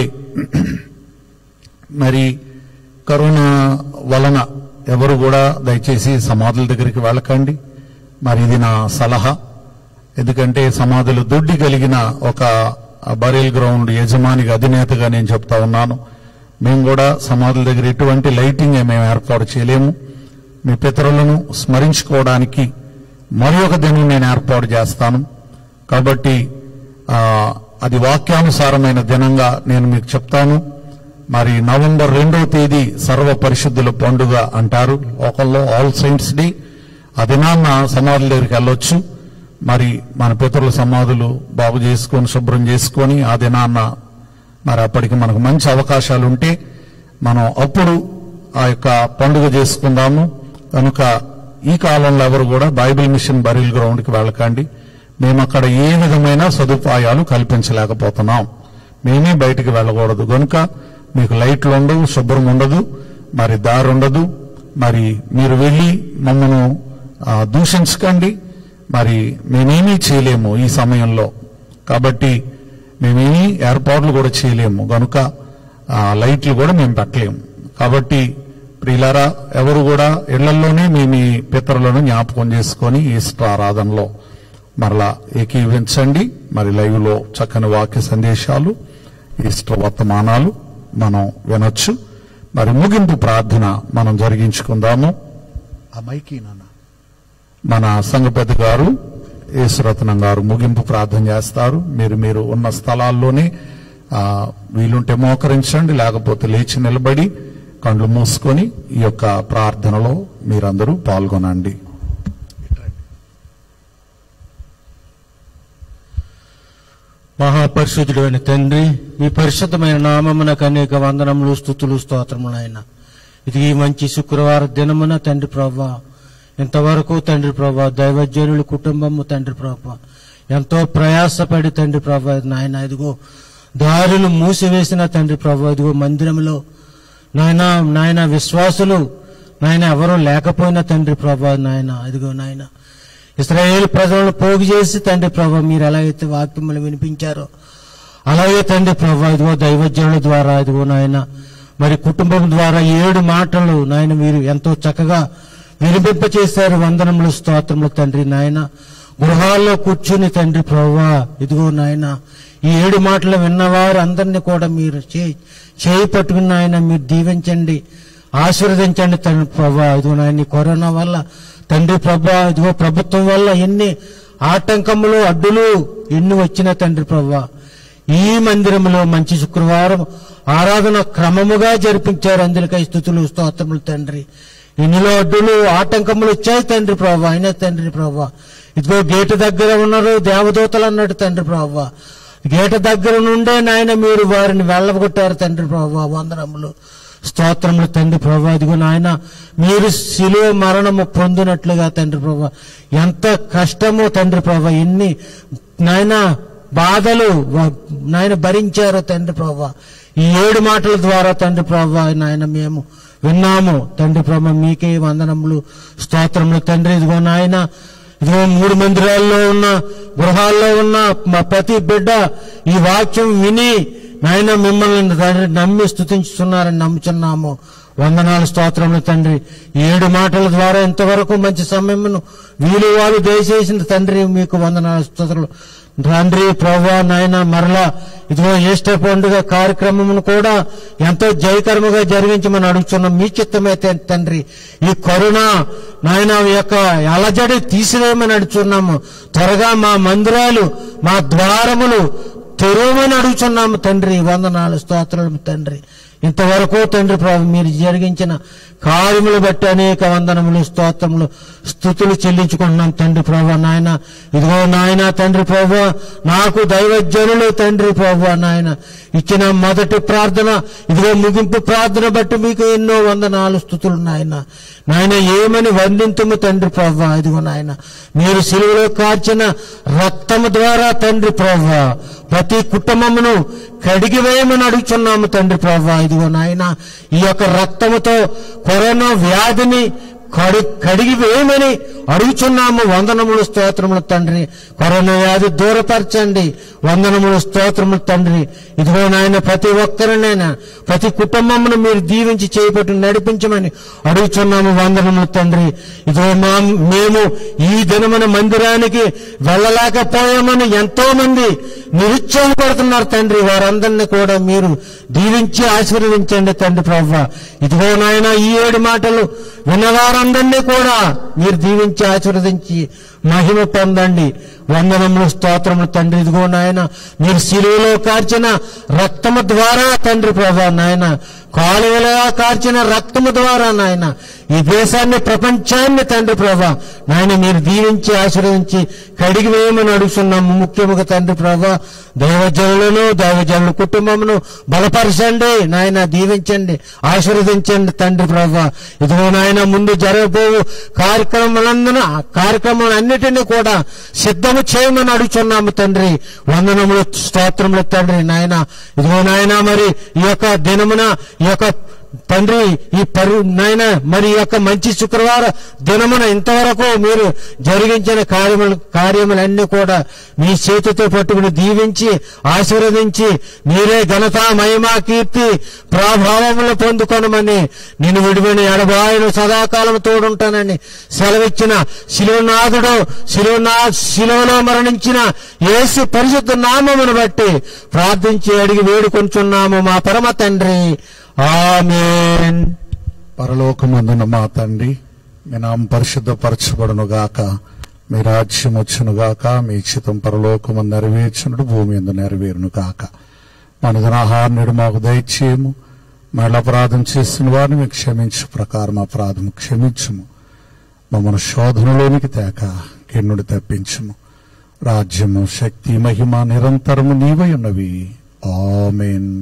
మరి కరోనా వలన ఎవరు కూడా దయచేసి సమాధుల దగ్గరికి వెళ్ళకండి. మరి ఇది నా సలహా. ఎందుకంటే సమాధులు దొడ్డి కలిగిన ఒక బరియల్ గ్రౌండ్ యజమానిగా, అధినేతగా నేను చెప్తా ఉన్నాను. మేము కూడా సమాధుల దగ్గర ఎటువంటి లైటింగ్ మేము ఏర్పాటు చేయలేము. మీ పితరులను స్మరించుకోవడానికి మరి ఒక దినం నేను ఏర్పాటు చేస్తాను. కాబట్టి అది వాక్యానుసారమైన దినంగా నేను మీకు చెప్తాను. మరి నవంబర్ 2వ తేదీ సర్వ పరిశుద్ధుల పండుగ అంటారు లోకల్లో, ఆల్ సెయింట్స్ డే. ఆ దినాన్న సమాధుల దగ్గరికి వెళ్ళొచ్చు. మరి మన పితరుల సమాధులు బాగు చేసుకొని, శుభ్రం చేసుకొని ఆ దినాన్న మరి అప్పటికి మనకు మంచి అవకాశాలు ఉంటే మనం అప్పుడు ఆ యొక్క పండుగ చేసుకుందాము. కనుక ఈ కాలంలో ఎవరు కూడా బైబిల్ మిషన్ బరియల్ గ్రౌండ్కి వెళ్ళకండి. మేము అక్కడ ఏ విధమైన సదుపాయాలు కల్పించలేకపోతున్నాం. మేమే బయటికి వెళ్ళకూడదు. కనుక మీకు లైట్లు ఉండవు, శుభ్రం ఉండదు, మరి దారి ఉండదు. మరి మీరు వెళ్ళి మమ్మను దూషించకండి. మరి మేమేమీ చేయలేము ఈ సమయంలో. కాబట్టి మేమేమీ ఏర్పాట్లు కూడా చేయలేము. కనుక లైట్లు కూడా మేము పెట్టలేము. కాబట్టి ప్రియులారా, ఎవరు కూడా ఇళ్లలోనే మీ పితరులను జ్ఞాపకం చేసుకొని ఈస్టర్ ఆరాధనలో మరలా ఏకీవించండి. మరి లైవ్ లో చక్కని వాక్య సందేశాలు, ఈస్టర్ వర్తమానాలు మనం వినొచ్చు. మరి ముగింపు ప్రార్థన మనం జరిగించుకుందాము. ఆ మైకి నాన్న మన సంఘ పెద్ద గారు యేసురత్నం గారు ముగింపు ప్రార్థన చేస్తారు. మీరు ఉన్న స్థలాల్లోనే వీలుంటే మోకరించండి, లేకపోతే లేచి నిలబడి కళ్ళు మూసుకొని ఈ యొక్క ప్రార్థనలో మీరందరూ పాల్గొనండి. మహాపరిశుద్ధుడు అయిన తండ్రి, మీ పరిశుద్ధమైన నామమునకు అనేక వందనములు, స్తుతులు, స్తోత్రములు అయినా ఇది ఈ మంచి శుక్రవారం దినమున తండ్రి ప్రభా, ఇంతవరకు తండ్రి ప్రభా దైవజనుల కుటుంబము తండ్రి ప్రభా ఎంతో ప్రయాసపడి తండ్రి ప్రభా నాయన ఇదిగో దారులు మూసివేసిన తండ్రి ప్రభా ఇదిగో మందిరంలో నాయన విశ్వాసులు నాయన ఎవరూ లేకపోయినా తండ్రి ప్రభా నాయన ఇదిగో నాయన ఇశ్రాయేలు ప్రజలను పోగు చేసి తండ్రి ప్రభా మీరు ఎలాగైతే వాక్యములు వినిపించారో అలాగే తండ్రి ప్రభా ఇదిగో దైవజనుల ద్వారా ఇదిగో నాయన మరి కుటుంబం ద్వారా 7 మాటలు నాయన మీరు ఎంతో చక్కగా వినిపింపచేశారు. వందనములు, స్తోత్రములు తండ్రి. నాయన గృహాల్లో కూర్చుని తండ్రి ప్రభువా ఇదిగో నాయన ఈ 7 మాటలు విన్నవారు అందరినీ కూడా మీరు చేయి పట్టుకుని నాయన మీరు దీవించండి, ఆశీర్వదించండి తండ్రి ప్రభువా. ఇదిగో నాయన కరోనా వల్ల తండ్రి ప్రభువా ఇదిగో ప్రభుత్వం వల్ల ఎన్ని ఆటంకములు, అడ్డులు ఎన్ని వచ్చినా తండ్రి ప్రభువా ఈ మందిరంలో మంచి శుక్రవారం ఆరాధన క్రమముగా జరిపించారు. అందుకై స్తుతులు, స్తోత్రములు తండ్రి. ఎన్నిలో అడ్డులు, ఆటంకములు వచ్చాయి తండ్రి ప్రభా. అయినా తండ్రి ప్రభా ఇదిగో గేటు దగ్గర ఉన్నారు దేవదూతలు అన్నట్టు తండ్రి ప్రభా. గేటు దగ్గర నుండే నాయన మీరు వారిని వెళ్ళగొట్టారు తండ్రి ప్రభా. వందనములు, స్తోత్రములు తండ్రి ప్రభా. ఇదిగో నాయన మీరు శిలువ మరణము పొందినట్లుగా తండ్రి ప్రభా ఎంత కష్టమో తండ్రి ప్రభా ఎన్ని నాయన బాధలు నాయన భరించారో తండ్రి ప్రభా ఈ 7 మాటల ద్వారా తండ్రి ప్రభా నాయన మేము విన్నాము తండ్రి ప్రభా. మీకే వందనములు, స్తోత్రములు తండ్రి. ఇదిగో నాయన ఇదిగో 3 మందిరాల్లో ఉన్న గృహాల్లో ఉన్న మా ప్రతి బిడ్డ ఈ వాక్యం విని నాయన మిమ్మల్ని తండ్రి నమ్మి స్తుతించుతున్నారని నమ్ముచున్నాము. వందనాలు స్తోత్రములు తండ్రి. 7 మాటల ద్వారా ఇంతవరకు మంచి సమయమును వీలు వాళ్ళు దయచేసిన తండ్రి మీకు వందనాలు స్తోత్రాలు తండ్రి. ప్రభువా నాయన మరలా ఇదిగో ఈస్టర్ పండుగ కార్యక్రమమును కూడా ఎంతో జయకరముగా జరిగించమని అడుగుతున్నాం. మీ చిత్తమైతే తండ్రి ఈ కరోనా నాయన యొక్క అలజడి తీసివేయమని అడుగుతున్నాము. త్వరగా మా మందిరాలు మా ద్వారములు తెరవమని అడుగుతున్నాము తండ్రి. వందనాలు స్తోత్రాలు తండ్రి. ఇంతవరకు తండ్రి ప్రభు మీరు జరిగించిన కార్యములు బట్టి అనేక వందనములు స్తోత్రములు స్తుతులు చెల్లించుకుంటున్నాం తండ్రి ప్రభు నాయన. ఇదిగో నాయన తండ్రి ప్రభు నాకు దైవజనులు తండ్రి ప్రభు నాయన ఇచ్చిన మొదటి ప్రార్థన ఇదిగో ముగింపు ప్రార్థన బట్టి మీకు ఎన్నో వందనాలు స్తుతులు నాయన. నాయన ఏమని వందింతుము తండ్రి ప్రభు. ఇదిగో నాయన మీరు సిలువలో కార్చిన రక్తము ద్వారా తండ్రి ప్రభు ప్రతి కుటుంబమును కడిగివేయమని అడుగుతున్నాము తండ్రి ప్రభు. ఇదిగో నాయన ఈ యొక్క రక్తముతో కరోనా వ్యాధిని కడిగి వేయమని అడుగుచున్నాము. వందనములు స్తోత్రములు తండ్రి. కరోనా వ్యాధి దూరపరచండి. వందనములు స్తోత్రములు తండ్రి. ఇదిగో నాయన ప్రతి ఒక్కరినైనా ప్రతి కుటుంబమును మీరు దీవించి చేయబట్టి నడిపించమని అడుగుచున్నాము. వందనములు తండ్రి. ఇదిగో మేము ఈ దినమున మందిరానికి వెళ్ళలేకపోయామని ఎంతో మంది నిరుత్సాహపడుతున్నారు తండ్రి. వారందరినీ కూడా మీరు దీవించి ఆశీర్వదించండి తండ్రి ప్రభువా. ఇదిగో నాయన ఈ 7 మాటలు విన్నవారందరినీ కూడా మీరు దీవించి ఆశీర్వదించి మహిమ పొందండి. వందనములు స్తోత్రములు తండ్రి. ఇదిగో నాయన మీరు శిలువలో కార్చిన రక్తము ద్వారా తండ్రి ప్రభా నాయన కాలువలో కార్చిన రక్తము ద్వారా నాయన ఈ దేశాన్ని ప్రపంచాన్ని తండ్రి ప్రభా నాయన మీరు దీవించి ఆశీర్వదించి కడిగి వేయమని అడుగుతున్నాము. ముఖ్యముగా తండ్రి ప్రభా దైవజనుల కుటుంబమును బలపరచండి నాయన. దీవించండి ఆశీర్వదించండి తండ్రి ప్రభా. ఇదిగో నాయన ముందు జరగబోవు కార్యక్రమాలన్నిటినీ కూడా సిద్ధము చేయమని అడుగుతున్నాము తండ్రి. వందనములు స్తోత్రములు తండ్రి నాయన. ఇదిగో నాయన మరి ఈ యొక్క దినమున ఈ యొక్క తండ్రి ఈ నాయన మరి ఈ యొక్క మంచి శుక్రవార దినమున ఇంతవరకు మీరు జరిగించిన కార్యములన్నీ కూడా మీ చేతితో పట్టుకుని దీవించి ఆశీర్వదించి మీరే ఘనత మహిమ కీర్తి ప్రభావములు పొందుకొనమని నేను విడిపోయిన ఎడబాయను సదాకాలం తోడుంటానని సెలవిచ్చిన శిలువనాథుడు శిలువలో మరణించిన యేసు పరిశుద్ధ నామమును బట్టి ప్రార్థించి అడిగి వేడుకొంచున్నాము మా పరమ తండ్రి. ఆమేన్. పరలోకమందున మా తండ్రి మీ నామం పరిశుద్ధపరచబడునుగాక, మీ రాజ్యం వచ్చునుగాక, మీ చిత్తం పరలోకమందు నెరవేర్చునుడు భూమి యందు నెరవేరునుగాక. మన దినాహారమును మాకు దయచేయము, మళ్ళీ అపరాధం చేసిన వారిని మీకు క్షమించు ప్రకారం అపరాధం క్షమించుము, మమ్మల్ని శోధనలోనికి తేక కిన్నుడు తప్పించుము. రాజ్యము శక్తి మహిమ నిరంతరము నీవై ఉన్నవి. ఆమేన్.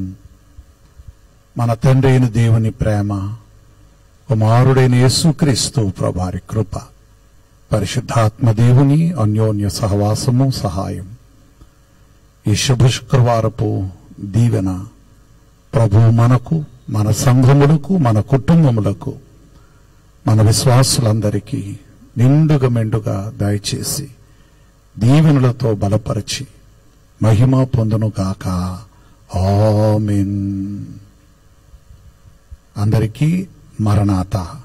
మన తండ్రి అయిన దేవుని ప్రేమ, కుమారుడైన యేసుక్రీస్తు ప్రభువారి కృప, పరిశుద్ధాత్మ దేవుని అన్యోన్య సహవాసము సహాయం, ఈ శుభ శుక్రవారపు దీవెన ప్రభు మనకు, మన సంఘములకు, మన కుటుంబములకు, మన విశ్వాసులందరికీ నిండుగా మెండుగా దయచేసి దీవెనలతో బలపరిచి మహిమ పొందునుగాక. ఆమేన్. అందరికీ మరణాత.